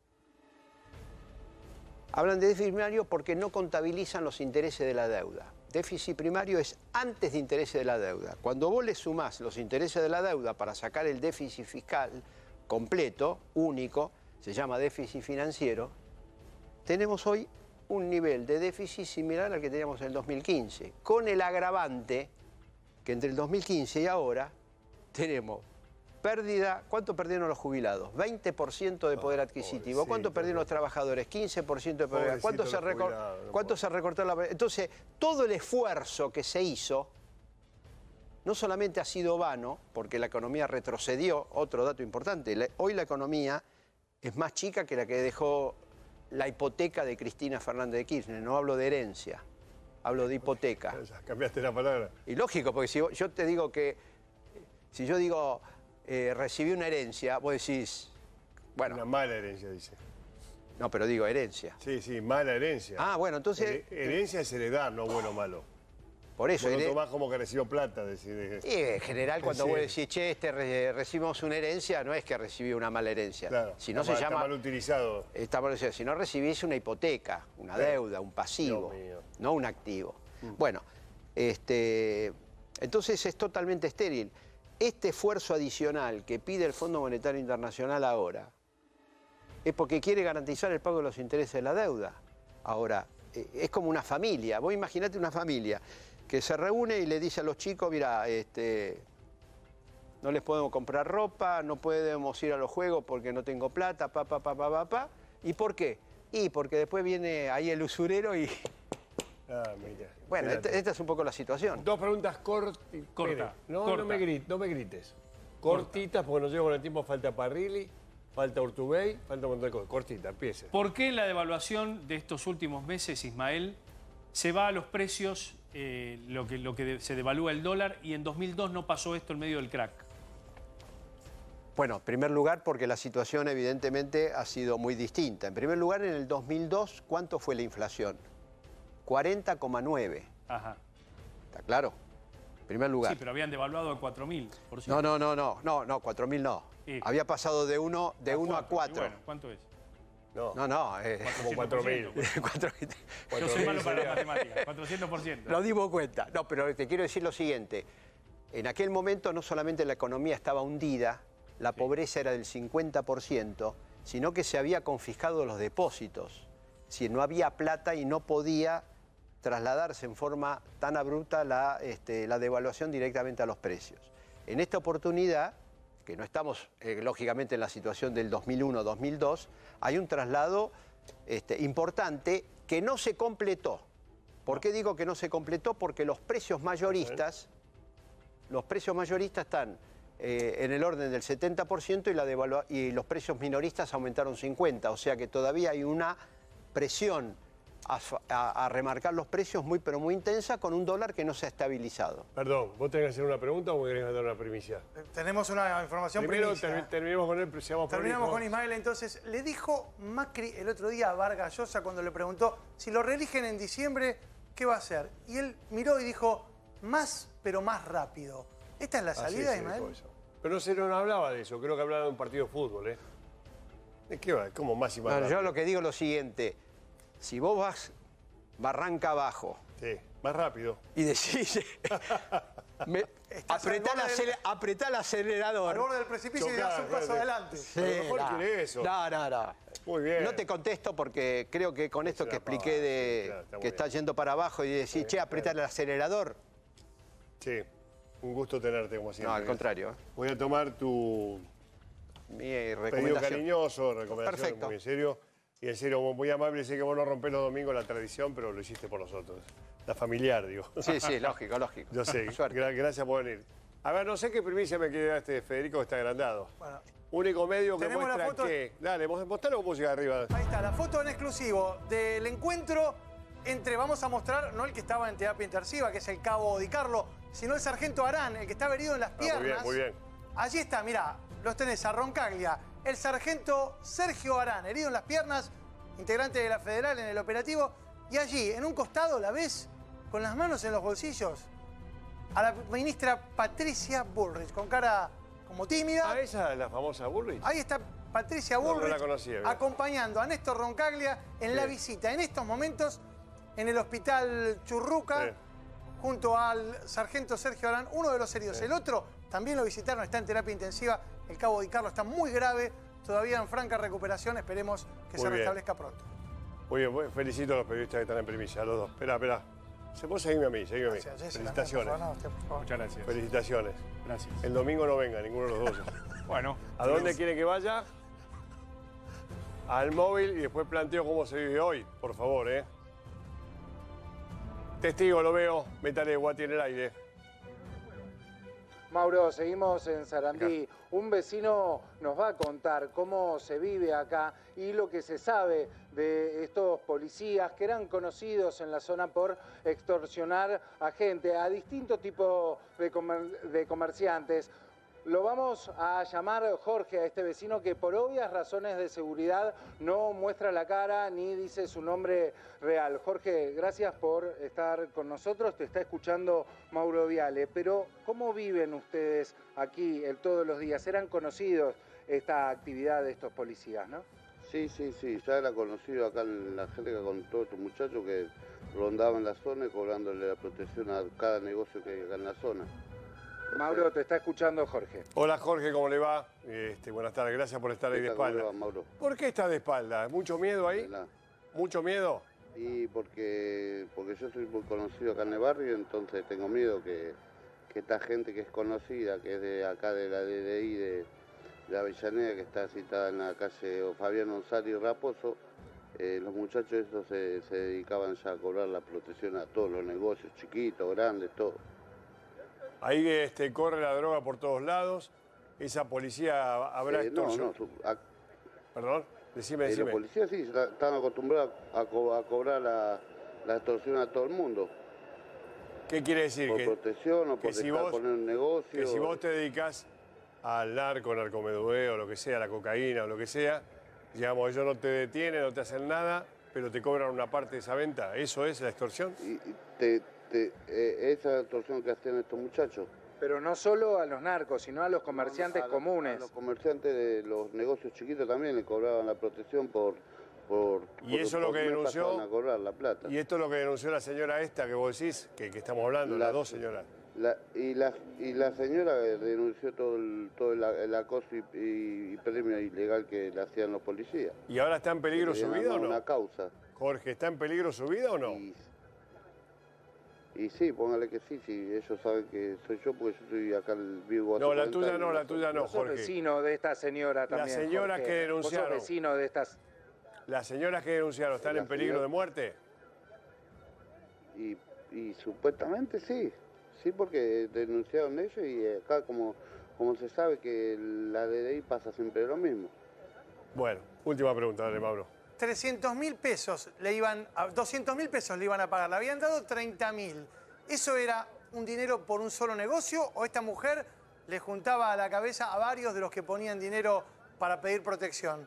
Hablan de déficit primario porque no contabilizan los intereses de la deuda. Déficit primario es antes de intereses de la deuda. Cuando vos le sumás los intereses de la deuda para sacar el déficit fiscal completo, único, se llama déficit financiero, tenemos hoy un nivel de déficit similar al que teníamos en el dos mil quince, con el agravante que entre el dos mil quince y ahora tenemos pérdida. ¿Cuánto perdieron los jubilados? veinte por ciento de poder adquisitivo. ¿Cuánto perdieron los trabajadores? quince por ciento de poder. ¿Cuánto se, recor no ¿Cuánto se recortó la... Entonces, todo el esfuerzo que se hizo no solamente ha sido vano, porque la economía retrocedió, otro dato importante, hoy la economía es más chica que la que dejó la hipoteca de Cristina Fernández de Kirchner. No hablo de herencia, hablo de hipoteca. Ya cambiaste la palabra. Y lógico, porque si yo te digo que, si yo digo eh, recibí una herencia, vos decís, bueno. Una mala herencia, dice. No, pero digo herencia. Sí, sí, mala herencia. Ah, bueno, entonces... Her herencia es heredar, no bueno o malo. Por eso... No tomás como que recibió plata. Decir, y en general, cuando sí. vos decís, che, este re recibimos una herencia, no es que recibió una mala herencia. Claro, si no está, se mal, llama, está mal utilizado. Está mal utilizado. Si no recibís una hipoteca, una claro. deuda, un pasivo, no un activo. Mm. Bueno, este, entonces es totalmente estéril. Este esfuerzo adicional que pide el Fondo Monetario Internacional ahora es porque quiere garantizar el pago de los intereses de la deuda. Ahora, es como una familia. Vos imaginate una familia que se reúne y le dice a los chicos, mira, este, no les podemos comprar ropa, no podemos ir a los juegos porque no tengo plata, pa, pa, pa, pa, pa, pa. ¿Y por qué? Y porque después viene ahí el usurero y Ah, mira. Bueno, Espérate. esta, esta es un poco la situación. Dos preguntas cortitas. Corta, No, corta. no, me grites, no me grites. Cortitas, porque no llego con el tiempo. Falta Parrilli, falta Urtubey, falta un montón de cosas. Cortita, empiece. ¿Por qué en la devaluación de estos últimos meses, Ismael, se va a los precios eh, lo que, lo que de- se devalúa el dólar y en dos mil dos no pasó esto en medio del crack? Bueno, en primer lugar, porque la situación evidentemente ha sido muy distinta. En primer lugar, en el dos mil dos, ¿cuánto fue la inflación? cuarenta coma nueve. Ajá. ¿Está claro? En primer lugar. Sí, pero habían devaluado a cuatro mil. No, no, no, no, no, no, cuatro mil no. Sí. Había pasado de uno de uno a cuatro. Bueno, ¿cuánto es? No, no, no eh, como cuatro mil. Yo soy malo para las matemáticas, cuatrocientos por ciento. Lo dimos cuenta. No, pero te quiero decir lo siguiente. En aquel momento no solamente la economía estaba hundida, la pobreza era del cincuenta por ciento, sino que se había confiscado los depósitos. Si no había plata y no podía trasladarse en forma tan abrupta la, este, la devaluación directamente a los precios. En esta oportunidad, que no estamos eh, lógicamente en la situación del dos mil uno dos mil dos, hay un traslado este, importante que no se completó. ¿Por qué digo que no se completó? Porque los precios mayoristas, los precios mayoristas están eh, en el orden del setenta por ciento y, la devalua- y los precios minoristas aumentaron cincuenta por ciento, o sea que todavía hay una presión a, a- a remarcar los precios muy pero muy intensa con un dólar que no se ha estabilizado. Perdón, ¿vos tenés que hacer una pregunta o me querés dar una primicia? Tenemos una información Primero primicia. termi- terminemos con él, seamos Terminamos prolijos. con Ismael, entonces. Le dijo Macri el otro día a Vargas Llosa cuando le preguntó si lo reeligen en diciembre, ¿qué va a hacer? Y él miró y dijo, más pero más rápido. ¿Esta es la Así salida, se Ismael? dijo eso. Pero no se no hablaba de eso, creo que hablaba de un partido de fútbol, ¿eh? ¿De qué va? ¿Cómo más y más Bueno, yo rápido? lo que digo es lo siguiente, si vos vas barranca abajo Sí, más rápido. y decís, me- apretá, al el borde del- acele- apretá el acelerador. Al borde del precipicio y das un paso adelante. Sí, A lo mejor no. quiere eso. No, no, no. Muy bien. No te contesto porque creo que con esto una que expliqué pavada, de sí, claro, está muy que está bien. yendo para abajo y decís, Sí, che, apretar el acelerador. Sí, un gusto tenerte como siempre. No, al contrario. ¿eh? Voy a tomar tu Mi pedido recomendación. cariñoso, recomendación Perfecto. muy en serio. Y en serio, muy amable, sé que vos no rompés los domingos la tradición, pero lo hiciste por nosotros. La familiar, digo. Sí, sí, lógico, lógico. Yo sé, Suerte. gra- gracias por venir. A ver, no sé qué primicia me quiere dar este Federico, que está agrandado. Bueno, Único medio que Tenemos la muestra foto- que... Dale, mos- mostralo con música arriba. ahí está, la foto en exclusivo del encuentro entre, vamos a mostrar, no el que estaba en terapia intensiva, que es el cabo Di Carlo, sino el sargento Arán, el que estaba herido en las Ah, muy piernas. bien, muy bien. Allí está, mirá, los tenés a Roncaglia, el sargento Sergio Arán, herido en las piernas, integrante de la Federal en el operativo, y allí, en un costado, ¿la ves? Con las manos en los bolsillos, a la ministra Patricia Bullrich, con cara como tímida. Ah, esa es la famosa Bullrich. Ahí está Patricia No, no Bullrich la conocía, bien. acompañando a Néstor Roncaglia en Sí. la visita, en estos momentos, en el hospital Churruca, Sí. junto al sargento Sergio Arán, uno de los heridos. Sí. El otro también lo visitaron, está en terapia intensiva. El cabo Di Carlo está muy grave, todavía en franca recuperación. Esperemos que Muy se bien. restablezca pronto. Muy bien, bueno, felicito a los periodistas que están en primicia, a los dos. Espera, espera. Se puede seguirme a mí, seguime a mí. Gracias, Jessy, Felicitaciones. por favor, no, usted, por favor. Muchas gracias. Felicitaciones. Gracias. El domingo no venga ninguno de los dos. Bueno. ¿A dónde quiere que vaya? Al móvil y después planteo cómo se vive hoy, por favor, ¿eh? Testigo, lo veo. Métale Guati en el aire. Mauro, seguimos en Sarandí. Un vecino nos va a contar cómo se vive acá y lo que se sabe de estos policías que eran conocidos en la zona por extorsionar a gente, a distintos tipos de, comer- de comerciantes. Lo vamos a llamar Jorge, a este vecino que por obvias razones de seguridad no muestra la cara ni dice su nombre real. Jorge, gracias por estar con nosotros. Te está escuchando Mauro Viale. Pero, ¿cómo viven ustedes aquí el, todos los días? ¿Eran conocidos esta actividad de estos policías, no? Sí, sí, sí, ya era conocido acá la gente que contó estos muchachos que rondaban la zona y cobrándole la protección a cada negocio que hay acá en la zona. Mauro, te está escuchando Jorge. Hola Jorge, ¿cómo le va? Este, buenas tardes, gracias por estar ahí de ¿Cómo le espalda. va, Mauro? ¿Por qué está de espalda? ¿Mucho miedo ahí? Hola. ¿Mucho miedo? Y porque, porque yo soy muy conocido acá en el barrio, entonces tengo miedo que, que esta gente que es conocida, que es de acá de la D D I de, de Avellaneda, que está citada en la calle Fabián González y Raposo, eh, los muchachos estos se, se dedicaban ya a cobrar la protección a todos los negocios, chiquitos, grandes, todo. Ahí este, corre la droga por todos lados. Esa policía habrá Eh, no, extorsión. no, su- a- Perdón, decime, Eh, decime. los policías sí está- están acostumbrados a, co- a cobrar la, la extorsión a todo el mundo. ¿Qué quiere decir? Por que, protección o que por si dejar vos- poner un negocio. que si vos te dedicas al narco, narcomedudeo, lo que sea, la cocaína o lo que sea, digamos, ellos no te detienen, no te hacen nada, pero te cobran una parte de esa venta. ¿Eso es la extorsión? Y- y te- te- eh, esa es la extorsión que hacían estos muchachos. Pero no solo a los narcos, sino a los comerciantes A los- comunes. A los comerciantes de los negocios chiquitos también le cobraban la protección por... por Y por- eso es lo por que mes denunció. pasaban a cobrar la plata. Y esto es lo que denunció la señora esta que vos decís, que, que estamos hablando, las La- dos señoras. La- y, la, y la señora denunció todo el, todo el, el acoso y, y- y premio ilegal que le hacían los policías. ¿Y ahora está en peligro Le su dieron vida o no? una causa. Jorge, ¿está en peligro su vida o no? Y, y sí, póngale que sí, sí, ellos saben que soy yo porque yo estoy acá el vivo. hace No, la cuarenta tuya no, años. la tuya no, Vos sos Jorge. vecino de esta señora Las también. señoras Jorge. que denunciaron. Vos sos vecino de estas. ¿Las señoras que denunciaron están La en peligro señora- de muerte? Y, y supuestamente sí, sí, porque denunciaron ellos y acá como, como se sabe que la D D I pasa siempre lo mismo. Bueno, última pregunta, dale, Mauro. trescientos mil pesos le iban, a, doscientos mil pesos le iban a pagar, le habían dado treinta mil. ¿Eso era un dinero por un solo negocio o esta mujer le juntaba a la cabeza a varios de los que ponían dinero para pedir protección?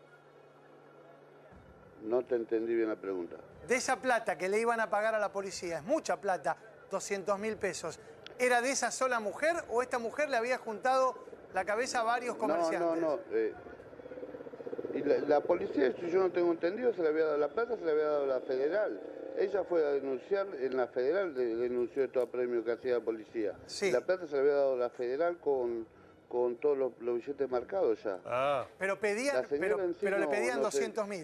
No te entendí bien la pregunta. De esa plata que le iban a pagar a la policía, es mucha plata, doscientos mil pesos, ¿era de esa sola mujer o esta mujer le había juntado la cabeza a varios comerciantes? No, no, no. eh, y la, la policía, si yo no tengo entendido, se le había dado la plata, se le había dado la federal. Ella fue a denunciar, en la federal de- denunció todo el premio que hacía la policía. Sí. La plata se le había dado la federal con, con todos los, los billetes marcados ya. Ah. Pero, pedían, La señora pero, en sí pero le no- pedían no te- doscientos mil.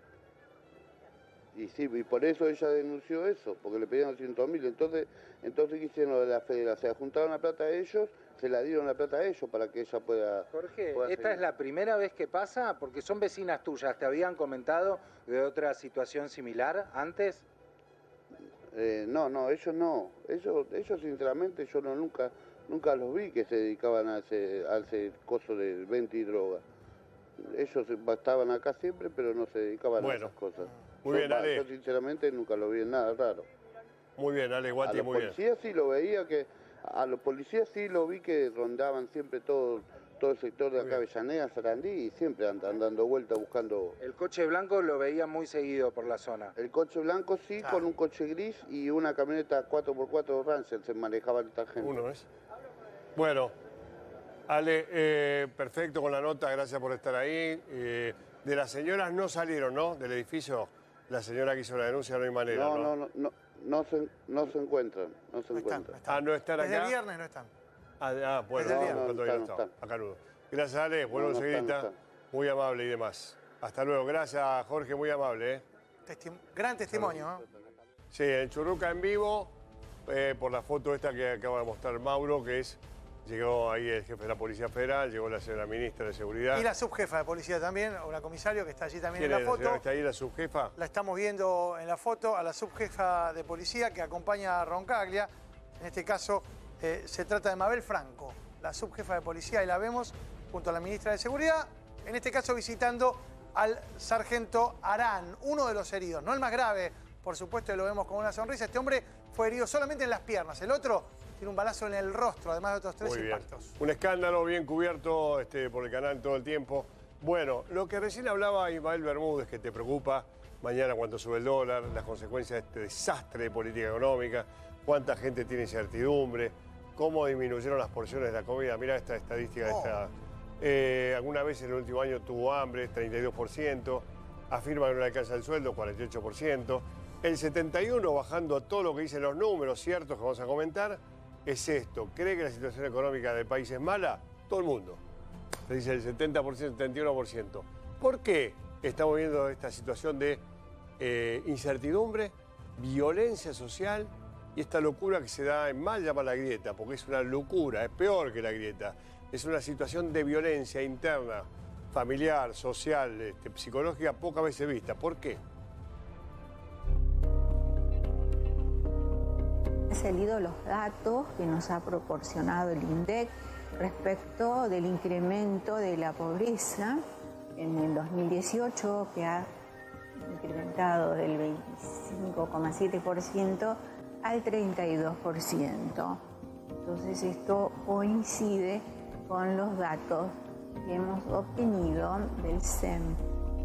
Y sí, y por eso ella denunció eso, porque le pedían doscientos mil. Entonces, entonces ¿qué hicieron lo de la federal? O sea, juntaron la plata a ellos, se la dieron la plata a ellos para que ella pueda... Jorge, pueda ¿esta seguir. es la primera vez que pasa? Porque son vecinas tuyas. ¿Te habían comentado de otra situación similar antes? Eh, no, no, ellos no. Ellos, ellos sinceramente, yo no, nunca nunca los vi que se dedicaban a ese, a ese coso de venta y droga. Ellos estaban acá siempre, pero no se dedicaban Bueno, a esas cosas. muy Yo, bien, va, Ale. Yo sinceramente nunca lo vi en nada raro. Muy bien, Ale A Guati, los muy bien. policías sí lo veía que... A los policías sí lo vi que rondaban siempre todo, todo el sector de acá, Avellaneda, Sarandí, y siempre andan dando vueltas buscando... El coche blanco lo veía muy seguido por la zona. El coche blanco sí, con un coche gris y una camioneta cuatro por cuatro Ranger se manejaba esta gente. Uno es. Bueno, Ale, eh, perfecto con la nota, gracias por estar ahí. Eh, de las señoras no salieron, ¿no? Del edificio, la señora que hizo la denuncia no hay manera, No, ¿no? no, no, no, no se, no se encuentran, no se encuentran. Ah, no están acá. Desde el viernes no están. Ah, de- ah, bueno, Desde el no, viernes. no, todavía no No, no está. Acá no. Gracias, Ale, vuelvo No, no enseguida. están, no Muy amable y demás. Hasta luego. Gracias, Jorge, muy amable, ¿eh? Testi- gran testimonio, ¿no? Sí, en Churruca en vivo, eh, por la foto esta que acaba de mostrar Mauro, que es, llegó ahí el jefe de la Policía Federal, llegó la señora ministra de Seguridad. Y la subjefa de policía también, o la comisario que está allí también ¿Quién en es la la señora foto. que está ahí, la subjefa? La estamos viendo en la foto a la subjefa de policía que acompaña a Roncaglia. En este caso eh, se trata de Mabel Franco, la subjefa de policía, y la vemos junto a la ministra de Seguridad, en este caso visitando al sargento Arán, uno de los heridos, no el más grave, por supuesto, y lo vemos con una sonrisa. Este hombre fue herido solamente en las piernas, el otro tiene un balazo en el rostro, además de otros tres Muy bien. impactos. Un escándalo bien cubierto este, por el canal todo el tiempo. Bueno, lo que recién hablaba Ismael Bermúdez, que te preocupa mañana cuánto sube el dólar, las consecuencias de este desastre de política económica, cuánta gente tiene incertidumbre, cómo disminuyeron las porciones de la comida. Mira esta estadística de esta. Eh, alguna vez en el último año tuvo hambre, treinta y dos por ciento. Afirma que no le alcanza el sueldo, cuarenta y ocho por ciento. El setenta y uno por ciento, bajando a todo lo que dicen los números ciertos que vamos a comentar, es esto. ¿Cree que la situación económica del país es mala? Todo el mundo. Se dice el setenta por ciento, setenta y uno por ciento. ¿Por qué estamos viendo esta situación de eh, incertidumbre, violencia social y esta locura que se da en mal llama la grieta? Porque es una locura, es peor que la grieta. Es una situación de violencia interna familiar, social, este, psicológica, pocas veces vista. ¿Por qué? Han salido los datos que nos ha proporcionado el INDEC respecto del incremento de la pobreza en el dos mil dieciocho, que ha incrementado del veinticinco coma siete por ciento al treinta y dos por ciento. Entonces esto coincide con los datos que hemos obtenido del C E M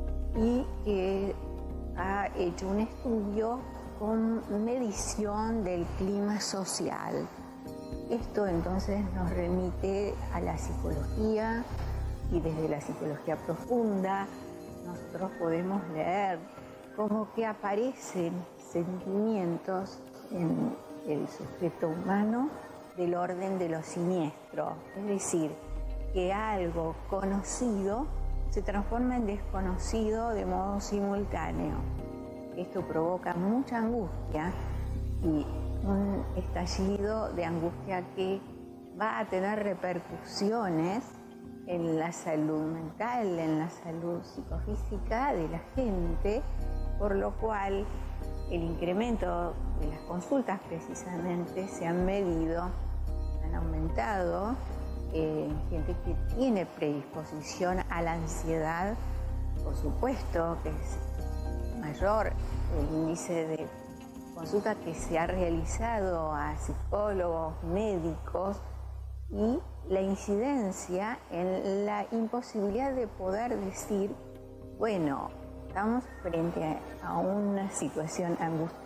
y que ha hecho un estudio con medición del clima social. Esto entonces nos remite a la psicología y desde la psicología profunda nosotros podemos leer cómo que aparecen sentimientos en el sujeto humano del orden de lo siniestro, es decir, que algo conocido se transforma en desconocido de modo simultáneo. Esto provoca mucha angustia y un estallido de angustia que va a tener repercusiones en la salud mental, en la salud psicofísica de la gente, por lo cual el incremento de las consultas precisamente se han medido, han aumentado en eh, gente que tiene predisposición a la ansiedad, por supuesto que es mayor el índice de consulta que se ha realizado a psicólogos, médicos y la incidencia en la imposibilidad de poder decir, bueno, estamos frente a una situación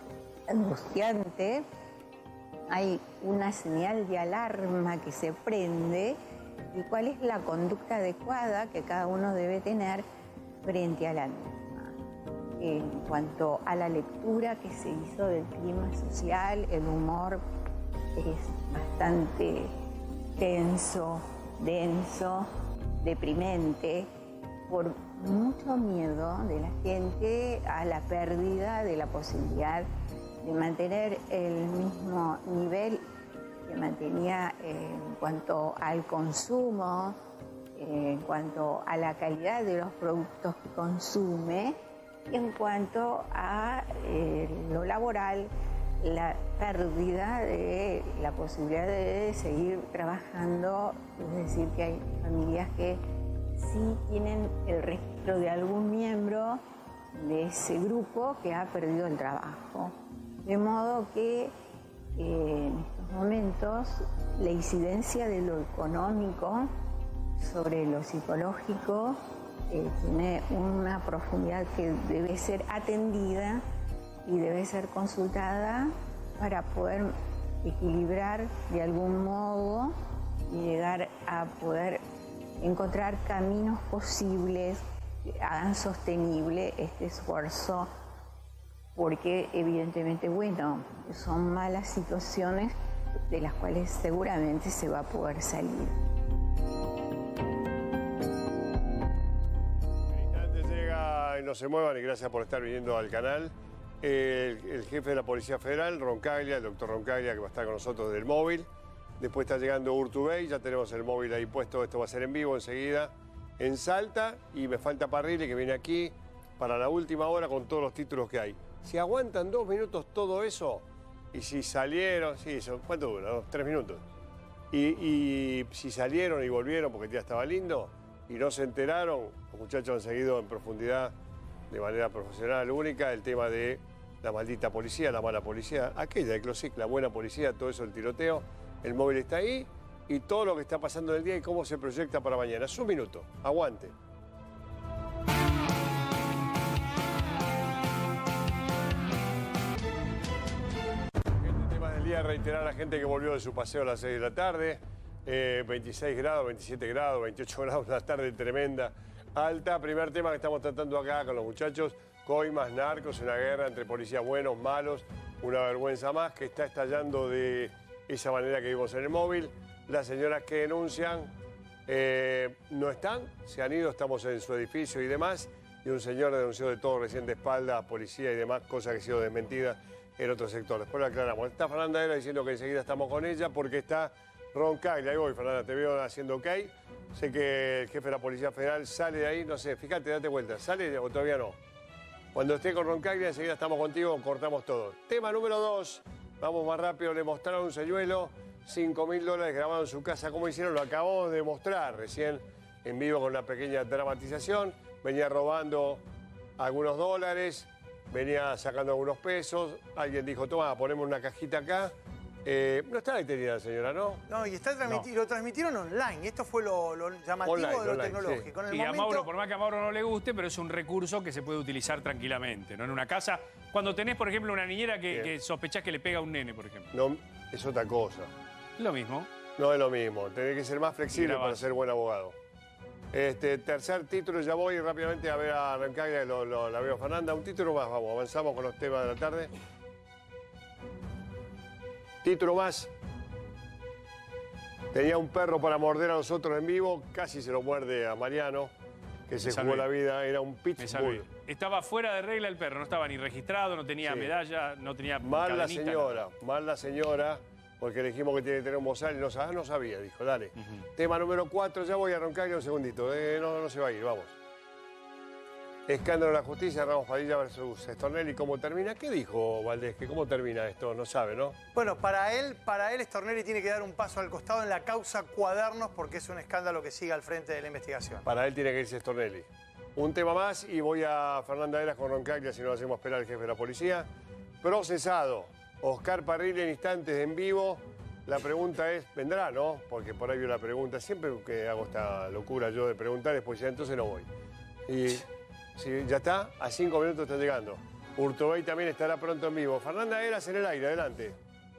angustiante, hay una señal de alarma que se prende y cuál es la conducta adecuada que cada uno debe tener frente a la misma. En cuanto a la lectura que se hizo del clima social, el humor es bastante tenso, denso, deprimente, por mucho miedo de la gente a la pérdida de la posibilidad de mantener el mismo nivel que mantenía en cuanto al consumo, en cuanto a la calidad de los productos que consume, en cuanto a eh, lo laboral, la pérdida de la posibilidad de seguir trabajando, es decir, que hay familias que sí tienen el registro de algún miembro de ese grupo que ha perdido el trabajo. De modo que eh, en estos momentos la incidencia de lo económico sobre lo psicológico eh, tiene una profundidad que debe ser atendida y debe ser consultada para poder equilibrar de algún modo y llegar a poder encontrar caminos posibles que hagan sostenible este esfuerzo, porque evidentemente, bueno, son malas situaciones de las cuales seguramente se va a poder salir. Antes llega y no se muevan y gracias por estar viniendo al canal. El, el jefe de la Policía Federal, Roncaglia, el doctor Roncaglia, que va a estar con nosotros desde el móvil. Después está llegando Urtubey, ya tenemos el móvil ahí puesto, esto va a ser en vivo enseguida. En Salta, y me falta Parrilli, que viene aquí para la última hora con todos los títulos que hay. Si aguantan dos minutos todo eso, y si salieron, sí, ¿cuánto dura? Dos, tres minutos. Y, y si salieron y volvieron porque el día estaba lindo, y no se enteraron, los muchachos han seguido en profundidad, de manera profesional, única, el tema de la maldita policía, la mala policía, aquella de Closic, la buena policía, todo eso, el tiroteo. El móvil está ahí y todo lo que está pasando en el día y cómo se proyecta para mañana. Es un minuto, aguante. El tema del día, reiterar a la gente que volvió de su paseo a las seis de la tarde. Eh, veintiséis grados, veintisiete grados, veintiocho grados, una tarde tremenda, alta. Primer tema que estamos tratando acá con los muchachos, coimas, narcos, una guerra entre policías buenos, malos, una vergüenza más que está estallando de esa manera que vimos en el móvil. Las señoras que denuncian eh, no están, se han ido, estamos en su edificio y demás. Y un señor denunció de todo recién de espalda, policía y demás, cosa que ha sido desmentida en otro sector. Después lo aclaramos. Está Fernanda Era diciendo que enseguida estamos con ella porque está Roncaglia. Ahí voy, Fernanda, te veo haciendo ok. Sé que el jefe de la Policía Federal sale de ahí, no sé, fíjate, date vuelta, ¿sale o todavía no? Cuando esté con Roncaglia, enseguida estamos contigo, cortamos todo. Tema número dos, vamos más rápido, le mostraron un señuelo, cinco mil dólares grabado en su casa. ¿Cómo hicieron? Lo acabamos de mostrar recién en vivo con una pequeña dramatización. Venía robando algunos dólares, venía sacando algunos pesos. Alguien dijo, toma, ponemos una cajita acá. Eh, no está detenida la señora, ¿no? No, y está transmiti- No. lo transmitieron online. Esto fue lo, lo llamativo Online, de lo online, tecnológico. En el Y momento... a Mauro, por más que a Mauro no le guste, pero es un recurso que se puede utilizar tranquilamente, ¿no? En una casa, cuando tenés, por ejemplo, una niñera que, que sospechás que le pega a un nene, por ejemplo. No, es otra cosa. Lo mismo. No es lo mismo, tenés que ser más flexible Grabás. para ser buen abogado. Este, tercer título, ya voy rápidamente a ver a Roncaglia, lo, lo, la veo Fernanda. Un título más, vamos, avanzamos con los temas de la tarde. Título más. Tenía un perro para morder a nosotros en vivo, casi se lo muerde a Mariano, que se Me jugó salvé. la vida, era un Me salvé. pitbull. Estaba fuera de regla el perro, no estaba ni registrado, no tenía Sí. medalla, no tenía Mal la cadenita, señora, mal la señora, porque le dijimos que tiene que tener un bozal y no, sab- no sabía, dijo, dale. Tema número cuatro, ya voy a Roncaglia un segundito, eh, no, no se va a ir, vamos. Escándalo de la justicia, Ramos Padilla versus Stornelli, ¿cómo termina? ¿Qué dijo Valdés? ¿Que ¿Cómo termina esto? No sabe, ¿no? Bueno, para él, para él, Stornelli tiene que dar un paso al costado en la causa Cuadernos porque es un escándalo que sigue al frente de la investigación. Para él tiene que irse Stornelli. Un tema más y voy a Fernanda Eras con Roncaglia, si no lo hacemos esperar al jefe de la policía. Procesado, Oscar Parril en instantes en vivo. La pregunta es, vendrá, ¿no? Porque por ahí vio la pregunta. Siempre que hago esta locura yo de preguntar, después ya entonces no voy. Y si ya está, a cinco minutos está llegando. Urtubey también estará pronto en vivo. Fernanda Eras en el aire, adelante.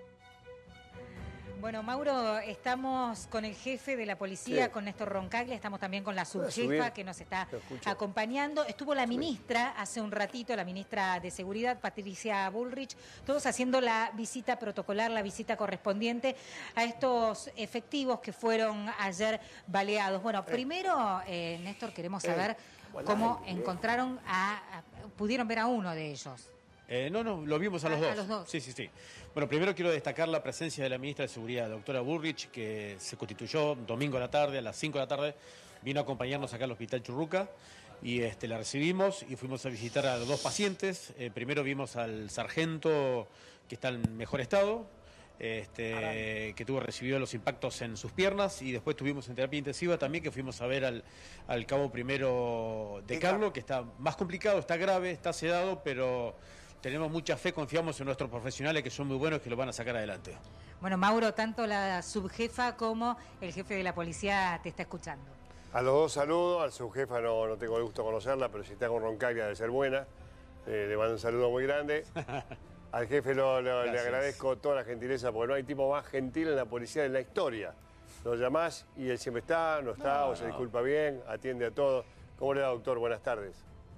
Bueno, Mauro, estamos con el jefe de la policía, Sí. con Néstor Roncaglia, estamos también con la subir? subjefa que nos está Te escucho. acompañando. Estuvo la ministra hace un ratito, la ministra de Seguridad, Patricia Bullrich, todos haciendo la visita protocolar, la visita correspondiente a estos efectivos que fueron ayer baleados. Bueno, primero, eh, Néstor, queremos saber cómo encontraron a, a- pudieron ver a uno de ellos. Eh, no, no, lo vimos a los A- a dos. los dos. Sí, sí, sí. Bueno, primero quiero destacar la presencia de la ministra de Seguridad, doctora Bullrich, que se constituyó domingo a la tarde, a las cinco de la tarde, vino a acompañarnos acá al Hospital Churruca y este, la recibimos y fuimos a visitar a los dos pacientes. Eh, primero vimos al sargento que está en mejor estado, este, que tuvo recibido los impactos en sus piernas, y después tuvimos en terapia intensiva también, que fuimos a ver al, al cabo primero de Carlos, que está más complicado, está grave, está sedado, pero tenemos mucha fe, confiamos en nuestros profesionales que son muy buenos, que lo van a sacar adelante. Bueno, Mauro, tanto la subjefa como el jefe de la policía te está escuchando. A los dos saludos, al subjefa no, no tengo el gusto de conocerla, pero si está con Roncaglia debe ser buena. Eh, le mando un saludo muy grande. Al jefe lo- lo- le Gracias. agradezco toda la gentileza, porque no hay tipo más gentil en la policía de la historia. Lo llamás y él siempre está, no está, No, o se no. disculpa bien, atiende a todo. ¿Cómo le va, doctor? Buenas tardes.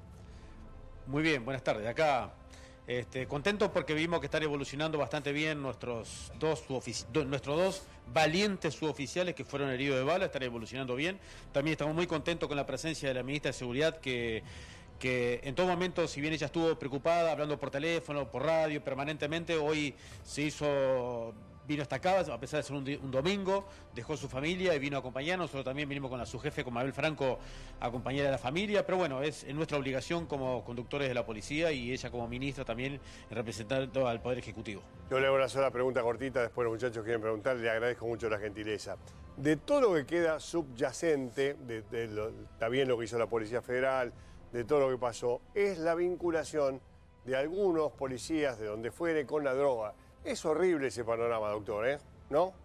Muy bien, buenas tardes. Acá, este, contentos porque vimos que están evolucionando bastante bien nuestros dos, subofici- do- nuestros dos valientes suboficiales que fueron heridos de bala, están evolucionando bien. También estamos muy contentos con la presencia de la ministra de Seguridad, que, que en todo momento, si bien ella estuvo preocupada, hablando por teléfono, por radio, permanentemente, hoy se hizo... Vino hasta acá, a pesar de ser un, di- un domingo, dejó su familia y vino a acompañarnos. Nosotros también vinimos con la subjefe, con Mabel Franco, a acompañar a la familia. Pero bueno, es, es nuestra obligación como conductores de la policía y ella como ministra también representando al Poder Ejecutivo. Yo le hago una sola pregunta cortita, después los muchachos quieren preguntar, le agradezco mucho la gentileza. De todo lo que queda subyacente, de, de lo- está bien lo que hizo la Policía Federal, de todo lo que pasó, es la vinculación de algunos policías, de donde fuere, con la droga. Es horrible ese panorama, doctor, ¿eh? ¿No?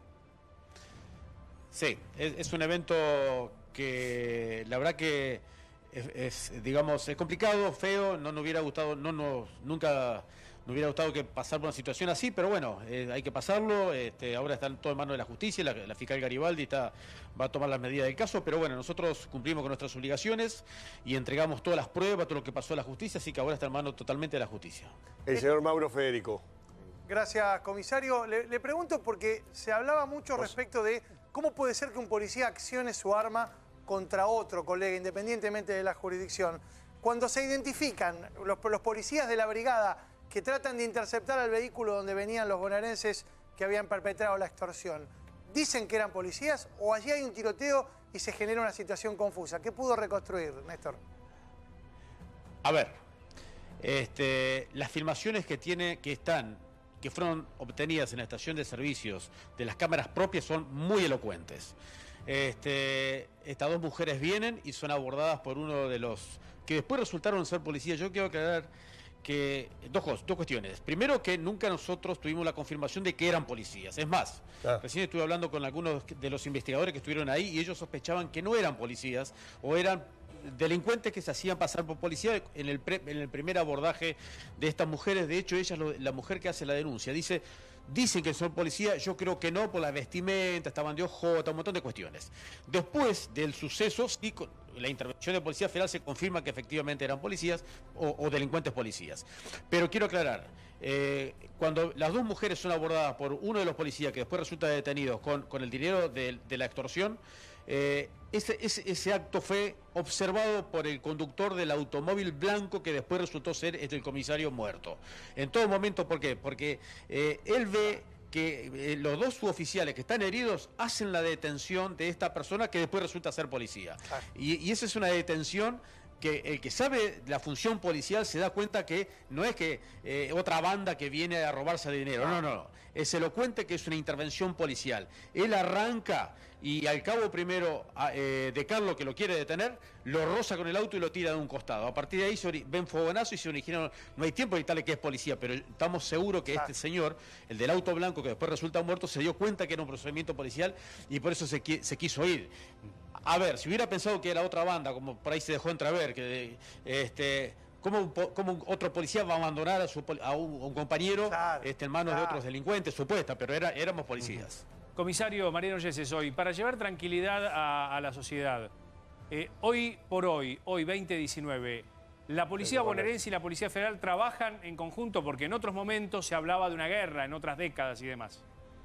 Sí, es, es un evento que la verdad que es, es, digamos, es complicado, feo, no nos hubiera gustado, no nos, nunca nos hubiera gustado que pasar por una situación así, pero bueno, eh, hay que pasarlo. Este, ahora está todo en manos de la justicia, la, la fiscal Garibaldi está, va a tomar las medidas del caso, pero bueno, nosotros cumplimos con nuestras obligaciones y entregamos todas las pruebas, todo lo que pasó a la justicia, así que ahora está en manos totalmente de la justicia. El señor Mauro Federico. Gracias, comisario. Le, le pregunto porque se hablaba mucho respecto de cómo puede ser que un policía accione su arma contra otro colega, independientemente de la jurisdicción. Cuando se identifican los, los policías de la brigada que tratan de interceptar al vehículo donde venían los bonaerenses que habían perpetrado la extorsión, dicen que eran policías o allí hay un tiroteo y se genera una situación confusa? ¿Qué pudo reconstruir, Néstor? A ver, este, las filmaciones que tiene, que están, que fueron obtenidas en la estación de servicios de las cámaras propias son muy elocuentes. Este, estas dos mujeres vienen y son abordadas por uno de los que después resultaron ser policías. Yo quiero aclarar que dos, dos cuestiones. Primero, que nunca nosotros tuvimos la confirmación de que eran policías. Es más, ah. recién estuve hablando con algunos de los investigadores que estuvieron ahí y ellos sospechaban que no eran policías o eran delincuentes que se hacían pasar por policía en el, pre, en el primer abordaje de estas mujeres. De hecho, ella, la mujer que hace la denuncia, dice... Dicen que son policías, yo creo que no, por la vestimenta, estaban de ojota, un montón de cuestiones. Después del suceso, sí, con la intervención de Policía Federal se confirma que efectivamente eran policías o, o delincuentes policías. Pero quiero aclarar, eh, cuando las dos mujeres son abordadas por uno de los policías que después resulta detenido con, con el dinero de, de la extorsión, eh, ese, ese, ese acto fue observado por el conductor del automóvil blanco que después resultó ser el comisario muerto. En todo momento, ¿por qué? Porque eh, él ve que eh, los dos suboficiales que están heridos hacen la detención de esta persona que después resulta ser policía. Ah. Y, y esa es una detención que el que sabe la función policial se da cuenta que no es que eh, otra banda que viene a robarse el dinero, no, no, no, es elocuente que es una intervención policial. Él arranca y al cabo primero eh, de Carlos, que lo quiere detener, lo roza con el auto y lo tira de un costado. A partir de ahí se ven fogonazo y se originan, no hay tiempo de gritarle que es policía, pero estamos seguros que este señor, el del auto blanco que después resulta muerto, se dio cuenta que era un procedimiento policial y por eso se, se quiso ir. A ver, si hubiera pensado que era otra banda, como por ahí se dejó entrever, que este, ¿cómo, cómo otro policía va a abandonar a, su, a, un, a un compañero claro, este, en manos claro. de otros delincuentes? Supuesta, pero era, éramos policías. Comisario Mariano Yesses, hoy, para llevar tranquilidad a, a la sociedad, eh, hoy por hoy, hoy veinte diecinueve, ¿la Policía Bonaerense y la Policía Federal trabajan en conjunto? Porque en otros momentos se hablaba de una guerra, en otras décadas y demás.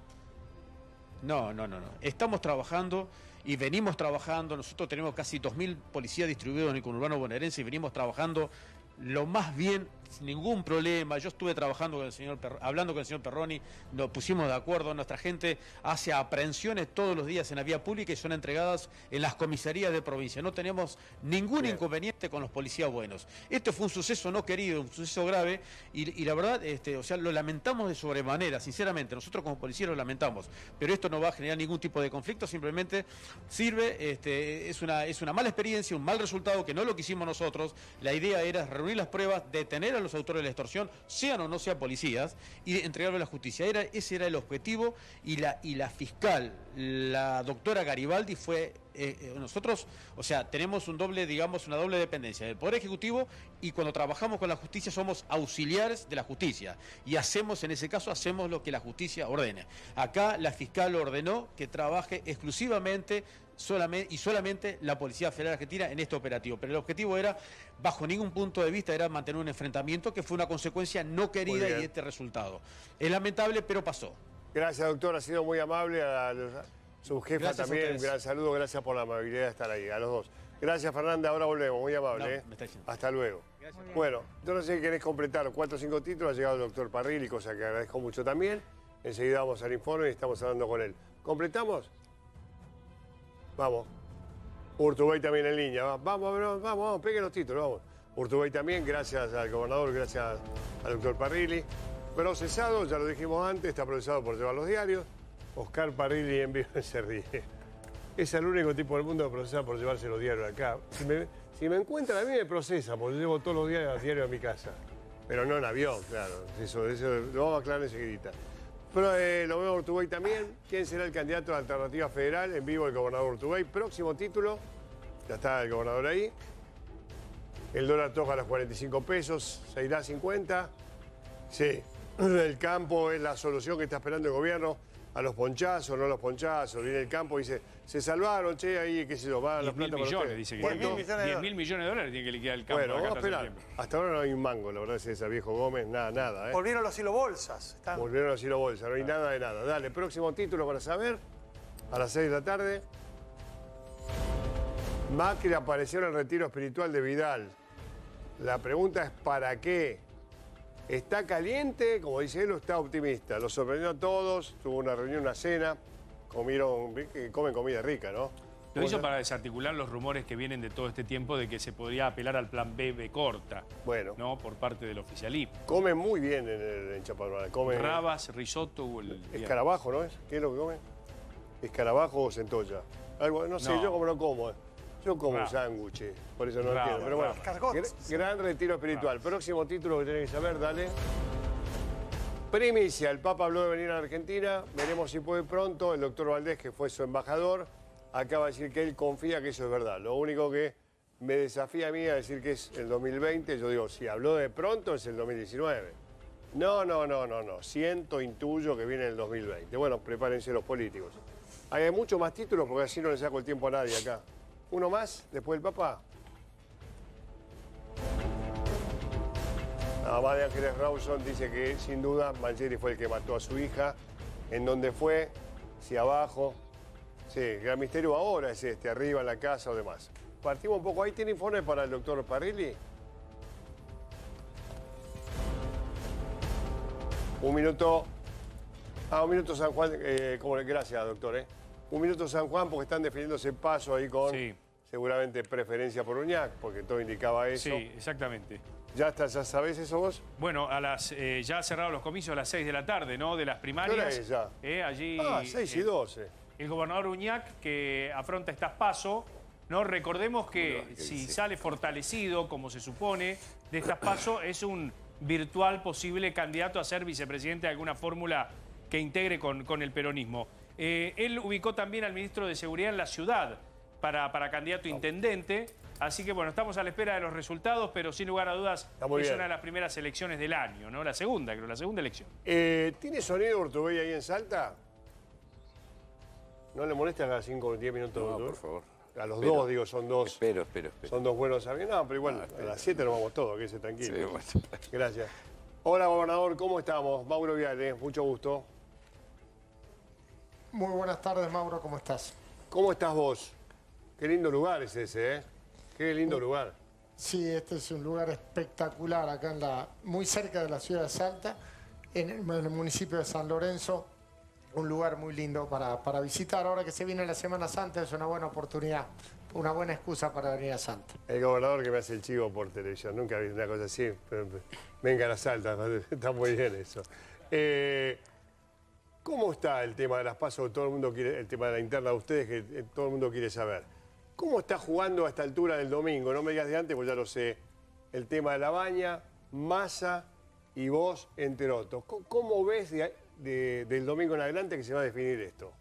No, no, no, no. Estamos trabajando y venimos trabajando. Nosotros tenemos casi dos mil policías distribuidos en el conurbano bonaerense y venimos trabajando lo más bien, sin ningún problema. Yo estuve trabajando con el señor Per- hablando con el señor Perroni, nos pusimos de acuerdo. Nuestra gente hace aprehensiones todos los días en la vía pública y son entregadas en las comisarías de provincia. No tenemos ningún bien. inconveniente con los policías buenos. Este fue un suceso no querido, un suceso grave y, y la verdad, este, o sea, lo lamentamos de sobremanera, sinceramente. Nosotros como policías lo lamentamos, pero esto no va a generar ningún tipo de conflicto, simplemente sirve, este, es una, es una mala experiencia, un mal resultado que no lo quisimos nosotros. La idea era reunir las pruebas, detener a los autores de la extorsión, sean o no sean policías, y entregarlo a la justicia. Era, ese era el objetivo y la, y la fiscal, la doctora Garibaldi, fue... Eh, nosotros, o sea, tenemos un doble, digamos, una doble dependencia del Poder Ejecutivo y cuando trabajamos con la justicia somos auxiliares de la justicia y hacemos, en ese caso, hacemos lo que la justicia ordene. Acá la fiscal ordenó que trabaje exclusivamente solamente, y solamente la Policía Federal Argentina en este operativo, pero el objetivo era, bajo ningún punto de vista, era mantener un enfrentamiento que fue una consecuencia no querida y este resultado. Es lamentable, pero pasó. Gracias, doctor, ha sido muy amable. A los... Su jefa gracias también, un gran saludo, gracias por la amabilidad de estar ahí, a los dos. Gracias, Fernanda, ahora volvemos, muy amable. No, ¿eh? Hasta luego. Gracias. Bueno, yo no sé si querés completar cuatro o cinco títulos, ha llegado el doctor Parrilli, cosa que agradezco mucho también. Enseguida vamos al informe y estamos hablando con él. ¿Completamos? Vamos. Urtubey también en línea, vamos, vamos, vamos, vamos, peguen los títulos, vamos. Urtubey también, gracias al gobernador, gracias al doctor Parrilli. Procesado, ya lo dijimos antes, está procesado por llevar los diarios. Oscar Parrilli en vivo se ríe. Es el único tipo del mundo que procesa por llevarse los diarios acá. Si me, si me encuentran a mí me procesa, porque yo llevo todos los diarios, diarios a mi casa. Pero no en avión, claro. Eso, eso lo vamos a aclarar enseguida. Pero eh, lo veo Urtubey también. ¿Quién será el candidato a la Alternativa Federal? En vivo el gobernador Urtubey. Próximo título. Ya está el gobernador ahí. El dólar toca a los cuarenta y cinco pesos. ¿Se irá a cincuenta? Sí. El campo es la solución que está esperando el gobierno. A los ponchazos, no a los ponchazos. Viene el campo y dice, se salvaron, che, ahí, qué sé yo, van las plata para millones, dice que diez mil millones de dólares tiene que liquidar el campo. Bueno, vamos a esperar. Hasta ahora no hay un mango, la verdad es ese viejo Gómez, nada, nada. ¿eh? Volvieron los hilobolsas. Están... Volvieron los hilobolsas, no hay nada de nada. Dale, próximo título para saber, a las seis de la tarde. Macri apareció en el retiro espiritual de Vidal. La pregunta es, ¿para qué? ¿Está caliente? Como dice él, o está optimista. Lo sorprendió a todos, tuvo una reunión, una cena comieron, que comen comida rica, ¿no? Lo hizo para desarticular los rumores que vienen de todo este tiempo de que se podría apelar al plan B B corta. Bueno. ¿No? Por parte del oficialismo. Comen muy bien en, el, en Chapadmalal. Comen rabas, risotto. El, escarabajo, ¿no es? ¿Qué es lo que comen? Escarabajo o centolla. Algo, no sé, No. yo como no como. Yo como Raba. sándwiches, por eso no Raba, entiendo. Pero bueno, Escargot. gr- gran retiro espiritual. Próximo título que tenés que saber, dale. Primicia, el Papa habló de venir a Argentina, veremos si puede pronto. El doctor Valdés, que fue su embajador, acaba de decir que él confía que eso es verdad. Lo único que me desafía a mí a decir que es el dos mil veinte, yo digo, si habló de pronto es el dos mil diecinueve. No, no, no, no, no. Siento, intuyo que viene el dos mil veinte. Bueno, prepárense los políticos. Ahí hay muchos más títulos porque así no le saco el tiempo a nadie acá. ¿Uno más después del Papa? La mamá de Ángeles Rawson dice que sin duda Mangieri fue el que mató a su hija. ¿En dónde fue? Si abajo. Sí, el gran misterio ahora es este, arriba en la casa o demás. Partimos un poco. ¿Ahí tiene informe para el doctor Parrilli? Un minuto. Ah, un minuto San Juan. Eh, como, gracias, doctor. Eh. Un minuto San Juan porque están definiéndose el paso ahí con Sí. seguramente preferencia por Uñac, porque todo indicaba eso. Sí, exactamente. ¿Ya está, ya sabés eso vos? Bueno, a las, eh, ya cerraron los comicios a las seis de la tarde, ¿no? De las primarias. ¿Qué hora es ya? Eh, allí, Ah, seis y eh, doce. El gobernador Uñac, que afronta estas pasos, ¿no? Recordemos que si sale fortalecido, como se supone, de estas pasos, es un virtual posible candidato a ser vicepresidente de alguna fórmula que integre con, con el peronismo. Eh, él ubicó también al ministro de Seguridad en la ciudad para, para candidato a intendente. Así que, bueno, estamos a la espera de los resultados, pero sin lugar a dudas muy es bien. una de las primeras elecciones del año, ¿no? La segunda, creo, la segunda elección. Eh, ¿Tiene sonido Urtubey ahí en Salta? ¿No le molesta a las cinco o diez minutos? No, Urtubey? por favor. A los Espero. dos, digo, son dos. Espero, espero, espero. Son dos buenos amigos. No, pero igual, No, a espero. las siete nos vamos todos, que se tranquilo. Sí, bueno. Gracias. Hola, gobernador, ¿cómo estamos? Mauro Viale, mucho gusto. Muy buenas tardes, Mauro, ¿cómo estás? ¿Cómo estás vos? Qué lindo lugar es ese, ¿eh? Qué lindo lugar. Sí, este es un lugar espectacular, acá en la, muy cerca de la ciudad de Salta, en el, en el municipio de San Lorenzo. Un lugar muy lindo para, para visitar. Ahora que se viene la Semana Santa es una buena oportunidad, una buena excusa para venir a Salta. El gobernador que me hace el chivo por televisión. Nunca vi una cosa así. Pero vengan a Salta, está muy bien eso. Eh, ¿Cómo está el tema de las pasos? Todo el mundo quiere, el tema de la interna de ustedes, que eh, todo el mundo quiere saber. ¿Cómo está jugando a esta altura del domingo? No me digas de antes, pues ya lo sé. El tema de La Baña, Massa y vos, entre otros. ¿Cómo, cómo ves de, de, del domingo en adelante que se va a definir esto?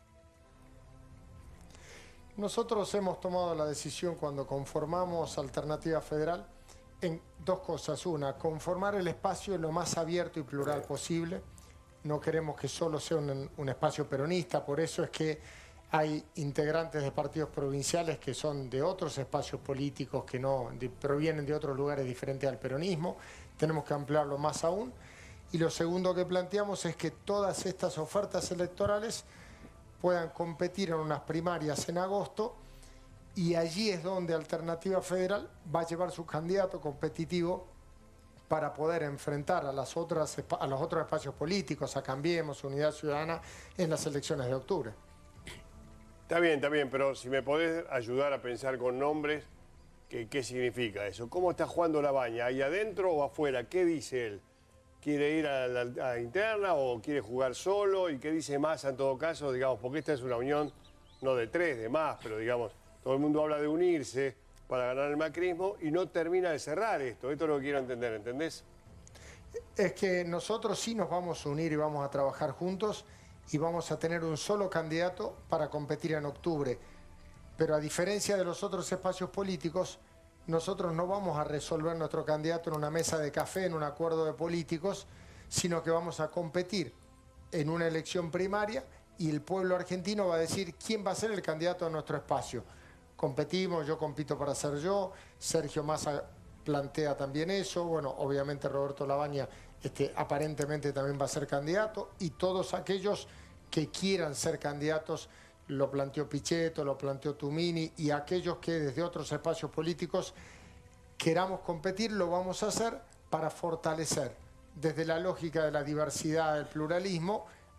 Nosotros hemos tomado la decisión cuando conformamos Alternativa Federal en dos cosas. Una, conformar el espacio lo más abierto y plural posible. No queremos que solo sea un, un espacio peronista, por eso es que hay integrantes de partidos provinciales que son de otros espacios políticos que no de, provienen de otros lugares diferentes al peronismo. Tenemos que ampliarlo más aún. Y lo segundo que planteamos es que todas estas ofertas electorales puedan competir en unas primarias en agosto y allí es donde Alternativa Federal va a llevar su candidato competitivo para poder enfrentar a, las otras, a los otros espacios políticos, a Cambiemos, Unidad Ciudadana, en las elecciones de octubre. Está bien, está bien, pero si me podés ayudar a pensar con nombres, ¿qué, qué significa eso? ¿Cómo está jugando La Baña? ¿Ahí adentro o afuera? ¿Qué dice él? ¿Quiere ir a la, a la interna o quiere jugar solo? ¿Y qué dice Massa en todo caso? Digamos, porque esta es una unión no de tres, de más, pero digamos, todo el mundo habla de unirse para ganar el macrismo y no termina de cerrar esto. Esto es lo que quiero entender, ¿entendés? Es que nosotros sí nos vamos a unir y vamos a trabajar juntos y vamos a tener un solo candidato para competir en octubre. Pero a diferencia de los otros espacios políticos, nosotros no vamos a resolver nuestro candidato en una mesa de café, en un acuerdo de políticos, sino que vamos a competir en una elección primaria y el pueblo argentino va a decir quién va a ser el candidato a nuestro espacio. Competimos, yo compito para ser yo, Sergio Massa plantea también eso, bueno, obviamente Roberto La Baña este, aparentemente también va a ser candidato y todos aquellos que quieran ser candidatos, lo planteó Pichetto, lo planteó Tumini y aquellos que desde otros espacios políticos queramos competir, lo vamos a hacer para fortalecer desde la lógica de la diversidad, del pluralismo,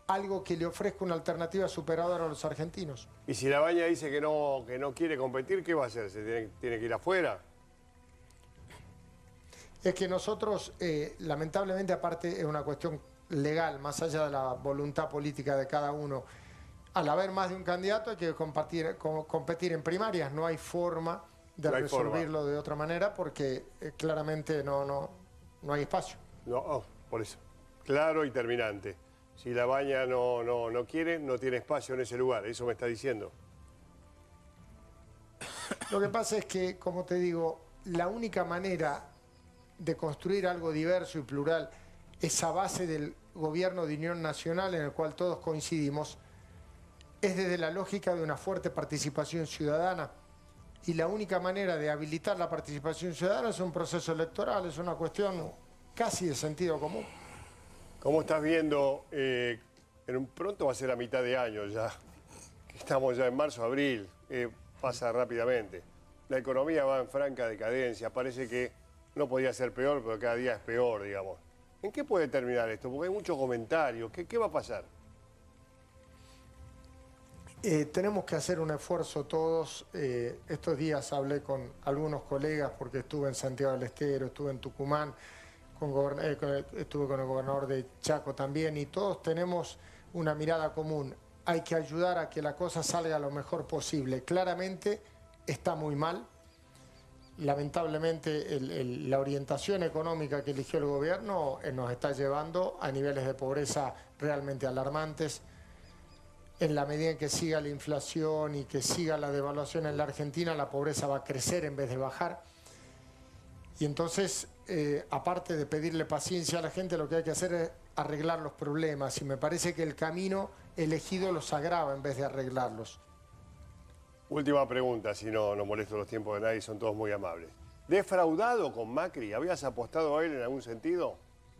algo que le ofrezca una alternativa superadora a los argentinos. Y si Labaña dice que no, que no quiere competir, ¿qué va a hacer? ¿Se tiene, tiene que ir afuera? Es que nosotros, eh, lamentablemente, aparte es una cuestión legal, más allá de la voluntad política de cada uno, al haber más de un candidato hay que compartir, com, competir en primarias, no hay forma de no hay resolverlo forma. de otra manera porque eh, claramente no, no, no hay espacio. No, oh, por eso. Claro y terminante. Si Labaña no, no, no quiere, no tiene espacio en ese lugar, eso me está diciendo. Lo que pasa es que, como te digo, la única manera de construir algo diverso y plural, esa base del gobierno de unión nacional en el cual todos coincidimos, es desde la lógica de una fuerte participación ciudadana. Y la única manera de habilitar la participación ciudadana es un proceso electoral, es una cuestión casi de sentido común. ¿Cómo estás viendo? Eh, en un, pronto va a ser a mitad de año ya. Estamos ya en marzo, abril. Eh, pasa rápidamente. La economía va en franca decadencia. Parece que no podía ser peor, pero cada día es peor, digamos. ¿En qué puede terminar esto? Porque hay muchos comentarios. ¿Qué, qué va a pasar? Eh, tenemos que hacer un esfuerzo todos. Eh, estos días hablé con algunos colegas porque estuve en Santiago del Estero, estuve en Tucumán, con eh, con el, estuve con el gobernador de Chaco también, y todos tenemos una mirada común. Hay que ayudar a que la cosa salga lo mejor posible. Claramente está muy mal. Lamentablemente el, el, la orientación económica que eligió el gobierno eh, nos está llevando a niveles de pobreza realmente alarmantes. En la medida en que siga la inflación y que siga la devaluación en la Argentina, la pobreza va a crecer en vez de bajar. Y entonces, eh, aparte de pedirle paciencia a la gente, lo que hay que hacer es arreglar los problemas. Y me parece que el camino elegido los agrava en vez de arreglarlos. Última pregunta, si no, no molesto los tiempos de nadie, son todos muy amables. ¿Defraudado con Macri? ¿Habías apostado a él en algún sentido?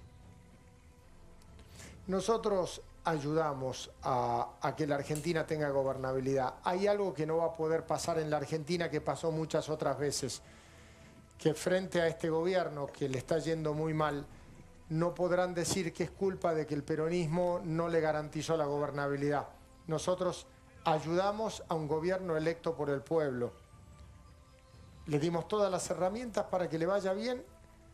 Nosotros ayudamos a, a que la Argentina tenga gobernabilidad. Hay algo que no va a poder pasar en la Argentina que pasó muchas otras veces, que frente a este gobierno que le está yendo muy mal, no podrán decir que es culpa de que el peronismo no le garantizó la gobernabilidad. Nosotros ayudamos a un gobierno electo por el pueblo. Le dimos todas las herramientas para que le vaya bien,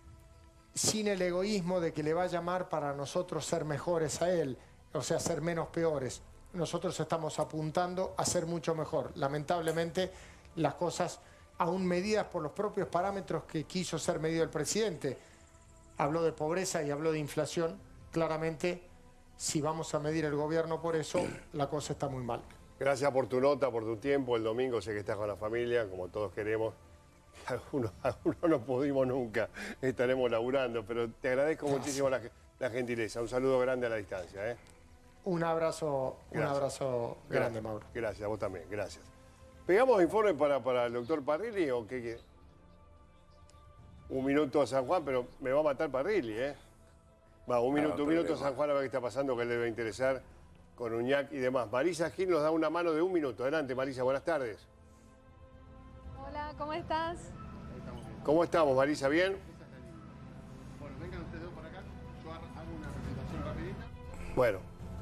sin el egoísmo de que le va a llamar para nosotros ser mejores a él, o sea, ser menos peores. Nosotros estamos apuntando a ser mucho mejor. Lamentablemente, las cosas, aún medidas por los propios parámetros que quiso ser medido el presidente, habló de pobreza y habló de inflación. Claramente, si vamos a medir el gobierno por eso, la cosa está muy mal. Gracias por tu nota, por tu tiempo. El domingo sé que estás con la familia, como todos queremos. Algunos, algunos no pudimos nunca, estaremos laburando, pero te agradezco Gracias. muchísimo la, la gentileza. Un saludo grande a la distancia. ¿eh? Un abrazo, un abrazo grande, gracias. Mauro. Gracias, a vos también, gracias. ¿Pegamos informe para, para el doctor Parrilli o qué, qué? Un minuto a San Juan, pero me va a matar Parrilli, ¿eh? Va, un minuto, un minuto a San Juan a ver qué está pasando, que le debe interesar con Uñac y demás. Marisa Gil nos da una mano de un minuto. Adelante, Marisa, buenas tardes. Hola, ¿cómo estás? ¿Cómo estamos, Marisa? ¿Bien? Bueno, vengan ustedes dos por acá. Yo hago una presentación rapidita. Bueno.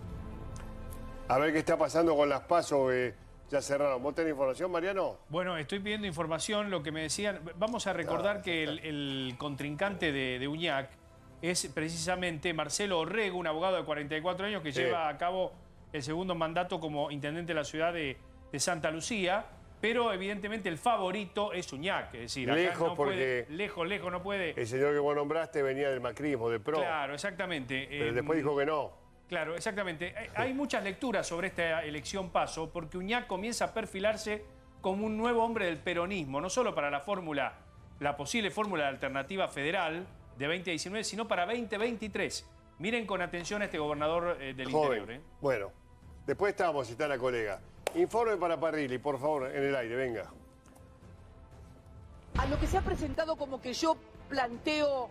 A ver qué está pasando con las PASO. Eh, ya cerraron. ¿Vos tenés información, Mariano? Bueno, estoy pidiendo información. Lo que me decían... Vamos a recordar Ah, que el, el contrincante de, de Uñac es precisamente Marcelo Orrego, un abogado de cuarenta y cuatro años que Sí. lleva a cabo el segundo mandato como intendente de la ciudad de, de Santa Lucía. Pero evidentemente el favorito es Uñac, es decir, acá Lejos no porque- puede, lejos, lejos no puede. El señor que vos nombraste venía del macrismo, del PRO. Claro, exactamente. Pero Eh, después dijo que no. Claro, exactamente. Hay- Hay muchas lecturas sobre esta elección paso, porque Uñac comienza a perfilarse como un nuevo hombre del peronismo, no solo para la fórmula, la posible fórmula de alternativa federal de veinte diecinueve, sino para veinte veintitrés. Miren con atención a este gobernador eh, del Joven. interior. ¿eh? Bueno, después estamos, está la colega. Informe para Parrilli, por favor, en el aire, venga. A lo que se ha presentado como que yo planteo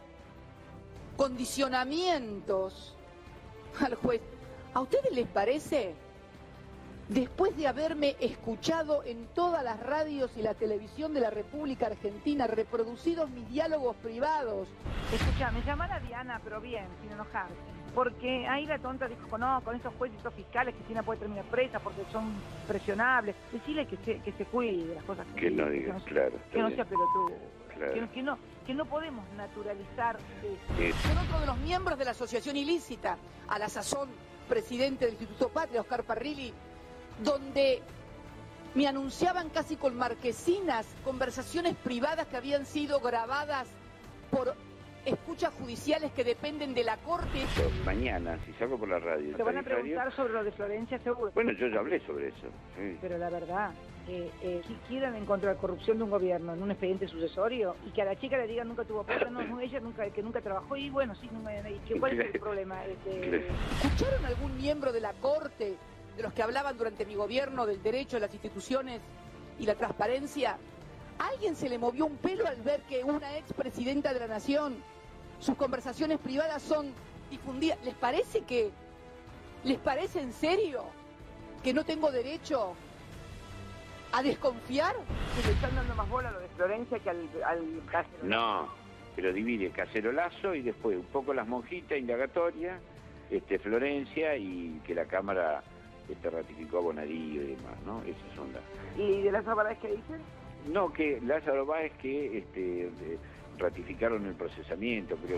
condicionamientos al juez, ¿a ustedes les parece después de haberme escuchado en todas las radios y la televisión de la República Argentina, reproducidos mis diálogos privados. Escuchame, llamar a Diana, pero bien, sin enojarse. Porque ahí la tonta dijo, no, con esos jueces y esos fiscales, Cristina puede terminar presa porque son presionables. Decirle que se, que se cuide de las cosas que, que no dice, diga, que no, claro. Que no sea pelotudo. Claro. Que, que, no, que no podemos naturalizar eso. Eso. Con otro de los miembros de la asociación ilícita, a la sazón presidente del Instituto Patria, Oscar Parrilli, donde me anunciaban casi con marquesinas conversaciones privadas que habían sido grabadas por escuchas judiciales que dependen de la Corte. Mañana, si salgo por la radio... Te van a preguntar sobre lo de Florencia, seguro. Bueno, yo ya hablé sobre eso. Sí. Pero la verdad, eh, eh, si quieran encontrar corrupción de un gobierno en un expediente sucesorio y que a la chica le digan nunca tuvo plata, no, no, ella nunca, que nunca trabajó y bueno, sí, no, y que, ¿cuál es el problema? Este... ¿Escucharon algún miembro de la Corte, de los que hablaban durante mi gobierno del derecho de las instituciones y la transparencia? ¿A alguien se le movió un pelo al ver que una expresidenta de la Nación, sus conversaciones privadas son difundidas? ¿Les parece que, les parece en serio que no tengo derecho a desconfiar? ¿Le están dando más bola a lo de Florencia que al, al cacerolazo? No, pero divide cacerolazo y después un poco las monjitas, indagatoria, este, Florencia y que la Cámara este, ratificó a Bonadío y demás, ¿no? Esas son las... ¿Y de Lázaro Báez qué dicen? No, que Lázaro Báez que este, ratificaron el procesamiento, creo.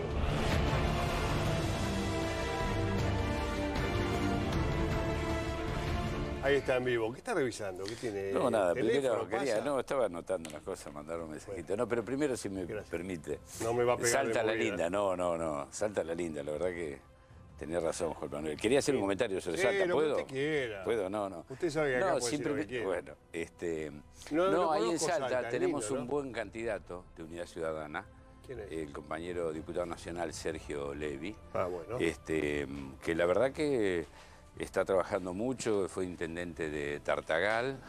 Ahí está en vivo. ¿Qué está revisando? ¿Qué tiene? No, nada, ¿Teléfono, primero quería, pasa? no, estaba anotando unas cosas, mandar un mensajito. No, pero primero si me Gracias. permite. No me va a pegar Salta de la movida. linda, no, no, no, salta la linda, la verdad que tenía razón, Juan Manuel. Quería hacer un comentario sobre Sí, Salta, lo que ¿puedo? usted quiera. ¿Puedo? No, no. Usted sabe que acá No, puede decir lo que simplemente, quiera. bueno, este... No, No, no ahí en conozco Salta, Salta, es tenemos lindo, un ¿no? buen candidato de Unidad Ciudadana. ¿Quién es? El compañero diputado nacional Sergio Levi. Ah, bueno. Este, que la verdad que está trabajando mucho, fue intendente de Tartagal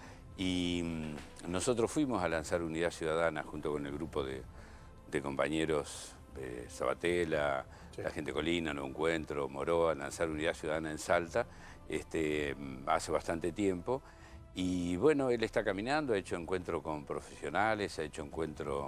y mm, nosotros fuimos a lanzar Unidad Ciudadana junto con el grupo de, de compañeros de Sabatella, Sí. la gente Colina, Nuevo Encuentro, Moró, a lanzar Unidad Ciudadana en Salta este, mm, hace bastante tiempo. Y bueno, él está caminando, ha hecho encuentro con profesionales, ha hecho encuentro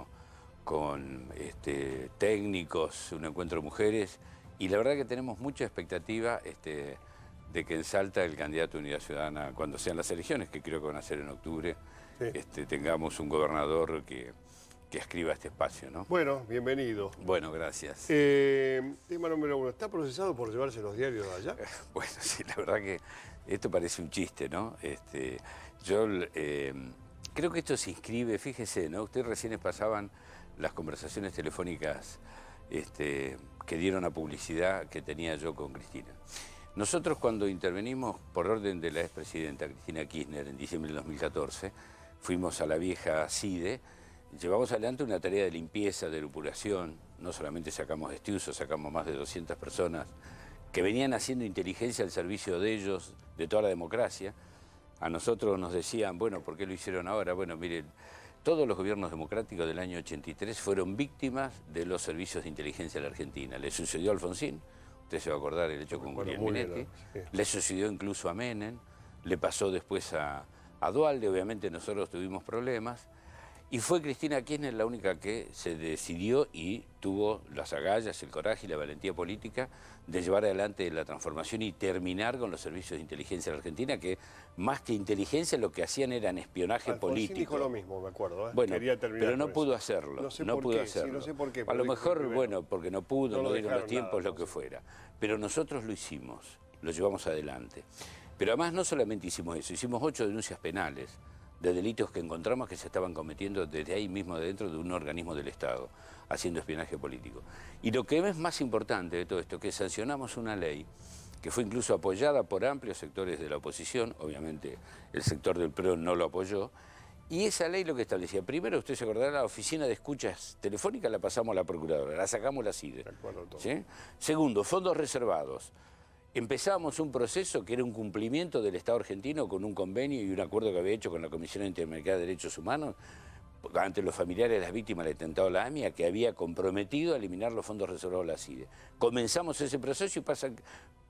con este, técnicos, un encuentro de mujeres, y la verdad que tenemos mucha expectativa este, de que en Salta el candidato de Unidad Ciudadana, cuando sean las elecciones, que creo que van a ser en octubre, Sí. este, tengamos un gobernador que, que escriba este espacio, ¿no? Bueno, bienvenido. Bueno, gracias. Eh, tema número uno. ¿Está procesado por llevarse los diarios de allá? Bueno, sí, la verdad que esto parece un chiste, ¿no? Este, yo eh, creo que esto se inscribe, fíjese, ¿no? Ustedes recién pasaban las conversaciones telefónicas este, que dieron a publicidad que tenía yo con Cristina. Nosotros cuando intervenimos por orden de la expresidenta Cristina Kirchner en diciembre del dos mil catorce, fuimos a la vieja CIDE, llevamos adelante una tarea de limpieza, de depuración, no solamente sacamos destiuzos, sacamos más de doscientas personas que venían haciendo inteligencia al servicio de ellos, de toda la democracia. A nosotros nos decían, bueno, ¿por qué lo hicieron ahora? Bueno, miren, todos los gobiernos democráticos del año ochenta y tres fueron víctimas de los servicios de inteligencia de la Argentina. Le sucedió a Alfonsín, usted se va a acordar el hecho con Bueno, Guglielmo muy bien, Minetti, sí. le sucedió incluso a Menem, le pasó después a, a Dualde, obviamente nosotros tuvimos problemas, y fue Cristina Kirchner la única que se decidió y tuvo las agallas, el coraje y la valentía política de llevar adelante la transformación y terminar con los servicios de inteligencia de la Argentina, que más que inteligencia lo que hacían eran espionaje Alfonsín político. dijo lo mismo, me acuerdo. ¿eh? Bueno, Quería terminar pero no con pudo eso. hacerlo, No sé no por pudo qué, sí, hacerlo. no sé por qué, A pero lo dijo mejor, primero. bueno, porque no pudo, No no, lo dieron los dejaron tiempos, nada, lo que fuera. Pero nosotros lo hicimos, lo llevamos adelante. Pero además no solamente hicimos eso, hicimos ocho denuncias penales de delitos que encontramos que se estaban cometiendo desde ahí mismo dentro de un organismo del Estado, haciendo espionaje político. Y lo que es más importante de todo esto, que sancionamos una ley que fue incluso apoyada por amplios sectores de la oposición, obviamente el sector del P R O no lo apoyó, y esa ley lo que establecía, primero, usted se acordará, la oficina de escuchas telefónicas la pasamos a la Procuradora, la sacamos la CIDE. ¿Sí? Segundo, fondos reservados. Empezamos un proceso que era un cumplimiento del Estado argentino con un convenio y un acuerdo que había hecho con la Comisión Interamericana de Derechos Humanos ante los familiares de las víctimas del atentado a la AMIA, que había comprometido a eliminar los fondos reservados a la CIDE. Comenzamos ese proceso y pasan,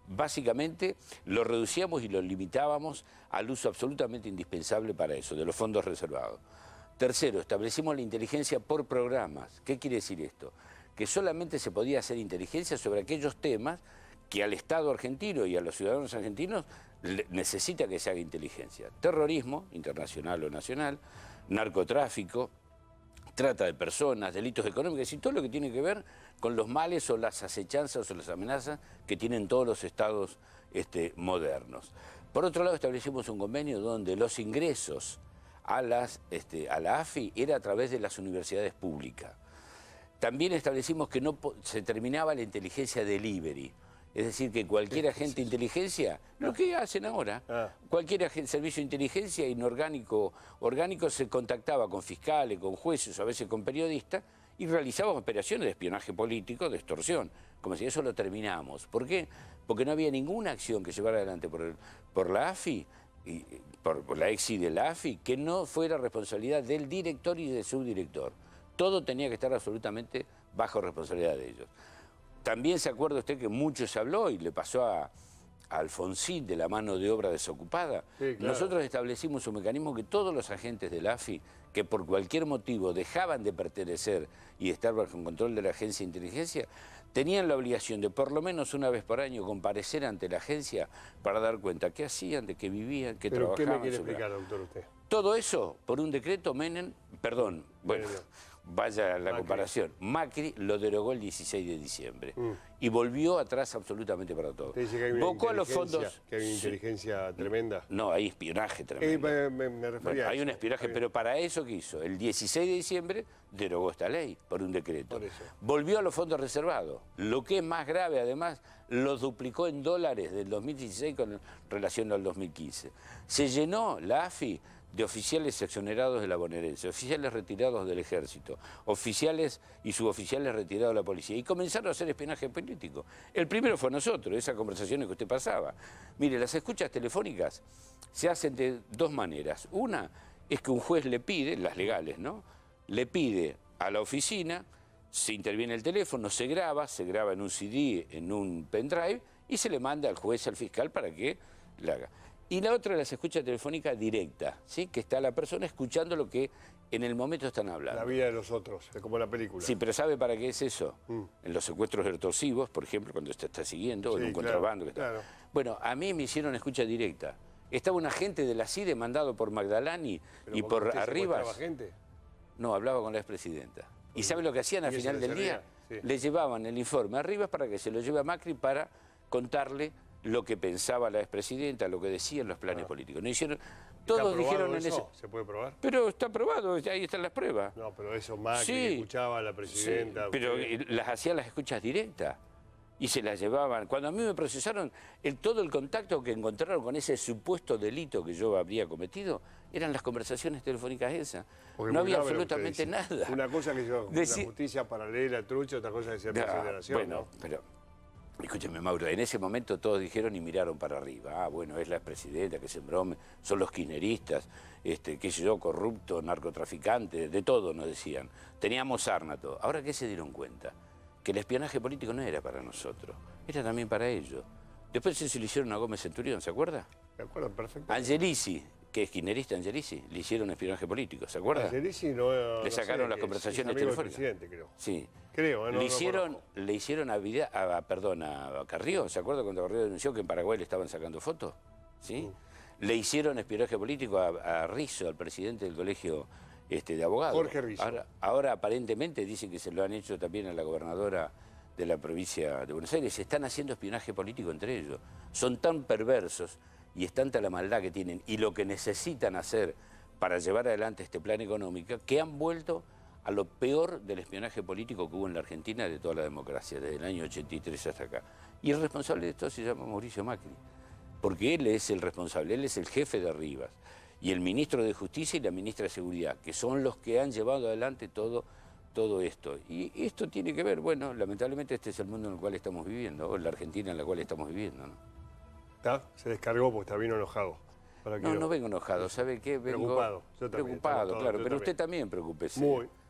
básicamente lo reducíamos y lo limitábamos al uso absolutamente indispensable para eso, de los fondos reservados. Tercero, establecimos la inteligencia por programas. ¿Qué quiere decir esto? Que solamente se podía hacer inteligencia sobre aquellos temas que al Estado argentino y a los ciudadanos argentinos necesita que se haga inteligencia. Terrorismo, internacional o nacional, narcotráfico, trata de personas, delitos económicos y todo lo que tiene que ver con los males o las acechanzas o las amenazas que tienen todos los estados este, modernos. Por otro lado, establecimos un convenio donde los ingresos a, las, este, a la A F I era a través de las universidades públicas. También establecimos que no se terminaba la inteligencia delivery. Es decir, que cualquier agente de inteligencia, lo que hacen ahora, ah. cualquier agente, servicio de inteligencia inorgánico, orgánico se contactaba con fiscales, con jueces, a veces con periodistas, y realizaba operaciones de espionaje político, de extorsión. Como si eso lo terminamos. ¿Por qué? Porque no había ninguna acción que llevara adelante por, el, por la A F I, y, por, por la ex I de la A F I, que no fuera responsabilidad del director y del subdirector. Todo tenía que estar absolutamente bajo responsabilidad de ellos. También se acuerda usted que mucho se habló y le pasó a, a Alfonsín de la mano de obra desocupada. Sí, claro. Nosotros establecimos un mecanismo que todos los agentes de la A F I que por cualquier motivo dejaban de pertenecer y estar bajo control de la agencia de inteligencia, tenían la obligación de por lo menos una vez por año comparecer ante la agencia para dar cuenta qué hacían, de qué vivían, qué ¿Pero trabajaban. ¿Qué me quiere explicar, doctor, usted? Todo eso, por un decreto, Menem, perdón, bueno... Menem. Vaya la Macri. comparación. Macri lo derogó el dieciséis de diciembre mm. y volvió atrás absolutamente para todo. ¿Te dice que hay una Bocó a los fondos. ¿Que hay una inteligencia sí. tremenda? No, hay espionaje tremendo. Eh, me, me refería bueno, a hay eso. un espionaje, pero para eso ¿qué hizo? El dieciséis de diciembre derogó esta ley por un decreto. Por eso. Volvió a los fondos reservados. Lo que es más grave, además, los duplicó en dólares del dos mil dieciséis con relación al dos mil quince. Se llenó la A F I de oficiales exonerados de la bonaerense, oficiales retirados del ejército, oficiales y suboficiales retirados de la policía, y comenzaron a hacer espionaje político. El primero fue nosotros, esas conversaciones que usted pasaba. Mire, las escuchas telefónicas se hacen de dos maneras. Una es que un juez le pide, las legales, ¿no? Le pide a la oficina, se interviene el teléfono, se graba, se graba en un C D, en un pendrive, y se le manda al juez, al fiscal, para que la haga. Y la otra es la escucha telefónica directa, ¿sí? Que está la persona escuchando lo que en el momento están hablando. La vida de los otros, es como la película. Sí, pero ¿sabe para qué es eso? Mm. En los secuestros extorsivos, por ejemplo, cuando usted está siguiendo, sí, o en un claro, contrabando. Que está. Claro. Bueno, a mí me hicieron escucha directa. Estaba un agente de la C I D mandado por Magdalani y por Arribas. ¿Secuestraba gente? No, hablaba con la expresidenta. ¿Y sabe lo que hacían al final del día? Sí. Le llevaban el informe a Arribas para que se lo lleve a Macri para contarle lo que pensaba la expresidenta, lo que decían los planes ah. políticos. No hicieron, todos dijeron en eso? ¿Se puede probar? Pero está probado, ahí están las pruebas. No, pero eso Macri sí, escuchaba a la presidenta. Sí, pero usted... las hacían las escuchas directas y se las llevaban. Cuando a mí me procesaron, el, todo el contacto que encontraron con ese supuesto delito que yo habría cometido, eran las conversaciones telefónicas esas. Porque no había absolutamente nada. Una cosa que yo, Deci... una justicia paralela, trucha, otra cosa que se llama aceleración. Bueno, ¿no? pero... Escúcheme, Mauro, en ese momento todos dijeron y miraron para arriba. Ah, bueno, es la expresidenta que sembró, son los kirchneristas, este, qué sé yo, corruptos, narcotraficantes, de todo nos decían. Teníamos Arnato. Ahora, ¿qué se dieron cuenta? Que el espionaje político no era para nosotros, era también para ellos. Después se lo hicieron a Gómez Centurión, ¿se acuerda? Me acuerdo perfecto. Angelici, que es kirchnerista Angelici, le hicieron espionaje político, ¿se acuerda? Angelici no... Le sacaron no sé, las conversaciones es amigo telefónicas. Del presidente, creo. Sí. Creo, ¿eh? No, le, hicieron, no le hicieron a, Vida, a, perdón, a Carrió, ¿se acuerda cuando Carrió denunció que en Paraguay le estaban sacando fotos? ¿Sí? Mm. Le hicieron espionaje político a, a Rizzo, al presidente del colegio este, de abogados. Jorge Rizzo. Ahora, ahora aparentemente dicen que se lo han hecho también a la gobernadora de la provincia de Buenos Aires. Se están haciendo espionaje político entre ellos. Son tan perversos y es tanta la maldad que tienen y lo que necesitan hacer para llevar adelante este plan económico que han vuelto a lo peor del espionaje político que hubo en la Argentina de toda la democracia, desde el año ochenta y tres hasta acá. Y el responsable de esto se llama Mauricio Macri, porque él es el responsable, él es el jefe de Arribas, y el ministro de Justicia y la ministra de Seguridad, que son los que han llevado adelante todo, todo esto. Y esto tiene que ver, bueno, lamentablemente este es el mundo en el cual estamos viviendo, o la Argentina en la cual estamos viviendo, ¿no? ¿Está? Se descargó porque está vino enojado. No, no vengo enojado, ¿sabe qué? Vengo preocupado, yo también, preocupado, todos, claro, yo pero también. Usted también preocúpese. Muy.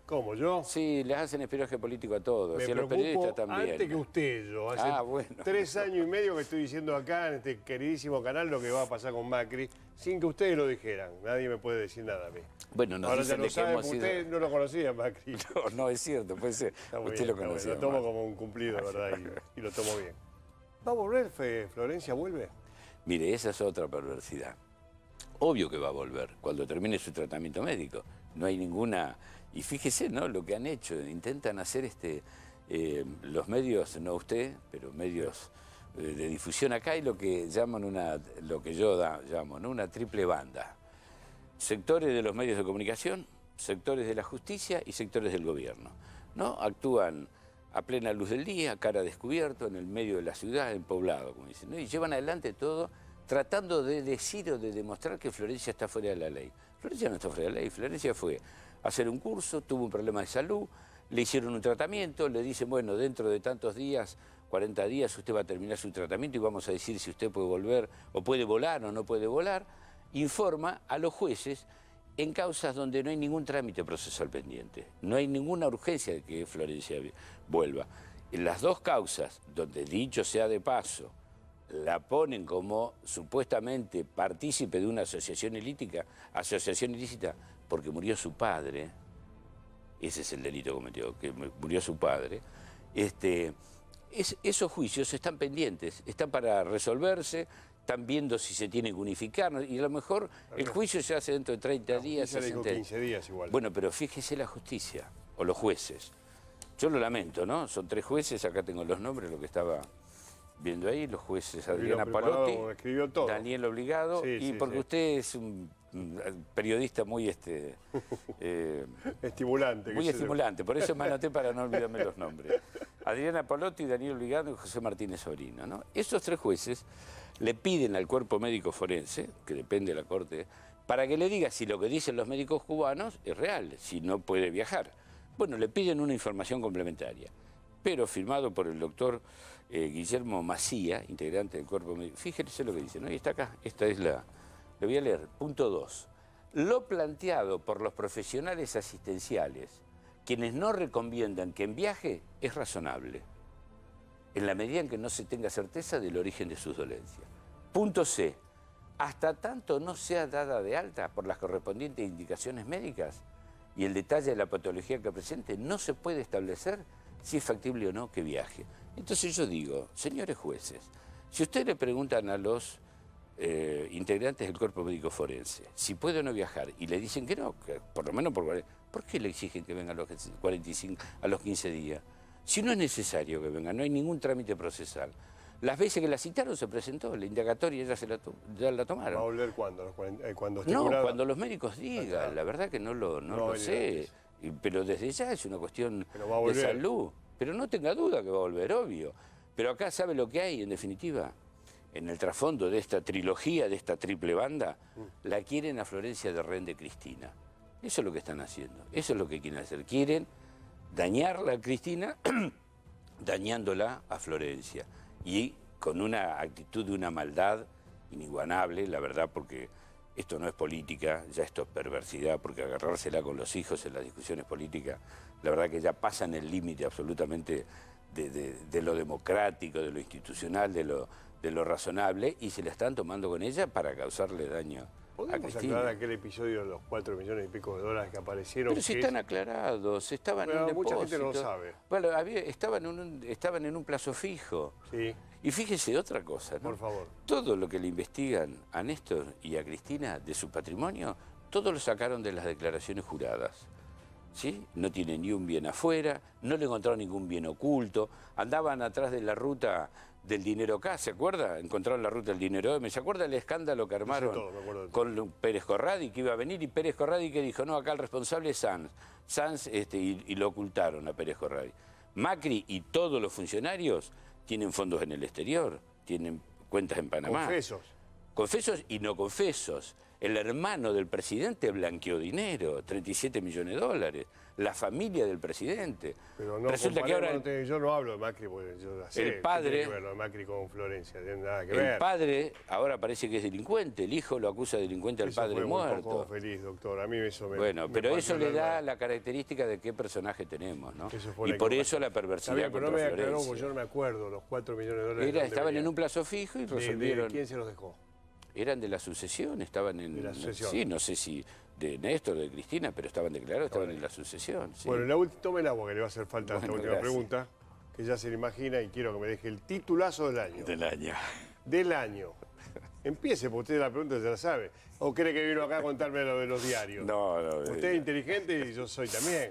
¿Cómo, yo? Sí, les hacen espionaje político a todos, Me y a los preocupo periodistas también. antes que usted, yo. Hace Ah, bueno. tres años y medio que estoy diciendo acá en este queridísimo canal lo que va a pasar con Macri, sin que ustedes lo dijeran. Nadie me puede decir nada a mí. Bueno, nos Ahora dicen ya lo de que sabe, hemos porque sido... usted no lo conocía, Macri. No, no, es cierto, puede ser. Está muy Usted bien, lo está muy conocía. bien. Lo tomo más. como un cumplido, ¿verdad? Y, y lo tomo bien. ¿Va a volver, Fe- Florencia? ¿Vuelve? Mire, esa es otra perversidad. Obvio que va a volver cuando termine su tratamiento médico. No hay ninguna... Y fíjese, ¿no? Lo que han hecho. Intentan hacer este eh, los medios, no usted, pero medios eh, de difusión acá, y lo que llaman una, lo que yo da, llamo, ¿no? Una triple banda. Sectores de los medios de comunicación, sectores de la justicia y sectores del gobierno, ¿no? Actúan a plena luz del día, cara descubierto, en el medio de la ciudad, en poblado, como dicen, ¿no? Y llevan adelante todo tratando de decir o de demostrar que Florencia está fuera de la ley. Florencia no está fuera de la ley, Florencia fue a hacer un curso, tuvo un problema de salud, le hicieron un tratamiento, le dicen, bueno, dentro de tantos días, cuarenta días, usted va a terminar su tratamiento y vamos a decir si usted puede volver, o puede volar o no puede volar. Informa a los jueces en causas donde no hay ningún trámite procesal pendiente, no hay ninguna urgencia de que Florencia vuelva. En las dos causas, donde dicho sea de paso, la ponen como supuestamente partícipe de una asociación ilícita, asociación ilícita porque murió su padre, ese es el delito que cometió, que murió su padre, este, es, esos juicios están pendientes, están para resolverse, están viendo si se tiene que unificar, y a lo mejor el juicio se hace dentro de treinta días. Ya le dijo quince días igual. Bueno, pero fíjese la justicia, o los jueces. Yo lo lamento, ¿no? Son tres jueces, acá tengo los nombres, lo que estaba viendo ahí, los jueces Adriana Palotti, escribió todo. Daniel Obligado, Sí, y sí, porque sí. usted es un un periodista muy este eh, estimulante. Muy que estimulante, por eso me anoté para no olvidarme los nombres. Adriana Palotti, Daniel Obligado y José Martínez Sobrino, ¿no? Esos tres jueces le piden al cuerpo médico forense, que depende de la Corte, para que le diga si lo que dicen los médicos cubanos es real, si no puede viajar. Bueno, le piden una información complementaria, pero firmado por el doctor eh, Guillermo Macía, integrante del cuerpo médico. Fíjense lo que dice, ¿no? Y está acá, esta es la... Le voy a leer, punto dos. Lo planteado por los profesionales asistenciales, quienes no recomiendan que en viaje, es razonable, en la medida en que no se tenga certeza del origen de sus dolencias. Punto C. Hasta tanto no sea dada de alta por las correspondientes indicaciones médicas y el detalle de la patología que presente, no se puede establecer si es factible o no que viaje. Entonces yo digo, señores jueces, si ustedes le preguntan a los eh, integrantes del cuerpo médico forense si puede o no viajar y le dicen que no, que por lo menos por... ¿Por qué le exigen que venga a los cuarenta y cinco, a los quince días? Si no es necesario que venga, no hay ningún trámite procesal. Las veces que la citaron se presentó, la indagatoria ya, se la, to ya la tomaron. ¿Va a volver cuándo? ¿Los cuarenta, eh, cuando no, curado? cuando los médicos digan, la verdad que no lo, no No, lo sé, y, pero desde ya es una cuestión va a volver. de salud. Pero no tenga duda que va a volver, obvio. Pero acá sabe lo que hay, en definitiva, en el trasfondo de esta trilogía, de esta triple banda, mm. la quieren a Florencia de Rende Cristina. Eso es lo que están haciendo, eso es lo que quieren hacer. Quieren dañarla a Cristina, dañándola a Florencia. Y con una actitud de una maldad inigualable, la verdad, porque esto no es política, ya esto es perversidad, porque agarrársela con los hijos en las discusiones políticas, la verdad que ya pasan el límite absolutamente de, de, de lo democrático, de lo institucional, de lo, de lo razonable, y se la están tomando con ella para causarle daño a ¿Podemos Cristina. aclarar aquel episodio de los cuatro millones y pico de dólares que aparecieron? Pero si que están es... aclarados, estaban Pero en un mucha depósito. gente no lo sabe. Bueno, había, estaban, en un, estaban en un plazo fijo. Sí. Y fíjese otra cosa, ¿no? Por favor. Todo lo que le investigan a Néstor y a Cristina de su patrimonio, todo lo sacaron de las declaraciones juradas. ¿Sí? No tienen ni un bien afuera, no le encontraron ningún bien oculto, andaban atrás de la ruta del dinero K, ¿se acuerda? Encontraron la ruta del dinero M. ¿Se acuerda el escándalo que armaron todo, me acuerdo de todo. con Pérez Corradi, que iba a venir, y Pérez Corradi que dijo, no, acá el responsable es Sanz, Sanz este, y, y lo ocultaron a Pérez Corradi. Macri y todos los funcionarios tienen fondos en el exterior, tienen cuentas en Panamá. Confesos. confesos y no confesos. El hermano del presidente blanqueó dinero, treinta y siete millones de dólares. La familia del presidente. Pero no Resulta que ahora... el, yo no hablo de Macri, porque yo la sé. El padre... ¿Qué tiene que ver lo de Macri con Florencia? No tiene nada que el ver. padre ahora parece que es delincuente. El hijo lo acusa de delincuente al Eso padre fue muerto. Un poco feliz, doctor. A mí eso me... Bueno, me pero eso le da mal. la característica de qué personaje tenemos, ¿no? Eso fue Y la por equivocación. eso la perversidad Está bien, pero no contra me aclaró, Florencia. porque yo no me acuerdo los cuatro millones de dólares. Era, de estaban venían. en un plazo fijo y ¿De- de resolvieron... quién se los dejó? Eran de la sucesión, estaban en... De la sucesión. Sí, no sé si de Néstor o de Cristina, pero estaban declarados, estaban en la sucesión. Sí. Bueno, la última, tome el agua que le va a hacer falta a esta Bueno, última gracias. pregunta, que ya se le imagina y quiero que me deje el titulazo del año. Del año. Del año. Empiece, porque usted la pregunta ya la sabe. ¿O cree que vino acá a contarme lo de los diarios? No, no. Usted es inteligente y yo soy también.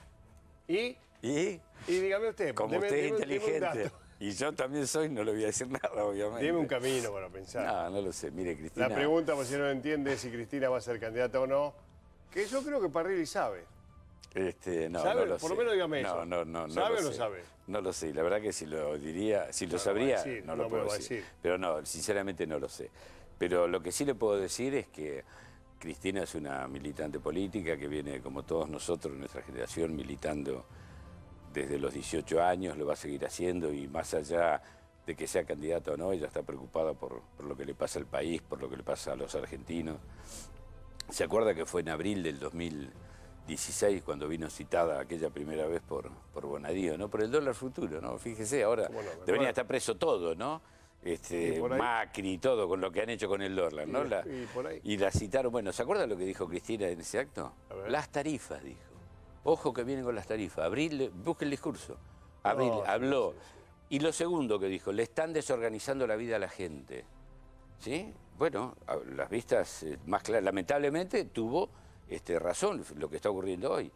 ¿Y? ¿Y? Y dígame usted. Como deme- usted es deme un- deme un inteligente. dato. Y yo también soy, no le voy a decir nada, obviamente. Deme un camino para pensar. No, no lo sé. Mire, Cristina... La pregunta, por si no entiende, es si Cristina va a ser candidata o no. Que yo creo que Parrilli sabe. Este, no, ¿Sabe? no lo Por sé. lo menos dígame no, eso. No, no, no ¿Sabe lo o no sé. sabe? No lo sé. La verdad que si lo diría, si lo No lo va a sabría, decir, no no lo me puedo lo va a decir. decir. Pero no, sinceramente no lo sé. Pero lo que sí le puedo decir es que Cristina es una militante política que viene, como todos nosotros, nuestra generación, militando desde los dieciocho años, lo va a seguir haciendo y más allá de que sea candidata o no, ella está preocupada por, por lo que le pasa al país, por lo que le pasa a los argentinos. ¿Se acuerda que fue en abril del dos mil dieciséis cuando vino citada aquella primera vez por, por Bonadío, ¿no? Por el dólar futuro, ¿no? Fíjese, ahora Bueno, debería bueno. estar preso todo, ¿no? Este, Y por ahí- Macri y todo, con lo que han hecho con el dólar, ¿no? Y- La- y por ahí. y la citaron, bueno, ¿se acuerda lo que dijo Cristina en ese acto? A ver. Las tarifas, dijo. Ojo que vienen con las tarifas. Abril, busque el discurso. Abril No, sí, habló. sí, sí. Y lo segundo que dijo, le están desorganizando la vida a la gente. ¿Sí? Bueno, a- las vistas eh, más claras. Lamentablemente tuvo este, razón lo que está ocurriendo hoy.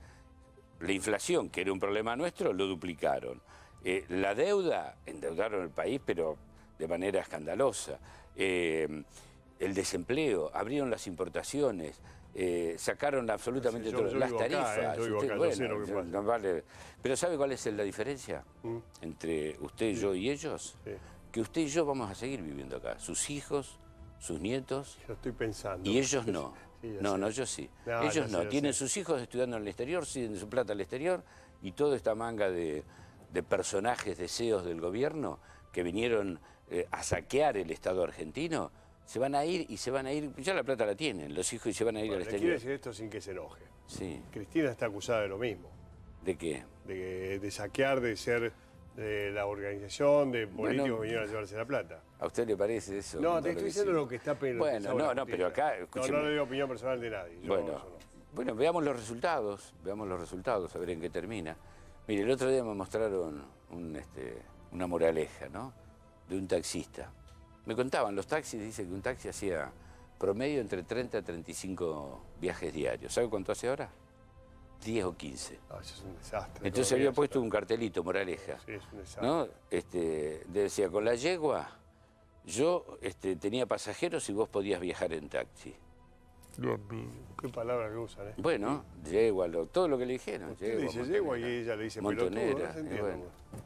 La inflación, que era un problema nuestro, lo duplicaron. Eh, la deuda, endeudaron el país, pero de manera escandalosa. Eh, el desempleo, abrieron las importaciones, eh, sacaron absolutamente Yo- todo, yo las vivo acá, tarifas. eh, yo vivo Usted- acá, yo sé bueno, lo que pasa. no vale. Pero ¿sabe cuál es la diferencia Mm. entre usted, yo y ellos? Sí. Que usted y yo vamos a seguir viviendo acá. Sus hijos, sus nietos. Yo estoy pensando. Y ellos no. Sí, ya no, sé. no, yo sí. No, ellos ya sé, no. ya Tienen sé. sus hijos estudiando en el exterior, siguen su plata al exterior y toda esta manga de, de personajes, deseos del gobierno que vinieron eh, a saquear el Estado argentino, se van a ir y se van a ir. Ya la plata la tienen, los hijos y se van a ir Bueno, al le quiero exterior. decir esto sin que se enoje. Sí. Cristina está acusada de lo mismo. ¿De qué? De, de saquear, de ser de la organización, de políticos Bueno, que vinieron a llevarse la plata. ¿A usted le parece eso? No, Todo te lo estoy que diciendo sí. lo que está pe- lo que Bueno, sabe no, la no, pero justicia. acá, No, escúcheme. no le doy opinión personal de nadie. Yo Bueno, eso no. bueno, veamos los resultados, veamos los resultados, a ver en qué termina. Mire, el otro día me mostraron un, este, una moraleja, ¿no? De un taxista. Me contaban, los taxis, dice que un taxi hacía promedio entre treinta a treinta y cinco viajes diarios. ¿Sabe cuánto hace ahora? diez o quince. Ah, eso es un desastre. Entonces Todavía había eso puesto un cartelito, moraleja. Sí, es un desastre. ¿No? Este, decía, con la yegua, yo este, tenía pasajeros y vos podías viajar en taxi. Dios mío, qué palabra que usan, ¿eh? Bueno, yegua, lo- todo lo que le dijeron. Usted le dice yegua y ella le dice pelotudo, montonera, no se y entiende. bueno.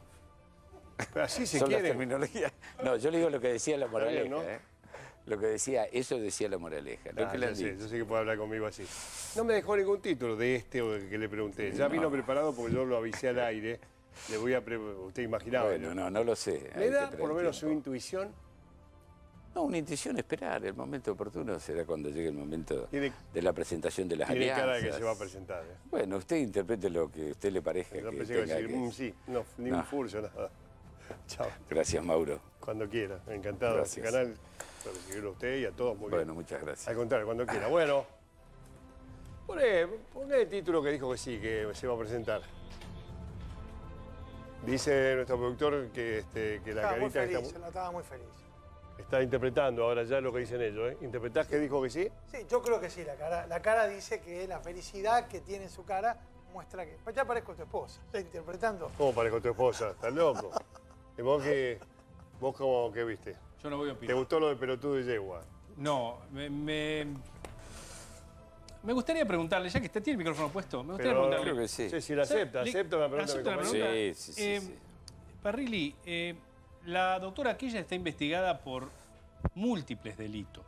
Pero así se Son las quieren. terminologías. No, yo le digo lo que decía la Está moraleja. bien, ¿no? ¿eh? Lo que decía, eso decía la moraleja. Lo Ah, que le ya han sé, dicho. yo sé que puede hablar conmigo así. No me dejó ningún título de este o del que le pregunté. Ya vino preparado porque yo lo avisé al aire. Le voy a pre- usted imaginaba. Bueno, no, no lo sé. ¿Me hay da que por lo tener menos su tiempo. intuición? No, una intuición, esperar. El momento oportuno será cuando llegue el momento Tiene- de la presentación de las Tiene alianzas. cara de que se va a presentar. ¿eh? Bueno, usted interprete lo que a usted le parezca Yo que pensé que iba a tenga decir, que "Mm, decir. sí, no, ni No. un furcio, nada. Chao. Gracias, Mauro. Cuando quiera, encantado de este Gracias. canal. Para recibirlo a usted y a todos muy Bueno, bien. muchas gracias. Al contrario, cuando quiera. Bueno, poné, poné el título que dijo que sí, que se va a presentar. Dice nuestro productor que, este, que la Estaba muy carita feliz, está, la estaba muy feliz. está interpretando ahora ya lo que dicen ellos. ¿eh? ¿Interpretás que dijo que sí? Sí, yo creo que sí, la cara, la cara dice que la felicidad que tiene en su cara muestra que... Pues ya parezco tu esposa, está interpretando. ¿Cómo parezco tu esposa? ¿Estás loco? ¿Y vos qué, vos cómo qué viste? Yo no voy a ¿Te opinar. gustó lo de pelotudo y yegua? No, me, me, me gustaría preguntarle, ya que está, tiene el micrófono puesto, me gustaría Pero- preguntarle. Creo que sí. Sí, si la acepta, Le- acepta la pregunta. ¿Acepta que la me pregunta? Sí, sí, sí, Eh, sí. Parrilli, eh, la doctora Kirchner está investigada por múltiples delitos.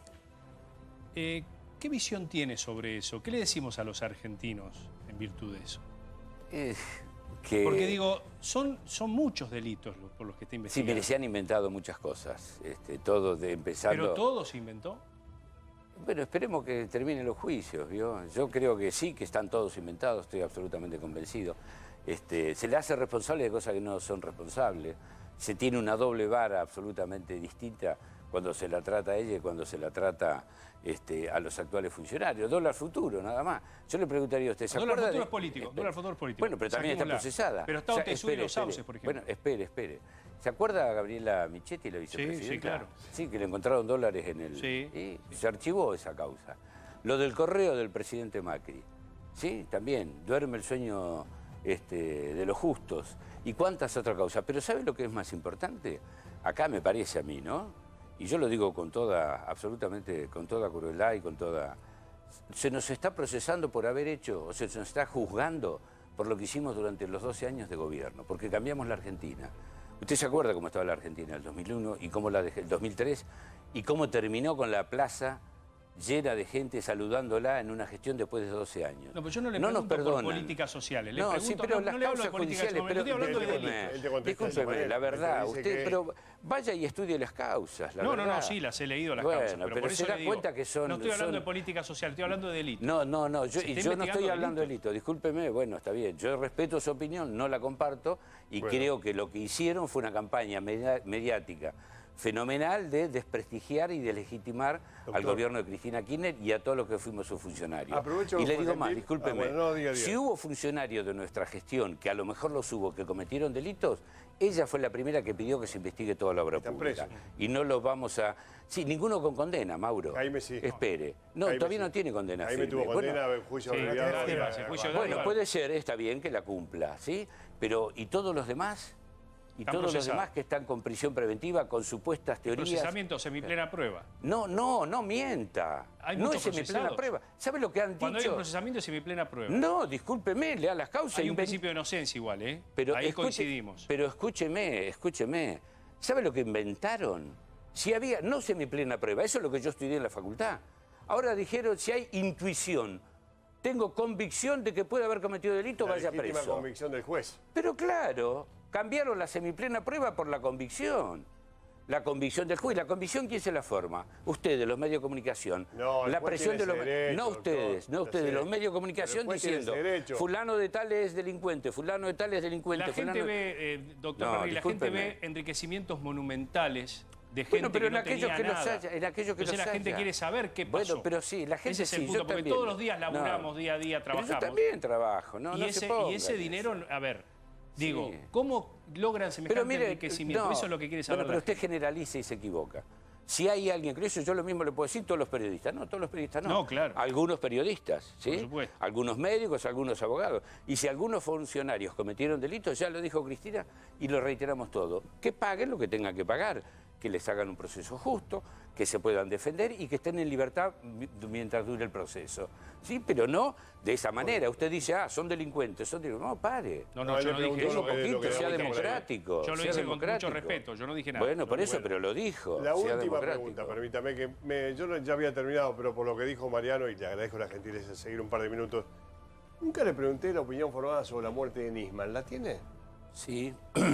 Eh, ¿Qué visión tiene sobre eso? ¿Qué le decimos a los argentinos en virtud de eso? Eh, que... Porque digo, son, son muchos delitos los, por los que está Sí, investigando. mire, se han inventado muchas cosas. Este, todo de empezando... ¿Pero todo se inventó? Bueno, esperemos que terminen los juicios, ¿vio? Yo creo que sí, que están todos inventados, estoy absolutamente convencido. Este, se le hace responsable de cosas que no son responsables. Se tiene una doble vara absolutamente distinta cuando se la trata a ella y cuando se la trata este, a los actuales funcionarios. Dólar futuro, nada más. Yo le preguntaría a usted, ¿se Dólar acuerda futuro de... es político, Espere. dólar futuro es político. Bueno, pero también está Saquémosla. procesada. Pero está O sea, Otesú y espere, los espere. sauces, por ejemplo. Bueno, espere, espere. ¿Se acuerda a Gabriela Michetti, la vicepresidenta? sí, claro. Sí, que le encontraron dólares en el... Sí. Y se archivó esa causa. Lo del correo del presidente Macri. Sí, también. Duerme el sueño este, de los justos. Y cuántas otras causas. Pero ¿sabe lo que es más importante? Acá me parece a mí, ¿no? Y yo lo digo con toda, absolutamente, con toda crueldad y con toda... Se nos está procesando por haber hecho, o se nos está juzgando por lo que hicimos durante los doce años de gobierno, porque cambiamos la Argentina. ¿Usted se acuerda cómo estaba la Argentina en el dos mil uno y cómo la dejé el dos mil tres y cómo terminó con la plaza llena de gente saludándola en una gestión después de doce años? No, pero yo no le no nos pregunto por perdonan. políticas sociales. Le No, pregunto, sí, pero no, las no le hablo de causas políticas judiciales, sociales, pero estoy hablando de discúlpeme, delitos. Él te contesta de esa discúlpeme, manera, la verdad, dice usted, que- pero vaya y estudie las causas, la No, no, verdad. no, sí, las he leído las Bueno, causas, pero, pero por se eso da le digo, cuenta que son- no estoy hablando son- de política social, estoy hablando de delitos. No, no, no, yo, Se y está yo no estoy investigando hablando de delito, discúlpeme, bueno, está bien, yo respeto su opinión, no la comparto y Bueno. creo que lo que hicieron fue una campaña media- mediática fenomenal de desprestigiar y de legitimar Doctor. al gobierno de Cristina Kirchner y a todos los que fuimos sus funcionarios. Aprovecho Y que le fue digo más, gentil. discúlpeme, Ah, bueno, no, diga, diga. si hubo funcionarios de nuestra gestión, que a lo mejor los hubo, que cometieron delitos, ella fue la primera que pidió que se investigue toda la obra Están pública. presos. Y no los vamos a... Sí, ninguno con condena, Mauro. Jaime sí. Espere. No, Jaime todavía sí. no tiene condena Jaime firme. tuvo condena, Bueno, juicio Sí, abreviado. dádiva, eh, sí, juicio bueno, bueno, dádiva. puede ser, está bien que la cumpla, ¿sí? Pero, ¿y todos los demás? ¿Y Están todos los procesados. demás que están con prisión preventiva, con supuestas teorías? Procesamiento semiplena prueba. No, no, no mienta. Hay no muchos es semiplena procesados. prueba. ¿Sabe lo que han Cuando hay dicho? un procesamiento es semiplena prueba. No, discúlpeme, lea las causas. Hay un Inven- principio de inocencia igual, ¿eh? Pero Ahí escuche- coincidimos. Pero escúcheme, escúcheme. ¿Sabe lo que inventaron? Si había, no semiplena prueba, eso es lo que yo estudié en la facultad. Ahora dijeron, si hay intuición, tengo convicción de que puede haber cometido delito, la vaya legítima preso. convicción del juez. Pero claro, cambiaron la semiplena prueba por la convicción. La convicción del juez. ¿La convicción quién se la forma? Ustedes, los medios de comunicación. No, el la juez presión tiene de los ese derecho, No ustedes, doctor. no Yo ustedes, sé. los medios de Pero comunicación el juez tiene diciendo, ese derecho. fulano de tal es delincuente, fulano de tal es delincuente. La gente fulano... ve, eh, doctor No, Perry, la gente discúlpeme. ve enriquecimientos monumentales de gente Bueno, pero que en no aquellos tenía que los nada. haya, en aquellos que Entonces los la gente haya. quiere saber qué pasó. Bueno, pero sí, la gente Ese es el sí, punto, yo porque también. todos los días laburamos, No. día a día, Pero yo trabajamos. también trabajo, no, y, no ese, se pongan y ese en dinero, a ver, digo, Sí. ¿cómo logran semejante Pero mire, enriquecimiento? no, Eso es lo que quiere saber bueno, pero la usted generaliza y se equivoca. Si hay alguien, creo eso yo lo mismo le puedo decir todos los periodistas. No, todos los periodistas no. No, claro. Algunos periodistas, ¿sí? Por supuesto. Algunos médicos, algunos abogados. Y si algunos funcionarios cometieron delitos, ya lo dijo Cristina y lo reiteramos todo, que paguen lo que tengan que pagar, que les hagan un proceso justo, que se puedan defender y que estén en libertad mi- mientras dure el proceso. Sí, pero no de esa manera. Usted dice, ah, son delincuentes, son delincuentes. No, pare. No, no, No, yo le no dije preguntó eso. Un lo que- lo poquito, que sea era democrático. Yo lo sea hice con mucho democrático. respeto, yo no dije nada. Bueno, por eso, Bueno. pero lo dijo. La sea última democrático. pregunta, permítame que me- yo no- ya había terminado, pero por lo que dijo Mariano, y le agradezco la gentileza de seguir un par de minutos, nunca le pregunté la opinión formada sobre la muerte de Nisman. ¿La tiene? Sí,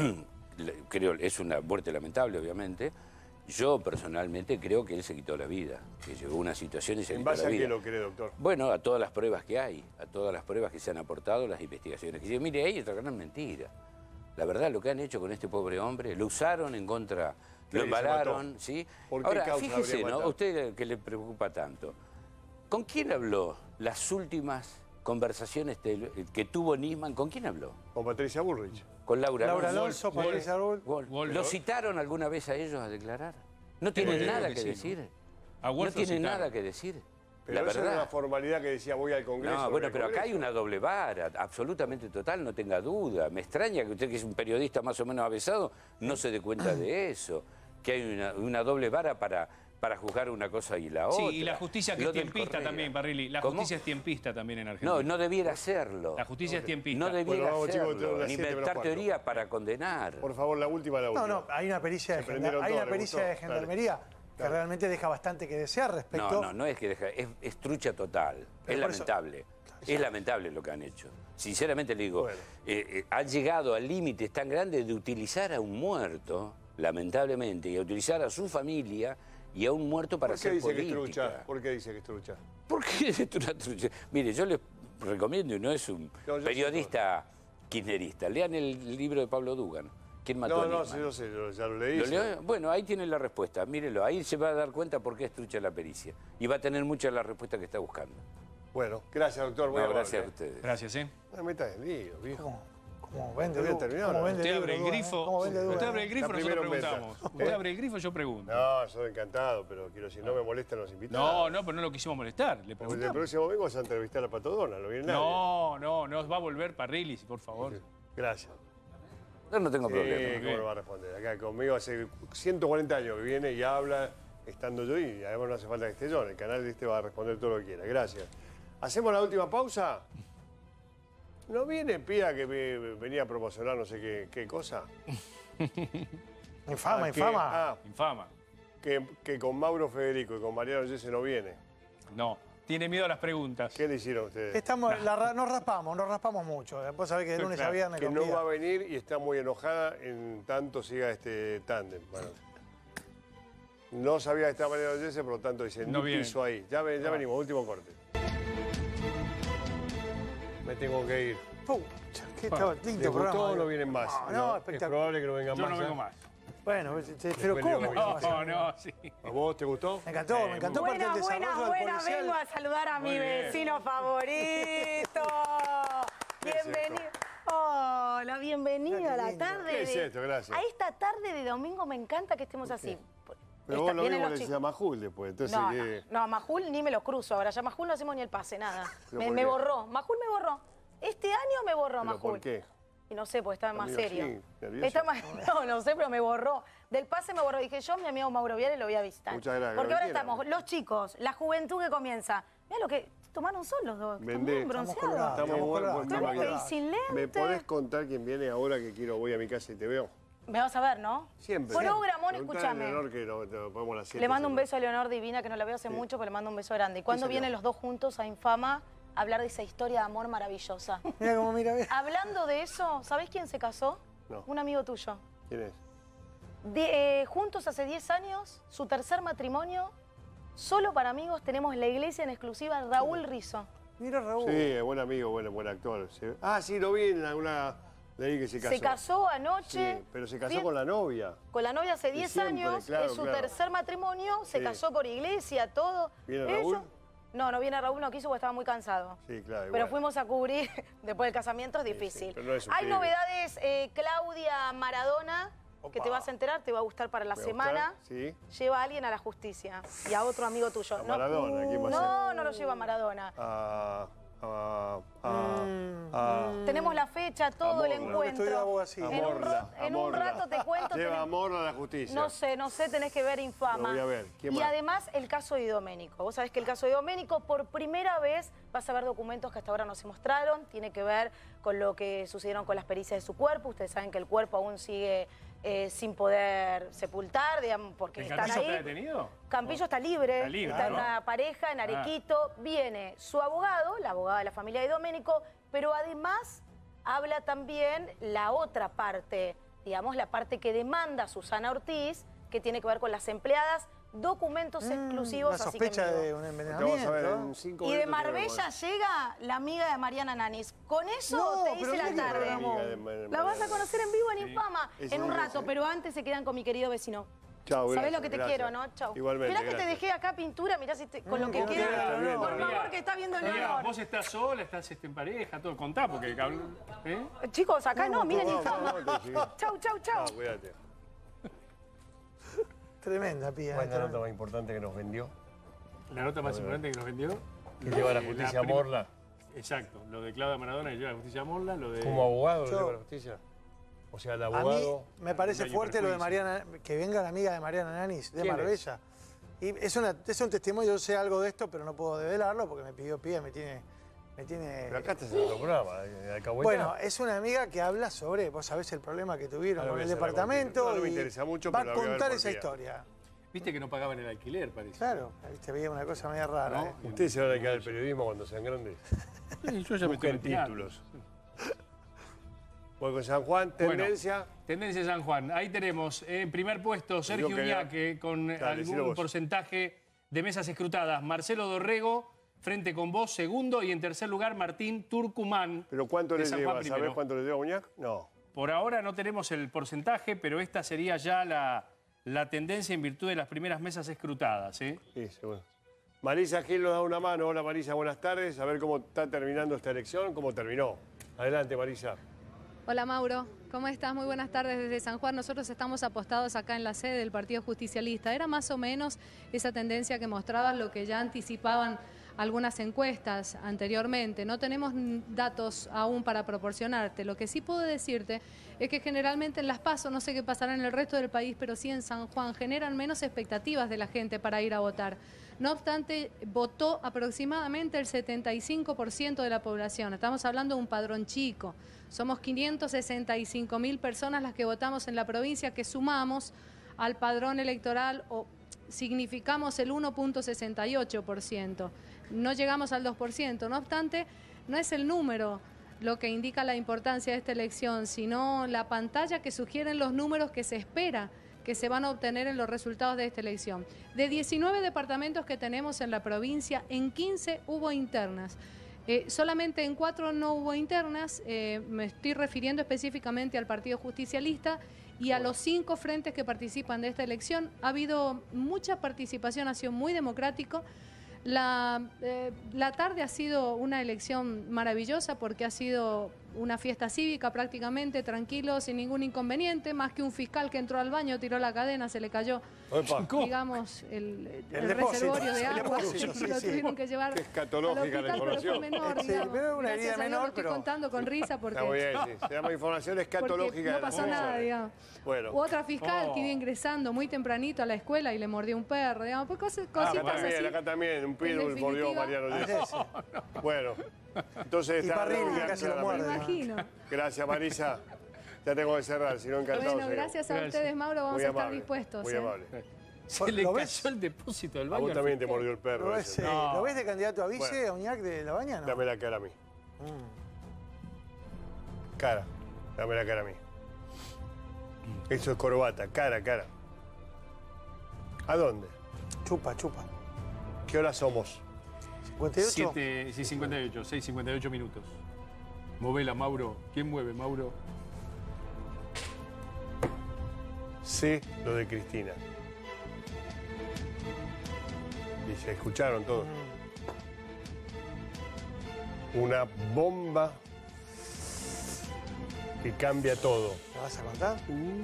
le- creo, es una muerte lamentable, obviamente. Yo personalmente creo que él se quitó la vida, que llegó a una situación y se ¿En quitó base la a qué vida. lo cree, doctor? Bueno, a todas las pruebas que hay, a todas las pruebas que se han aportado, las investigaciones que se mire, hay otra gran mentira. La verdad, lo que han hecho con este pobre hombre, lo usaron en contra, ¿Qué lo dice, embalaron, mató? ¿sí? ¿Por qué Ahora, causa fíjese, habría ¿no? matado? Usted que le preocupa tanto, ¿con quién habló las últimas conversaciones tel- que tuvo Nisman? ¿Con quién habló? Con Patricia Bullrich. Con Laura, Laura Alonso. Alonso, Patricia Bull. Gol. Gol. ¿Lo citaron alguna vez a ellos a declarar? No tienen creo nada que que, sí, ¿no? decir. A No Wolf lo tienen citaron. nada que decir. Pero la esa era verdad. una formalidad que decía voy al Congreso. No, voy bueno, al pero acá hay Congreso. una doble vara, absolutamente total, no tenga duda. Me extraña que usted, que es un periodista más o menos avesado, no se dé cuenta de eso. Que hay una, una doble vara para, para juzgar una cosa y la Sí, otra. y la justicia que Lo es del tiempista Correa. también, Barrilli. La ¿Cómo? justicia es tiempista también en Argentina. No, no debiera hacerlo. La justicia es tiempista. No debiera Bueno, vamos, chicos, hacerlo. tenemos las Ni siete menos inventar cuarto. teoría para condenar. Por favor, la última, la última. No, no, hay una pericia de, Se gendarmería, prendieron hay todos, una ¿le pericia gustó? de gendarmería Que realmente deja bastante que desear respecto... No, no, no es que deja, es, es trucha total. Pero es por eso- lamentable. Es lamentable lo que han hecho. Sinceramente le digo, eh, eh, han llegado a límites tan grandes de utilizar a un muerto, lamentablemente, y a utilizar a su familia y a un muerto para ¿Por qué hacer dice política. que es trucha? ¿Por qué dice que es trucha? ¿Por qué es una trucha? Mire, yo les recomiendo, y no es un No, yo periodista kirchnerista, lean el libro de Pablo Dugan. ¿Quién mató No, a no, Nisman? sí, yo sé, yo ya lo leí. ¿Lo sí. leo? Bueno, ahí tiene la respuesta, mírenlo, ahí se va a dar cuenta por qué es trucha la pericia. Y va a tener mucha la respuesta que está buscando. Bueno, gracias, doctor. Muy No, amable. gracias a ustedes. Gracias, ¿eh? No me metas en lío, viejo. ¿Cómo vende Todavía duro? terminó, ¿Cómo ¿no? vende Usted duro, abre el Dugan, eh? grifo, ¿Cómo vende usted Dugan, abre eh? el grifo, Está nosotros primero en venta. preguntamos. Usted ¿Eh? abre el grifo, yo pregunto. No, soy encantado, pero quiero decir, no me molestan los invitados. No, no, pero no lo quisimos molestar. Le Porque el preguntamos. próximo domingo vas a entrevistar a Patodona, ¿lo viene nadie? No, no, nos va a volver Parrillis, por favor. Gracias. Yo no tengo Sí, problema. ¿cómo lo va a responder? Acá conmigo hace ciento cuarenta años que viene y habla estando yo y además no hace falta que esté yo. En el canal de este va a responder todo lo que quiera. Gracias. ¿Hacemos la última pausa? ¿No viene Pía que ve- venía a promocionar no sé qué, qué cosa? Infama, Ah, que- infama. ah, Infama. que, que con Mauro Federico y con Mariano Yese no viene. No, tiene miedo a las preguntas. ¿Qué le hicieron ustedes? Estamos, la ra- nos raspamos, nos raspamos mucho. Después sabés que de lunes a Claro, viernes que con no Pía. va a venir y está muy enojada en tanto siga este tándem. Bueno, no sabía que estaba Mariano Yese, por lo tanto dice, No no viene. piso ahí. Ya, ven- ya Ah. venimos, último corte. Me tengo que ir. Pucha, qué estaba lindo ¿Les programa. gustó o no vienen más? No, no, es espectacular. probable que no vengan Yo más. no ¿eh? vengo más. Bueno, pues, este, Después pero le ¿cómo? digo, No, no, sí. ¿A vos te gustó? Me encantó, me encantó parte del Buenas, desarrollo buenas, del buenas. policial. Vengo a saludar a mi Muy bien. vecino favorito. ¿Qué es Bienvenido. Hola, bienvenido Mira a qué la lindo. tarde. ¿Qué es de- esto? Gracias. A esta tarde de domingo me encanta que estemos así. Pero Esta- vos lo vienen mismo los le chicos. decís a Majul después. Entonces, No, ¿qué? no, no, a Majul ni me lo cruzo ahora. Ya a Majul no hacemos ni el pase, nada. ¿Pero Me, por me qué? borró. Majul me borró. Este año me borró ¿Pero Majul. por qué? Y no sé, porque estaba más Amigo, serio. sí, nervioso. Está más- no, no sé, pero me borró. Del pase me borró. Dije, yo, mi amigo Mauro Viale, lo voy a visitar. Muchas gracias, Porque lo ahora quiera. estamos, los chicos, la juventud que comienza. Mira lo que tomaron son los dos. Están Vendé. muy Estamos bronceados. colgados. Estamos Estamos buen- colgados. buen Claro, tema y que- sin lente. ¿Me podés contar quién viene ahora que quiero voy a mi casa y te veo? Me vas a ver, ¿no? Siempre. Programón, Preguntale a escúchame. Leonor que no, no, podemos a las siete, Le mando un seguro. beso a Leonor Divina, que no la veo hace Sí. mucho, pero le mando un beso grande. ¿Y cuándo salió? vienen los dos juntos a Infama a hablar de esa historia de amor maravillosa? Mira cómo mira, mira. Hablando de eso, ¿sabés quién se casó? No. Un amigo tuyo. ¿Quién es? De- eh, juntos hace diez años, su tercer matrimonio. Solo para amigos tenemos la iglesia en exclusiva, Raúl Rizzo. Mira Raúl. Sí, es buen amigo, buen, buen actor. Se- Ah, sí, lo vi en alguna... Leí que se casó. Se casó anoche. Sí, pero se casó Bien. con la novia. Con la novia hace Y diez siempre, años, claro, es su claro. tercer matrimonio, se Sí. casó por iglesia, todo. ¿Viene Ellos- Raúl? No, no viene Raúl, no quiso porque estaba muy cansado. Sí, claro. Pero igual. fuimos a cubrir después del casamiento, es difícil. pero no es un Hay pibe. novedades, eh, Claudia Maradona, que te vas a enterar, te va a gustar para la ¿Me va a semana. gustar? Sí. Lleva a alguien a la justicia y a otro amigo tuyo. A No, Maradona, ¿quién va a no, ser? no lo lleva a Maradona. Ah, ah, ah, Mm. ah. Tenemos la fecha, todo el Amorla. encuentro. Estudió abogacía. En un, Amorla, ro- en un Amorla. rato te cuento. Lleva tenés- amor a la justicia. No sé, no sé, tenés que ver Infama. Lo voy a ver. ¿Quién y más? además el caso de Doménico. Vos sabés que el caso de Doménico, por primera vez vas a ver documentos que hasta ahora no se mostraron. Tiene que ver con lo que sucedieron con las pericias de su cuerpo. Ustedes saben que el cuerpo aún sigue eh, sin poder sepultar, digamos, porque ¿El están Campillo ahí. está detenido? Campillo está libre, Está libre, está en ¿no? una pareja en Ah. Arequito. Viene su abogado, la abogada de la familia de Doménico, pero además habla también la otra parte, digamos, la parte que demanda Susana Ortiz, que tiene que ver con las empleadas, documentos exclusivos. La así que sospecha en vivo. de un Te vamos a ver envenenamiento. en cinco Y de minutos te Marbella vemos. llega la amiga de Mariana Nanis. Con eso No, te pero hice la mira que tarde. programón. Amiga de Mar- La vas a Mariana. conocer en vivo en Sí. Infama Ese en un es rato, ese. pero antes se quedan con mi querido vecino. Chao, ¿Sabés gracias, lo que te gracias. quiero, no? Chau. Igualmente, Mirá que te gracias. dejé acá pintura, mirá si te- con lo que no, queda. está bien, Por está favor, que está viendo Mira, Leonor. vos estás sola, estás este, en pareja, todo. Contá, porque... ¿eh? Chicos, acá no, miren Vamos, Infama. vamos, vamos, sí. Chau, chau, chau. Chao, cuídate. Tremenda, Pía. ¿Cuál es la tremenda. nota más importante que nos vendió? La nota más importante que nos vendió. Que lleva la Eh, justicia a prim- Morla. Exacto, lo de Claudia Maradona y lleva la justicia a Morla, lo de... Como abogado Yo- lo lleva la justicia. O sea, el A mí abogado. me parece Un daño fuerte lo de perjuicio. Mariana, que venga la amiga de Mariana Nanis, de ¿Quién es? Marbella. Y es, una, es un testimonio, yo sé algo de esto, pero no puedo develarlo porque me pidió Pía, me tiene... Me tiene... Pero acá estás en otro programa, de Alcahueta. Bueno, es una amiga que habla sobre, vos sabés el problema que tuvieron Ahora con voy a el cerrar departamento. contigo. No, no me y interesa mucho, va pero la a voy a ver contar por esa Pía. historia. Viste que no pagaban el alquiler, parece. Claro, ahí se veía una cosa media rara. ¿No? ¿eh? Ustedes se van a dedicar al periodismo cuando sean grandes. Sí, yo ya me Busquen estoy retirando. títulos. Bueno, con San Juan, tendencia. Bueno, tendencia San Juan. Ahí tenemos en primer puesto Sergio Yo quería- Uñaque con Dale, decilo algún vos. porcentaje de mesas escrutadas. Marcelo Dorrego, frente con vos, segundo. Y en tercer lugar, Martín Turcumán. ¿Pero cuánto de le San lleva? Juan ¿Sabés primero. cuánto le lleva Uñac? No. Por ahora no tenemos el porcentaje, pero esta sería ya la, la tendencia en virtud de las primeras mesas escrutadas. ¿eh? Sí, seguro. Marisa Gil nos da una mano. Hola Marisa, buenas tardes. A ver cómo está terminando esta elección, cómo terminó. Adelante Marisa. Hola Mauro, ¿cómo estás? Muy buenas tardes desde San Juan. Nosotros estamos apostados acá en la sede del Partido Justicialista. Era más o menos esa tendencia que mostraba lo que ya anticipaban algunas encuestas anteriormente. No tenemos datos aún para proporcionarte. Lo que sí puedo decirte es que generalmente en las PASO, no sé qué pasará en el resto del país, pero sí en San Juan, generan menos expectativas de la gente para ir a votar. No obstante, votó aproximadamente el setenta y cinco por ciento de la población. Estamos hablando de un padrón chico. Somos quinientas sesenta y cinco mil personas las que votamos en la provincia, que sumamos al padrón electoral o significamos el uno punto sesenta y ocho por ciento. No llegamos al dos por ciento. No obstante, no es el número lo que indica la importancia de esta elección, sino la pantalla que sugieren los números que se espera que se van a obtener en los resultados de esta elección. De diecinueve departamentos que tenemos en la provincia, en quince hubo internas. Eh, solamente en cuatro no hubo internas, eh, me estoy refiriendo específicamente al Partido Justicialista y a los cinco frentes que participan de esta elección. Ha habido mucha participación, ha sido muy democrático. La, eh, la tarde ha sido una elección maravillosa porque ha sido una fiesta cívica prácticamente, tranquilo, sin ningún inconveniente, más que un fiscal que entró al baño, tiró la cadena, se le cayó, Opa. digamos, el, el, El depósito, reservorio de el agua, depósito, y sí, lo sí. tuvieron que llevar Qué escatológica al la hospital, pero fue información. menor, Sí, digamos. pero una Gracias herida a Dios menor, lo estoy pero- contando con risa porque, Está muy bien, sí. Se llama información porque escatológica. no de la pasó nada, información. digamos. Bueno. U otra fiscal Oh. que iba ingresando muy tempranito a la escuela y le mordió un perro, digamos, pues cosas, Acá cositas también, así. acá también, un En pitbull mordió definitiva- Mariano Ah, Díaz. sí, Bueno, entonces Y está Parrilli, claramente. casi lo muerde. Me imagino. Gracias, Marisa. Ya tengo que cerrar, si no encantado. Bueno, seguimos. gracias a ustedes, Mauro, vamos Muy a estar amable, dispuestos. Muy ¿eh? amable. Se le ¿Lo cayó ves? el depósito del A baño. vos al también te fiscal. mordió el perro. ¿Lo ese. ves, eh, No. ¿Lo ves de candidato a vice, Bueno. a Uñac de La Baña? No. Dame la cara a mí. Mm. Cara. Dame la cara a mí. Eso es corbata. Cara, cara. ¿A dónde? Chupa, chupa. ¿Qué hora somos? cincuenta y ocho. siete, sí, cincuenta y ocho, seis cincuenta y ocho minutos. Movela, Mauro. ¿Quién mueve, Mauro? Sé lo de Cristina. Y se escucharon todos. Una bomba que cambia todo. ¿Me vas a contar?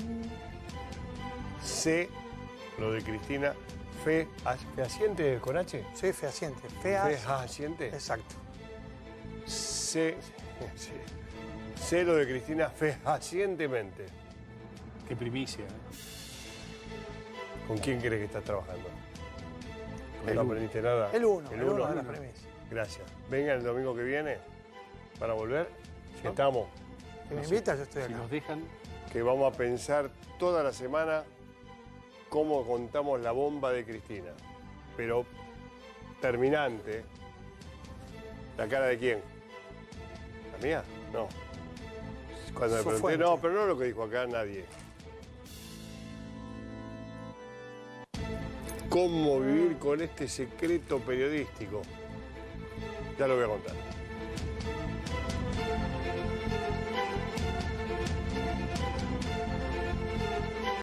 Sé lo de Cristina. Fe, ¿fehaciente con H? Sí, fehaciente. Fea. ¿Fehaciente? Exacto. Sé, sé, sé lo de Cristina fehacientemente. Qué primicia. ¿eh? ¿Con quién crees que estás trabajando? El ¿No uno. aprendiste nada? El uno, el uno de las premisas. Gracias. Vengan el domingo que viene para volver. Si estamos. Si me invitas, yo estoy Si acá. nos dejan. Que vamos a pensar toda la semana cómo contamos la bomba de Cristina. Pero terminante. ¿La cara de quién? ¿La mía? No. Cuando me Su pregunté, fuente. no, pero no lo que dijo acá nadie. ¿Cómo vivir con este secreto periodístico? Ya lo voy a contar.